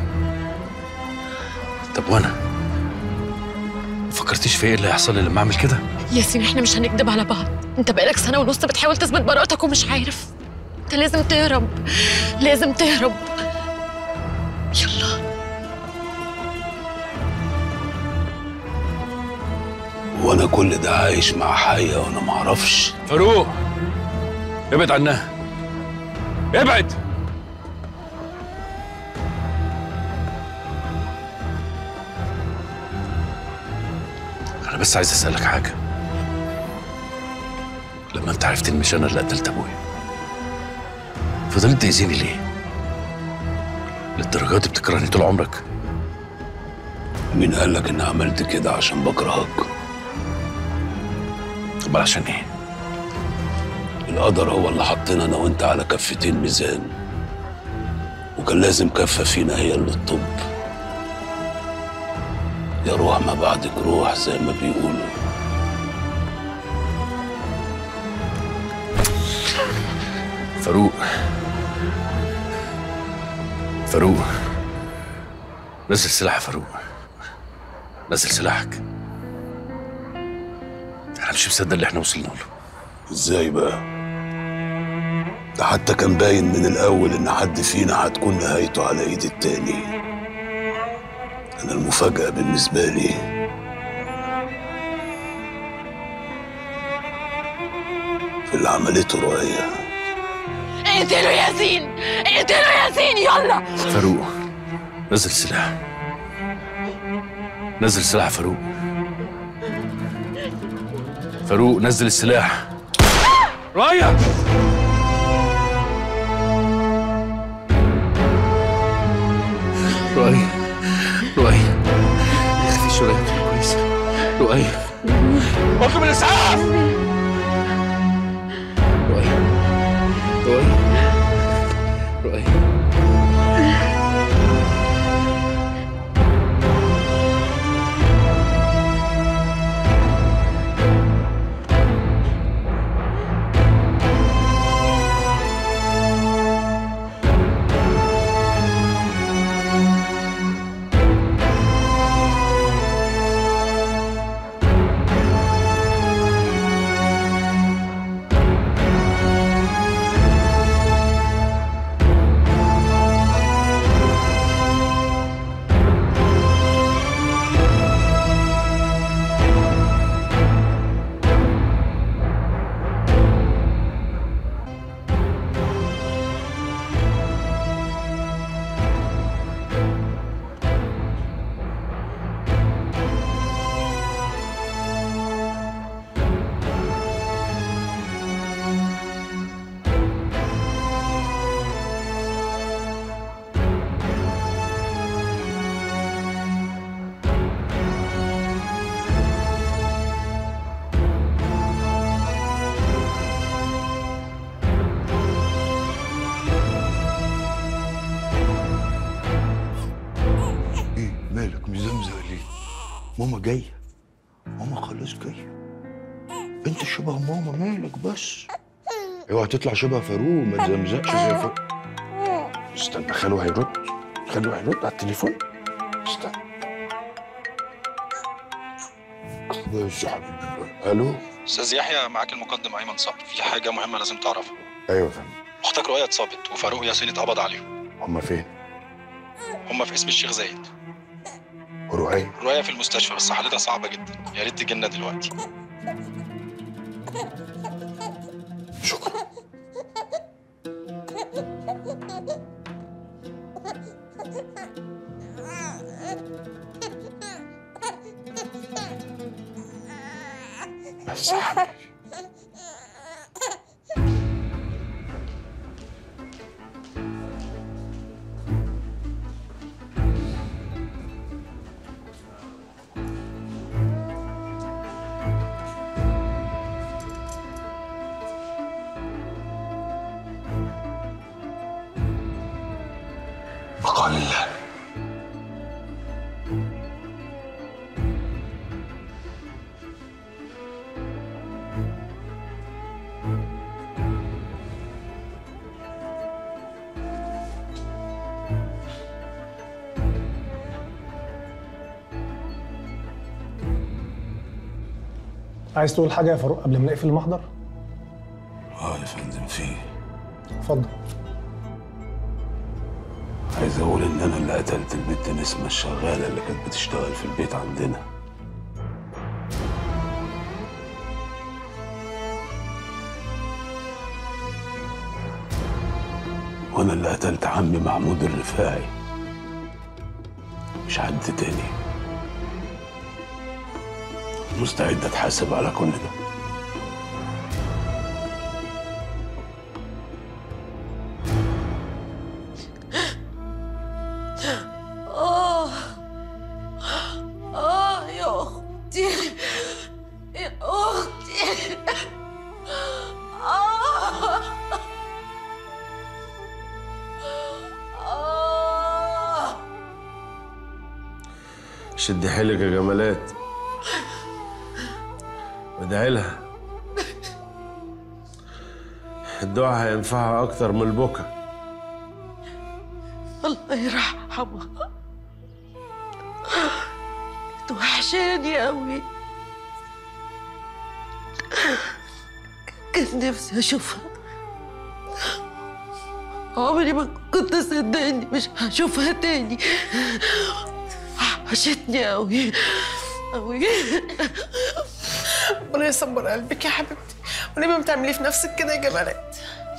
طب وانا ما فكرتيش في ايه اللي هيحصل لي لما اعمل كده؟ ياسين احنا مش هنكدب على بعض، انت بقالك سنه ونص بتحاول تثبت براءتك ومش عارف. انت لازم تهرب، لازم تهرب. يلا. وانا كل ده عايش مع حية وانا معرفش؟ فاروق ابعد عنها، ابعد. انا بس عايز اسالك حاجه. لما انت عرفت ان مش انا اللي قتلت ابويا فضلت تاذيني ليه؟ للدرجه دي بتكرهني طول عمرك؟ مين قال لك اني عملت كده عشان بكرهك؟ امال عشان ايه؟ القدر هو اللي حطينا انا وانت على كفتين ميزان، وكان لازم كفه فينا هي اللي تطب. يا روح ما بعدك روح زي ما بيقولوا. فاروق فاروق نزل سلاح يا فاروق، نزل سلاحك. انا مش مصدق اللي احنا وصلنا له. ازاي بقى؟ ده حتى كان باين من الاول ان حد فينا هتكون نهايته على ايد التاني. انا المفاجأة بالنسبة لي في اللي عملته رؤية. اقتلوا ياسين، اقتلوا ياسين يلا. فاروق نزل سلاح، نزل سلاح. فاروق فاروق نزل السلاح. رايا رؤية رؤية اخفي شوية كويس. رؤية اطلب الاسعاف. رؤية رؤية رؤية ماما جاية، ماما خلاص جاية. انت شبه ماما، مالك بس؟ اوعى تطلع شبه فاروق، ما تزمزقش زي فاروق. استنى خالو هيرد، خالو هيرد على التليفون. استنى بس يا حبيبي. الو استاذ يحيى، معاك المقدم ايمن صقر. في حاجه مهمه لازم تعرفها. ايوه فندم. اختك رؤية اتصابت وفاروق وياسين اتقبض عليهم. هما فين؟ هما في اسم الشيخ زايد. ورؤية؟ رؤية في المستشفى بس حالتها صعبه جدا، يا ريت تجي لنا دلوقتي. شكرا. بس يا حبيبي. بقى لله. عايز تقول حاجه يا فاروق قبل ما نقفل المحضر؟ اه يا فندم في. اتفضل. عايز اقول ان انا اللي قتلت البنت نسمة الشغالة اللي كانت بتشتغل في البيت عندنا. وانا اللي قتلت عمي محمود الرفاعي، مش حد تاني. مستعد اتحاسب على كل ده. آه آه يا أختي، يا أختي. آه آه شدي حيلك يا جمالات، وادعي لها. الدعاء هينفعها أكتر من البكا. الله يرحمها، توحشاني قوي. كان نفسي اشوفها، عمري ما كنت صدقني مش هشوفها تاني. وحشتني قوي قوي. ربنا يصبر قلبك يا حبيبتي، وليه ما بتعملي في نفسك كده يا جمالات؟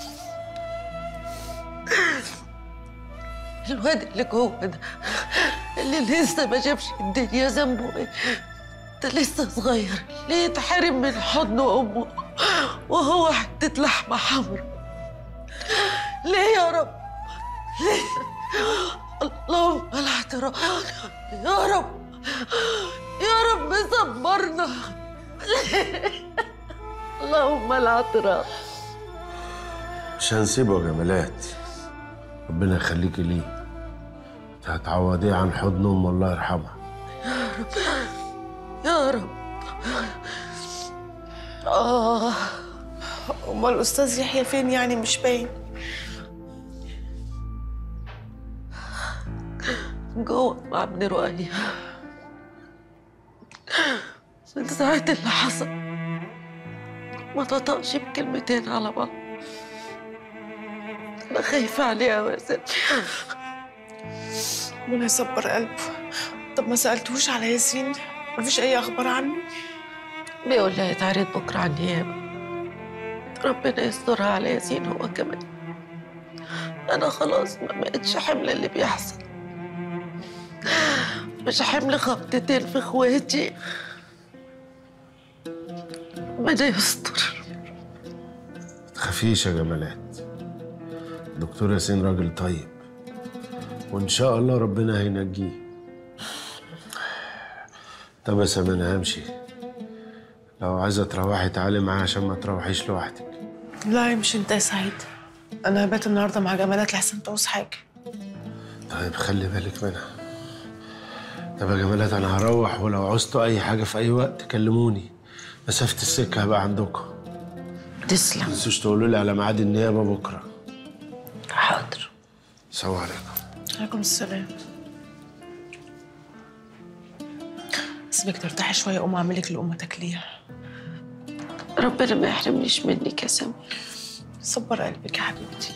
الواد اللي جوه ده اللي لسه ما شافش الدنيا ذنبه ايه؟ ده لسه صغير، ليه يتحرم من حضن امه وهو حته لحمه حمرا؟ ليه يا رب؟ ليه؟ اللهم لا اعتراف يا رب، يا رب صبرنا. اللهم لا اعتراف. مش هنسيبه يا جمالات، ربنا يخليكي ليه. انت هتعوضيه عن حضن امه الله يرحمها. يا رب يا رب. اه امال الاستاذ يحيى فين يعني؟ مش باين. جوه مع ابن رؤية. من ساعة اللي حصل ما تطقش بكلمتين على بعض. أنا خايفة عليه أوي يا ستي. ربنا يصبر قلبه. طب ما سألتوش على ياسين؟ مفيش أي أخبار عنه؟ بيقول لي هيتعرض بكرة على النيابة. ربنا يسترها على ياسين هو كمان. أنا خلاص ما بقتش حمل اللي بيحصل، مش حمل خبطتين في إخواتي. ربنا يستر. متخافيش يا جمالات، دكتور ياسين راجل طيب، وإن شاء الله ربنا هينجيه. طب يا سامي أنا همشي، لو عايزة تروحي تعالي معايا عشان ما تروحيش لوحدك. لا امشي انت يا سعيد، أنا هبات النهاردة مع جمالات لحسن تعوز حاجة. طيب خلي بالك منها. طب يا جمالات أنا هروح، ولو عوزتوا أي حاجة في أي وقت كلموني. مسافة السكة هبقى عندكم. تسلم. ما تنسوش تقولوا لي على ميعاد النيابة بكرة. حاضر. السلام عليكم. عليكم السلام. سيبك ترتاحي شوية، أقوم أعمل لك لقمة تاكليها. ربنا ما يحرمنيش منك يا سامي. صبر قلبك يا حبيبتي.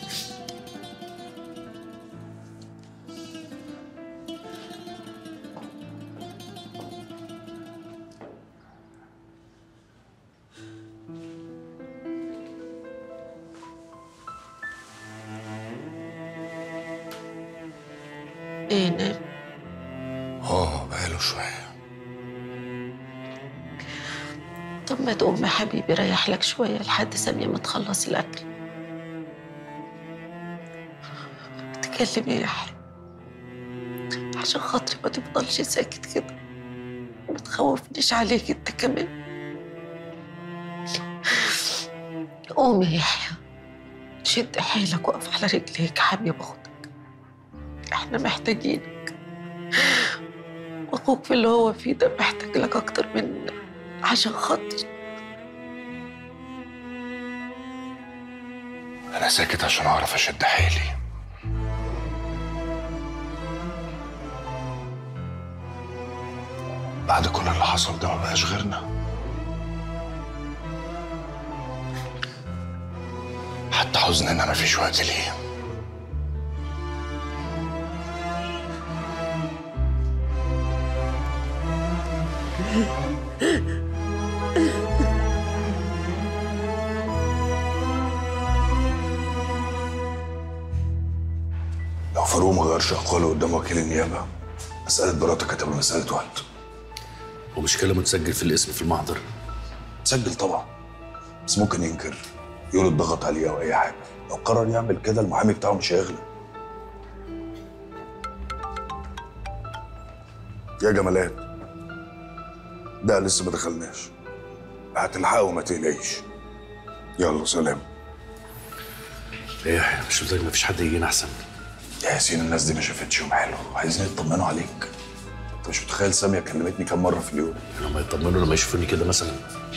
ايه نام؟ اه بقاله شوية. طب ما تقوم يا حبيبي ريح لك شوية لحد سامية ما تخلص الأكل. تكلم ايه يا حبيبي؟ عشان خاطري ما تفضلش ساكت كده، ما تخوفنيش عليك انت كمان. قوم يا يحيى، شد حيلك وقف على رجليك يا حبيبي، باخدك. احنا محتاجينك، واخوك في اللي هو فيه ده محتاج لك اكتر مننا عشان خاطري. أنا ساكت عشان أعرف أشد حيلي. بعد كل اللي حصل ده ما بقاش غيرنا. حزننا مفيش وقت ليه. لو فاروق ما غيرش اقواله قدام وكيل النيابه، مساله براءتك هتبقى مساله وقت. ومش كلامه متسجل في الاسم في المحضر؟ تسجل طبعا، بس ممكن ينكر، يقول اتضغط عليه او اي حاجه. لو قرر يعمل كده المحامي بتاعه مش هيغلب. يا جمالات، ده لسه ما دخلناش، هتلحقه وما تقلقيش. يلا سلام. ايه مش قلت لك مفيش حد يجينا احسن؟ يا ياسين الناس دي ما شافتش يوم حلو، عايزين يطمنوا عليك. انت مش متخيل ساميه كلمتني كام مره في اليوم؟ لما يطمنوا لما يشوفوني كده مثلا.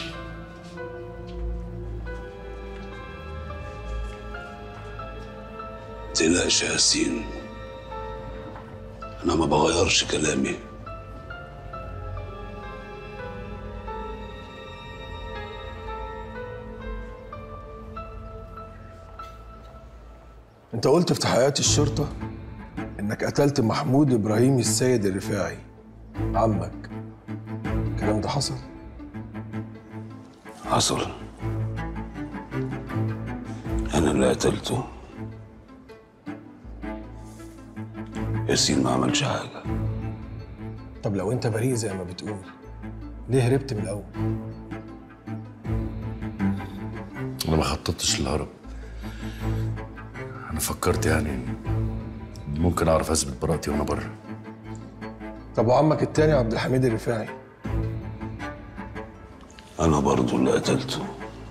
متقلقش يا ياسين، انا ما بغيرش كلامي. انت قلت في تحقيقات الشرطة انك قتلت محمود ابراهيم السيد الرفاعي عمك. الكلام ده حصل؟ حصل. انا اللي قتلته. ياسين ما عملش حاجة. طب لو انت بريء زي ما بتقول، ليه هربت من الاول؟ انا ما خططتش للهرب. انا فكرت يعني ممكن اعرف اثبت براءتي وانا بره. طب وعمك التاني عبد الحميد الرفاعي؟ انا برضو اللي قتلته.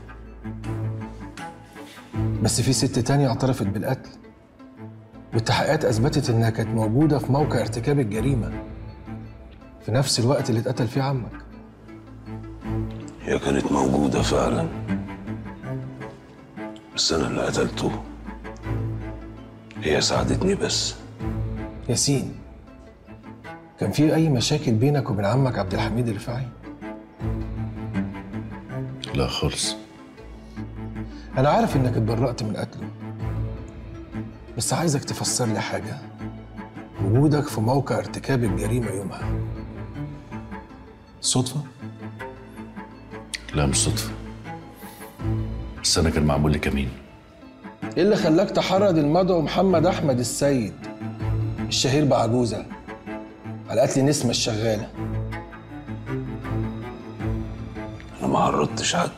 بس في ست تانية اعترفت بالقتل، والتحقيقات اثبتت انها كانت موجودة في موقع ارتكاب الجريمة في نفس الوقت اللي اتقتل فيه عمك. هي كانت موجودة فعلا، بس انا اللي قتلته. هي ساعدتني بس. ياسين، كان في أي مشاكل بينك وبين عمك عبد الحميد الرفاعي؟ لا خالص. أنا عارف إنك اتبرأت من قتله، بس عايزك تفسر لي حاجة. وجودك في موقع ارتكاب الجريمة يومها صدفة؟ لا مش صدفة، بس أنا كان معمول لي كمين. ايه اللي خلاك تحرض المدعو محمد احمد السيد الشهير بعجوزه على قتل نسمه الشغاله؟ انا ما عرضتش حد،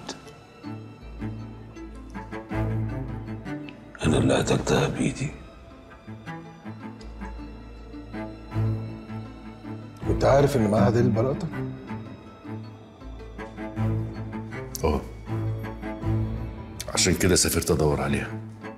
انا اللي قتلتها بايدي. كنت عارف ان معاها دليل براءتك؟ اه، عشان كده سافرت ادور عليها.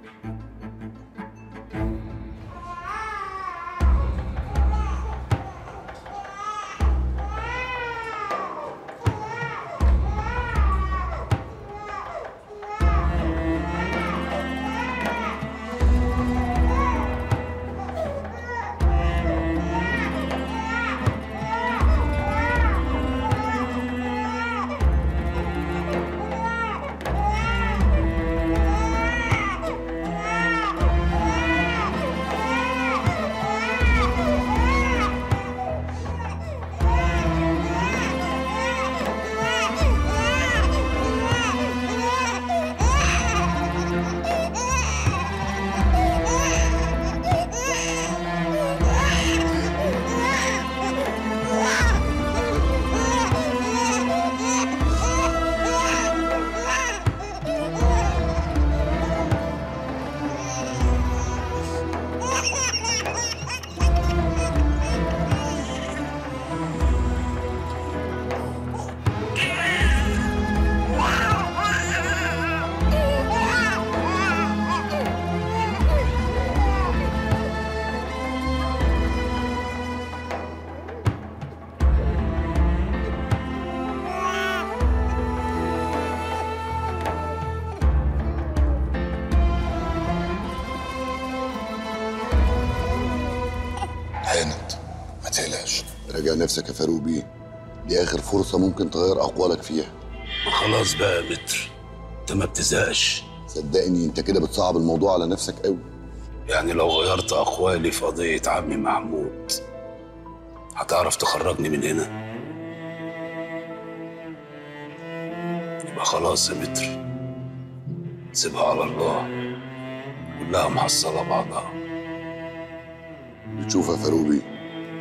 راجع نفسك يا فاروق بيه، دي اخر فرصه ممكن تغير اقوالك فيها. خلاص بقى يا متر، انت ما بتزهقش. صدقني انت كده بتصعب الموضوع على نفسك قوي. يعني لو غيرت أقوالي في قضية عمي محمود هتعرف تخرجني من هنا؟ يبقى خلاص يا متر، سيبها على الله، كلها محصلة بعضها. بتشوف يا فاروق بيه؟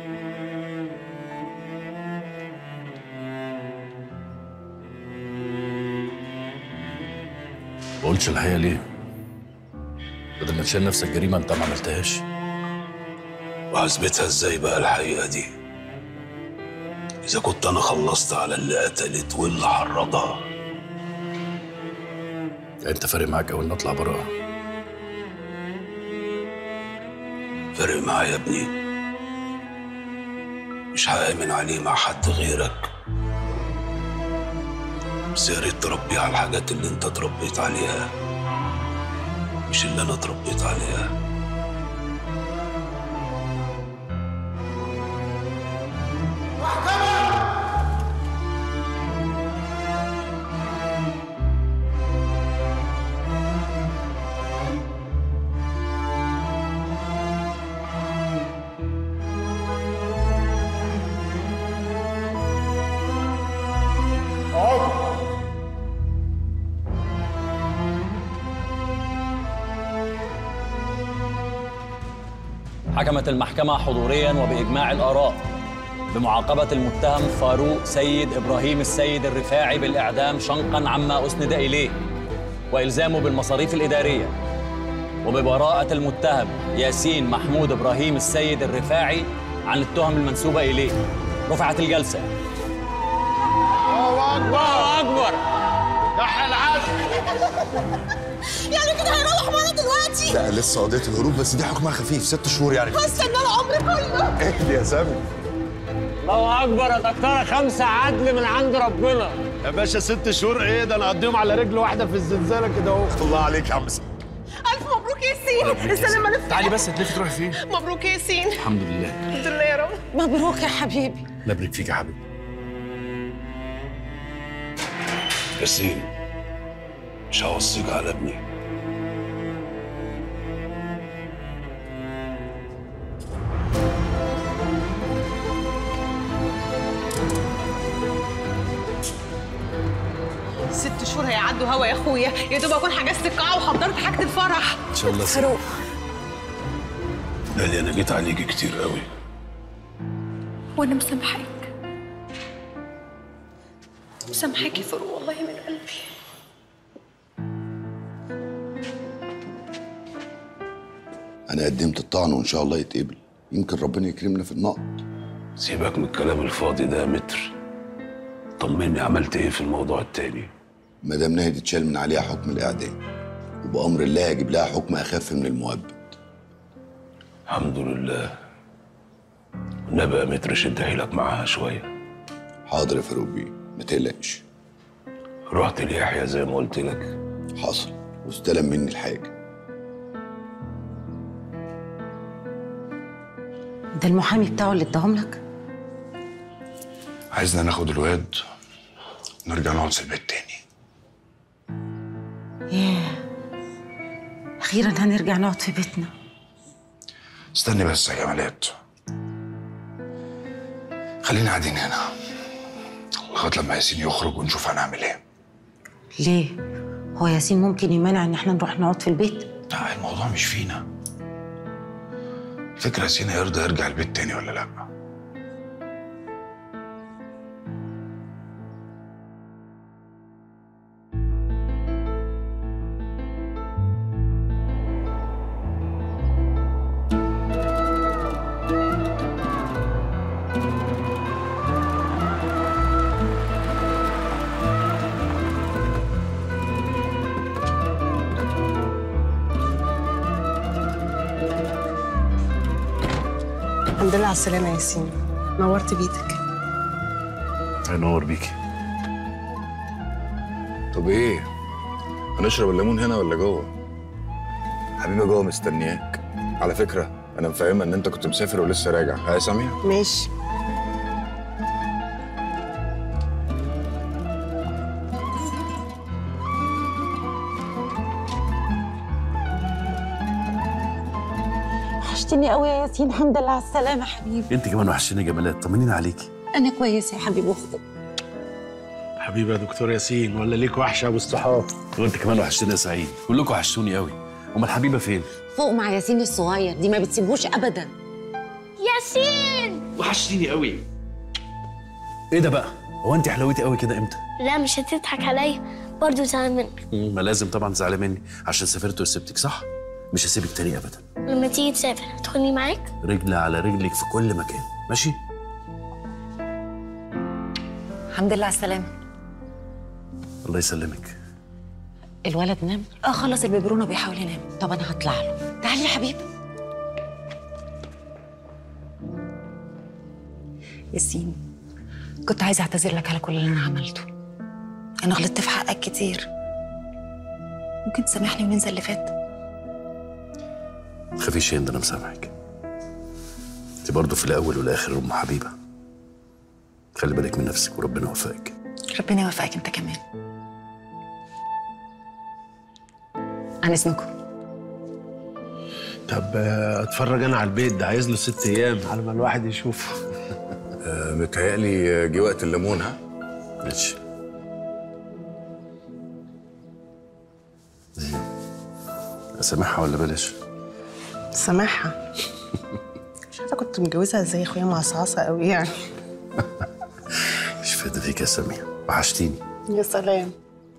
ما قلتش الحقيقة ليه؟ بدل ما تشيل نفسك جريمة انت ما عملتهاش. وهثبتها ازاي بقى الحقيقة دي؟ إذا كنت أنا خلصت على اللي قتلت واللي حرضها. انت فارق معاك أوي إن أطلع براءة؟ فارق معايا يا ابني، مش هآمن عليه مع حد غيرك، بس يا ريت تربيه على الحاجات اللي انت اتربيت عليها مش اللي انا اتربيت عليها. حكمت المحكمة حضوريا وبإجماع الآراء بمعاقبة المتهم فاروق سيد إبراهيم السيد الرفاعي بالإعدام شنقا عما أسند إليه وإلزامه بالمصاريف الإدارية، وببراءة المتهم ياسين محمود إبراهيم السيد الرفاعي عن التهم المنسوبة إليه. رفعت الجلسة. الله أكبر الله أكبر يحيى العزم. يعني كده هيروح معانا دلوقتي؟ لا لسه قضية الهروب، بس دي حكمها خفيف، ست شهور يعني. هستنى العمر كله. اهدي يا سامي. الله اكبر يا دكتوره، خمسه عدل من عند ربنا. يا باشا ست شهور ايه ده، انا اقضيهم على رجل واحده في الزنزانه كده اهو. الله عليك يا عم. الف مبروك يا ياسين. استنى ما نفتح. تعالي بس تلفي تروحي فين؟ مبروك يا ياسين. الحمد لله. الحمد لله يا رب. مبروك يا حبيبي. الله يبارك فيك يا حبيبي. ياسين مش هوصيك على ابني. ست شهور هيعدوا هوا يا اخويا، يا دوب اكون حجزت القاعه وحضرت حاجه الفرح. ان شاء الله. فاروق لالي انا جيت عليكي كتير قوي وانا مسامحاك. مسامحاك يا فاروق والله من قلبي. انا قدمت الطعن وان شاء الله يتقبل، يمكن ربنا يكرمنا في النقد. سيبك من الكلام الفاضي ده يا متر، طمني عملت ايه في الموضوع التاني؟ مدام ناهد اتشال من عليها حكم الاعدام، وبامر الله هجيب لها حكم اخف من المؤبد. الحمد لله. والنبي يا متر شد حيلك معاها شويه. حاضر يا فاروق بيه، ما تقلقش. رحت ليحيى زي ما قلت لك؟ حصل، واستلم مني الحاجه. ده المحامي بتاعه اللي اداهم لك؟ عايزنا ناخد الواد ونرجع نقعد في البيت تاني. ياه، اخيرا هنرجع نقعد في بيتنا. استني بس يا جمالات، خلينا قاعدين هنا لغايه لما ياسين يخرج ونشوف هنعمل ايه. ليه؟ هو ياسين ممكن يمانع ان احنا نروح نقعد في البيت؟ لا الموضوع مش فينا. الفكره ياسين هيرضى يرجع البيت تاني ولا لا؟ الحمد لله على السلامة يا ياسين، نورت بيتك. هينور بيكي. طب ايه؟ هنشرب الليمون هنا ولا جوه؟ حبيبي جوه مستنياك. على فكرة أنا مفهمة إن أنت كنت مسافر ولسه راجع، ها يا سامية؟ ماشي. وحشتني قوي يا ياسين. الحمد لله على السلامه حبيبي. انت كمان وحشتيني يا جمالات، طمنيني عليكي. انا كويسه يا حبيبي واختك. حبيبي يا دكتور ياسين، ولا ليك وحشه يا ابو الصحاب؟ وانت كمان وحشتني يا سعيد، كلكم وحشتوني قوي. امال الحبيبه فين؟ فوق مع ياسين الصغير، دي ما بتسيبوش ابدا. ياسين وحشتيني قوي. ايه ده بقى؟ هو انت حلويتي قوي كده امتى؟ لا مش هتضحك عليا، برضه زعلان منك. ما لازم طبعا تزعلي مني عشان سافرت وسبتك، صح؟ مش هسيبك تاني ابدا. لما تيجي تسافر هتاخدني معاك؟ رجل على رجلك في كل مكان، ماشي؟ الحمد لله على السلامه. الله يسلمك. الولد نام؟ اه خلص البيبرونه بيحاول ينام. طب انا هطلع له. تعالي يا حبيبي. ياسين، كنت عايزه اعتذر لك على كل اللي انا عملته. انا غلطت في حقك كتير. ممكن تسامحني وننسى اللي فات؟ ما تخافيش يا هند، انا مسامحك. انت برضه في الاول والاخر ام حبيبه. خلي بالك من نفسك وربنا يوفقك. ربنا يوفقك انت كمان. عن اذنكم. طب آه، اتفرج انا على البيت ده، عايز له ست ايام على ما الواحد يشوفه. آه متهيألي جه وقت الليمون. ها ماشي. اسامحها ولا بلاش؟ سامحها. مش عارفه كنت متجوزها ازاي يا اخويا، معصعصه قوي يعني. مش فايدة فيك يا سامية، وحشتيني. يا سلام.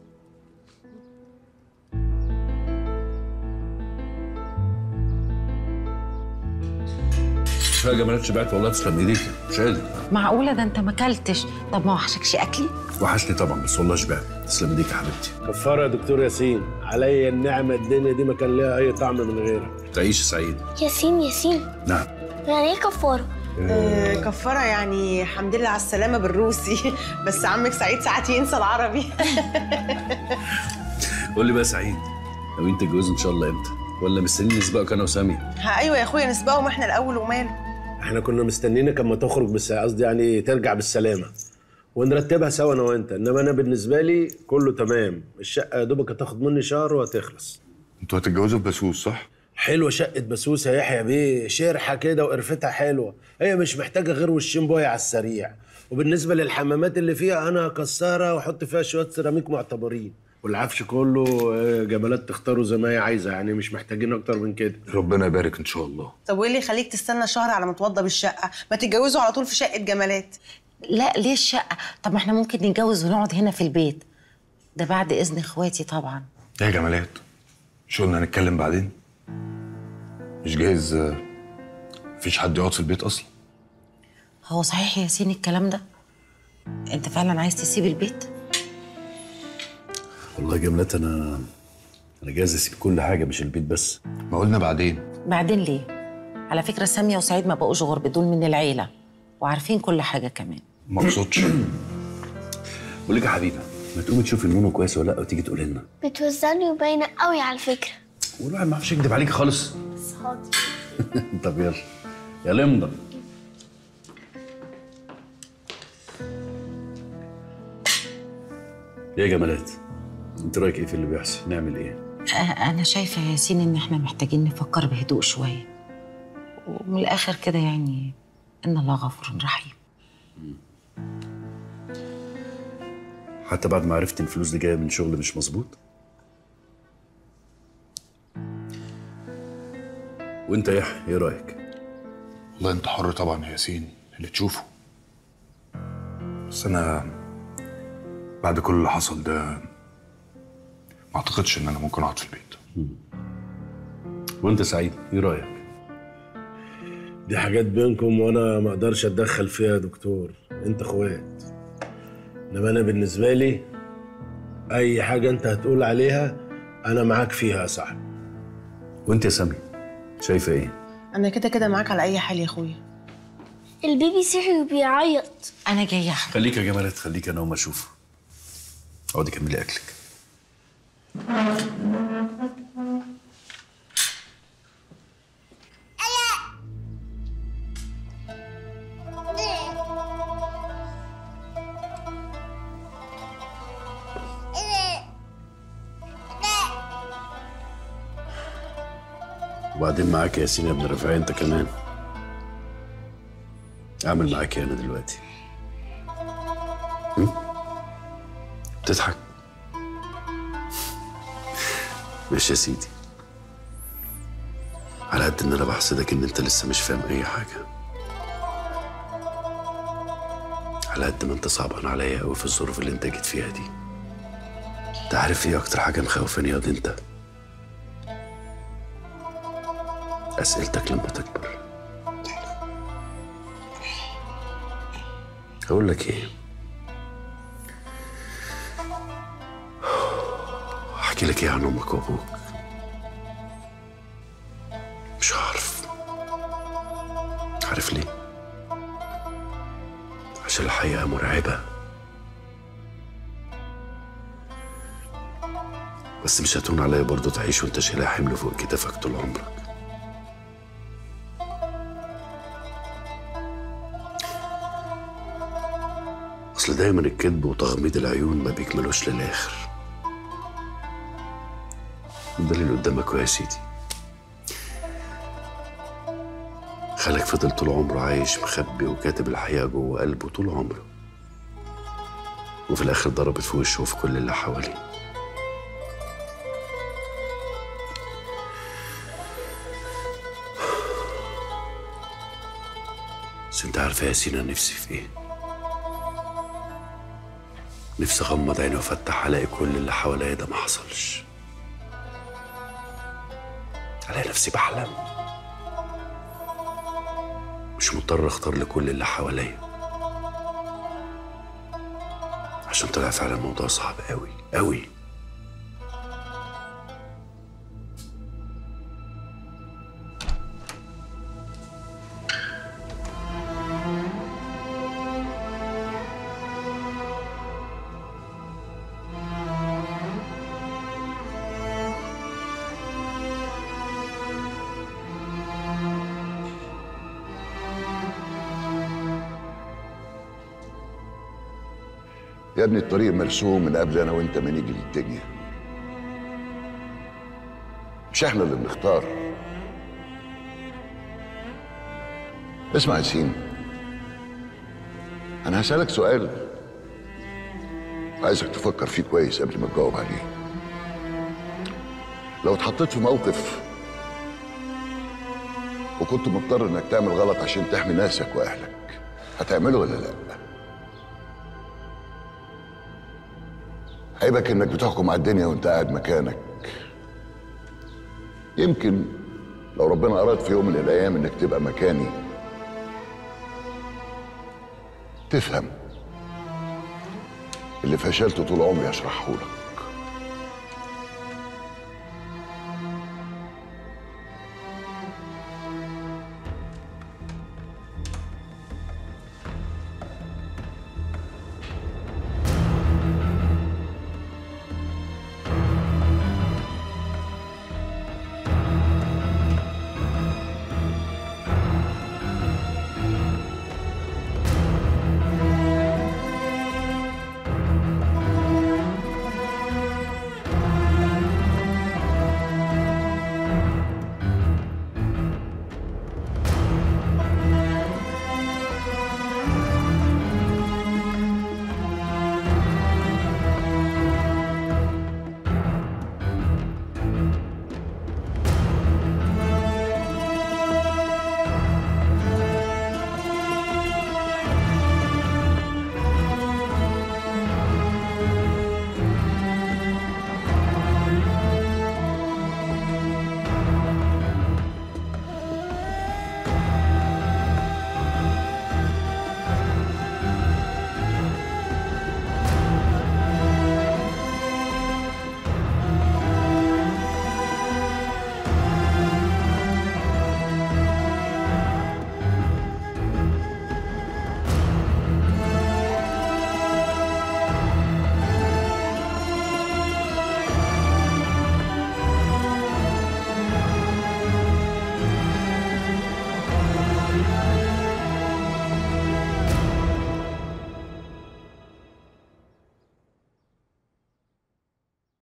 يا جمالات شبعت والله، تسلم ايديكي، مش قادر. معقوله ده انت ما اكلتش؟ طب ما وحشكش اكلي؟ وحشني طبعا، بس والله شبعت. تسلم ايديك يا حبيبتي. كفاره يا دكتور ياسين، عليا النعمه، الدنيا دي ما كان ليها اي طعم من غيرك. تعيش سعيد. ياسين ياسين نعم. يعني ايه كفاره؟ آه كفاره يعني الحمد لله على السلامه بالروسي. بس عمك سعيد ساعات ينسى العربي. قول لي بقى سعيد، لو انت تتجوزوا ان شاء الله امتى؟ ولا مستنيين نسبقك انا وسامية؟ ها ايوه يا اخويا نسبقهم احنا الاول وماله. احنا كنا مستنيينك اما تخرج، بس قصدي يعني ترجع بالسلامه ونرتبها سوا انا وانت. انما انا بالنسبه لي كله تمام. الشقه يا دوبك هتاخد مني شهر وهتخلص. انتوا هتتجوزوا في بسوس صح؟ حلوه شقه بسوس يا يحيى بيه، شرحه كده وقرفتها حلوه. هي مش محتاجه غير وشين بويا على السريع. وبالنسبه للحمامات اللي فيها انا هكسرها واحط فيها شويه سيراميك معتبرين، والعفش كله جمالات تختاروا زي ما هي عايزه، يعني مش محتاجين اكتر من كده. ربنا يبارك ان شاء الله. طب وايه اللي يخليك تستنى شهر على ما توضب الشقه؟ ما تتجوزوا على طول في شقه جمالات. لا ليه الشقه؟ طب ما احنا ممكن نتجوز ونقعد هنا في البيت ده بعد اذن اخواتي طبعا. ايه يا جمالات، مش قلنا هنتكلم بعدين؟ مش جايز آه، مفيش حد يقعد في البيت اصلا؟ هو صحيح يا ياسين الكلام ده؟ انت فعلا عايز تسيب البيت؟ والله يا جملات انا انا جاهز اسيب كل حاجه، مش البيت بس. ما قلنا بعدين. بعدين ليه؟ على فكره ساميه وسعيد ما بقوش غرب، دول من العيله وعارفين كل حاجه كمان. ما اقصدش. بقول لك يا حبيبه، ما تقومي تشوفي النونو كويس ولا لا وتيجي تقولي لنا. بتوزعني وباينه قوي على فكره. والواحد ما يعرفش يكدب عليكي خالص. بس حاضر. طب يلا يا لمضه. يا جمالات، انت رايك ايه في اللي بيحصل؟ نعمل ايه؟ انا شايفه يا ياسين ان احنا محتاجين نفكر بهدوء شويه، ومن الاخر كده يعني ان الله غفور رحيم. حتى بعد ما عرفت ان الفلوس دي جايه من شغل مش مظبوط؟ وانت يا يحيى ايه رايك؟ والله انت حر طبعا يا ياسين، اللي تشوفه. بس انا بعد كل اللي حصل ده ما اعتقدش ان انا ممكن اقعد في البيت. وانت سعيد ايه رايك؟ دي حاجات بينكم وانا ما اقدرش اتدخل فيها يا دكتور، انت اخوات. انما انا بالنسبه لي اي حاجه انت هتقول عليها انا معاك فيها يا صاحبي. وانت يا سامي شايفه ايه؟ انا كده كده معاك على اي حال يا اخويا. البيبي صحي وبيعيط. انا جايه. خليك يا جمالات، خليك انا وما اشوف. اقعدي كملي اكلك. وبعدين معاك يا ياسين يا ابن رفاعي انت كمان. اعمل معاك انا دلوقتي. هم؟ بتضحك؟ ماشي يا سيدي. على قد ان انا بحسدك ان انت لسه مش فاهم اي حاجه، على قد ما انت صعبان عليا قوي في الظروف اللي انت جيت فيها دي. انت عارف ايه اكتر حاجه مخوفاني ياض انت؟ اسئلتك لما تكبر. اقول لك ايه؟ احكي لك ايه عن امك وابوك؟ مش هعرف. عارف ليه؟ عشان الحقيقة مرعبة. بس مش هتون عليا برضه تعيش وانت شايلها حمل فوق كتافك طول عمرك. اصل دايما الكذب وتغميض العيون ما بيكملوش للاخر. الدليل قدامك يا سيدي. خالك فضل طول عمره عايش مخبي وكاتب الحقيقة جوه قلبه طول عمره، وفي الآخر ضربت في وشه وفي كل اللي حواليه. بس انت عارفة يا ياسين أنا نفسي في ايه؟ نفسي أغمض عيني وأفتح ألاقي كل اللي حواليا ده ما حصلش. ألاقي نفسي بحلم، مش مضطر اختار لكل اللي حواليا، عشان طلع فعلا الموضوع صعب قوي قوي. يا ابني الطريق مرسوم من قبل انا وانت ما نيجي للدنيا. مش احنا اللي بنختار. اسمع يا ياسين، انا هسألك سؤال عايزك تفكر فيه كويس قبل ما تجاوب عليه. لو اتحطيت في موقف وكنت مضطر انك تعمل غلط عشان تحمي ناسك واهلك، هتعمله ولا لا؟ عيبك انك بتحكم على الدنيا وانت قاعد مكانك. يمكن لو ربنا اراد في يوم من الايام انك تبقى مكاني تفهم اللي فشلت طول عمري اشرحه لك.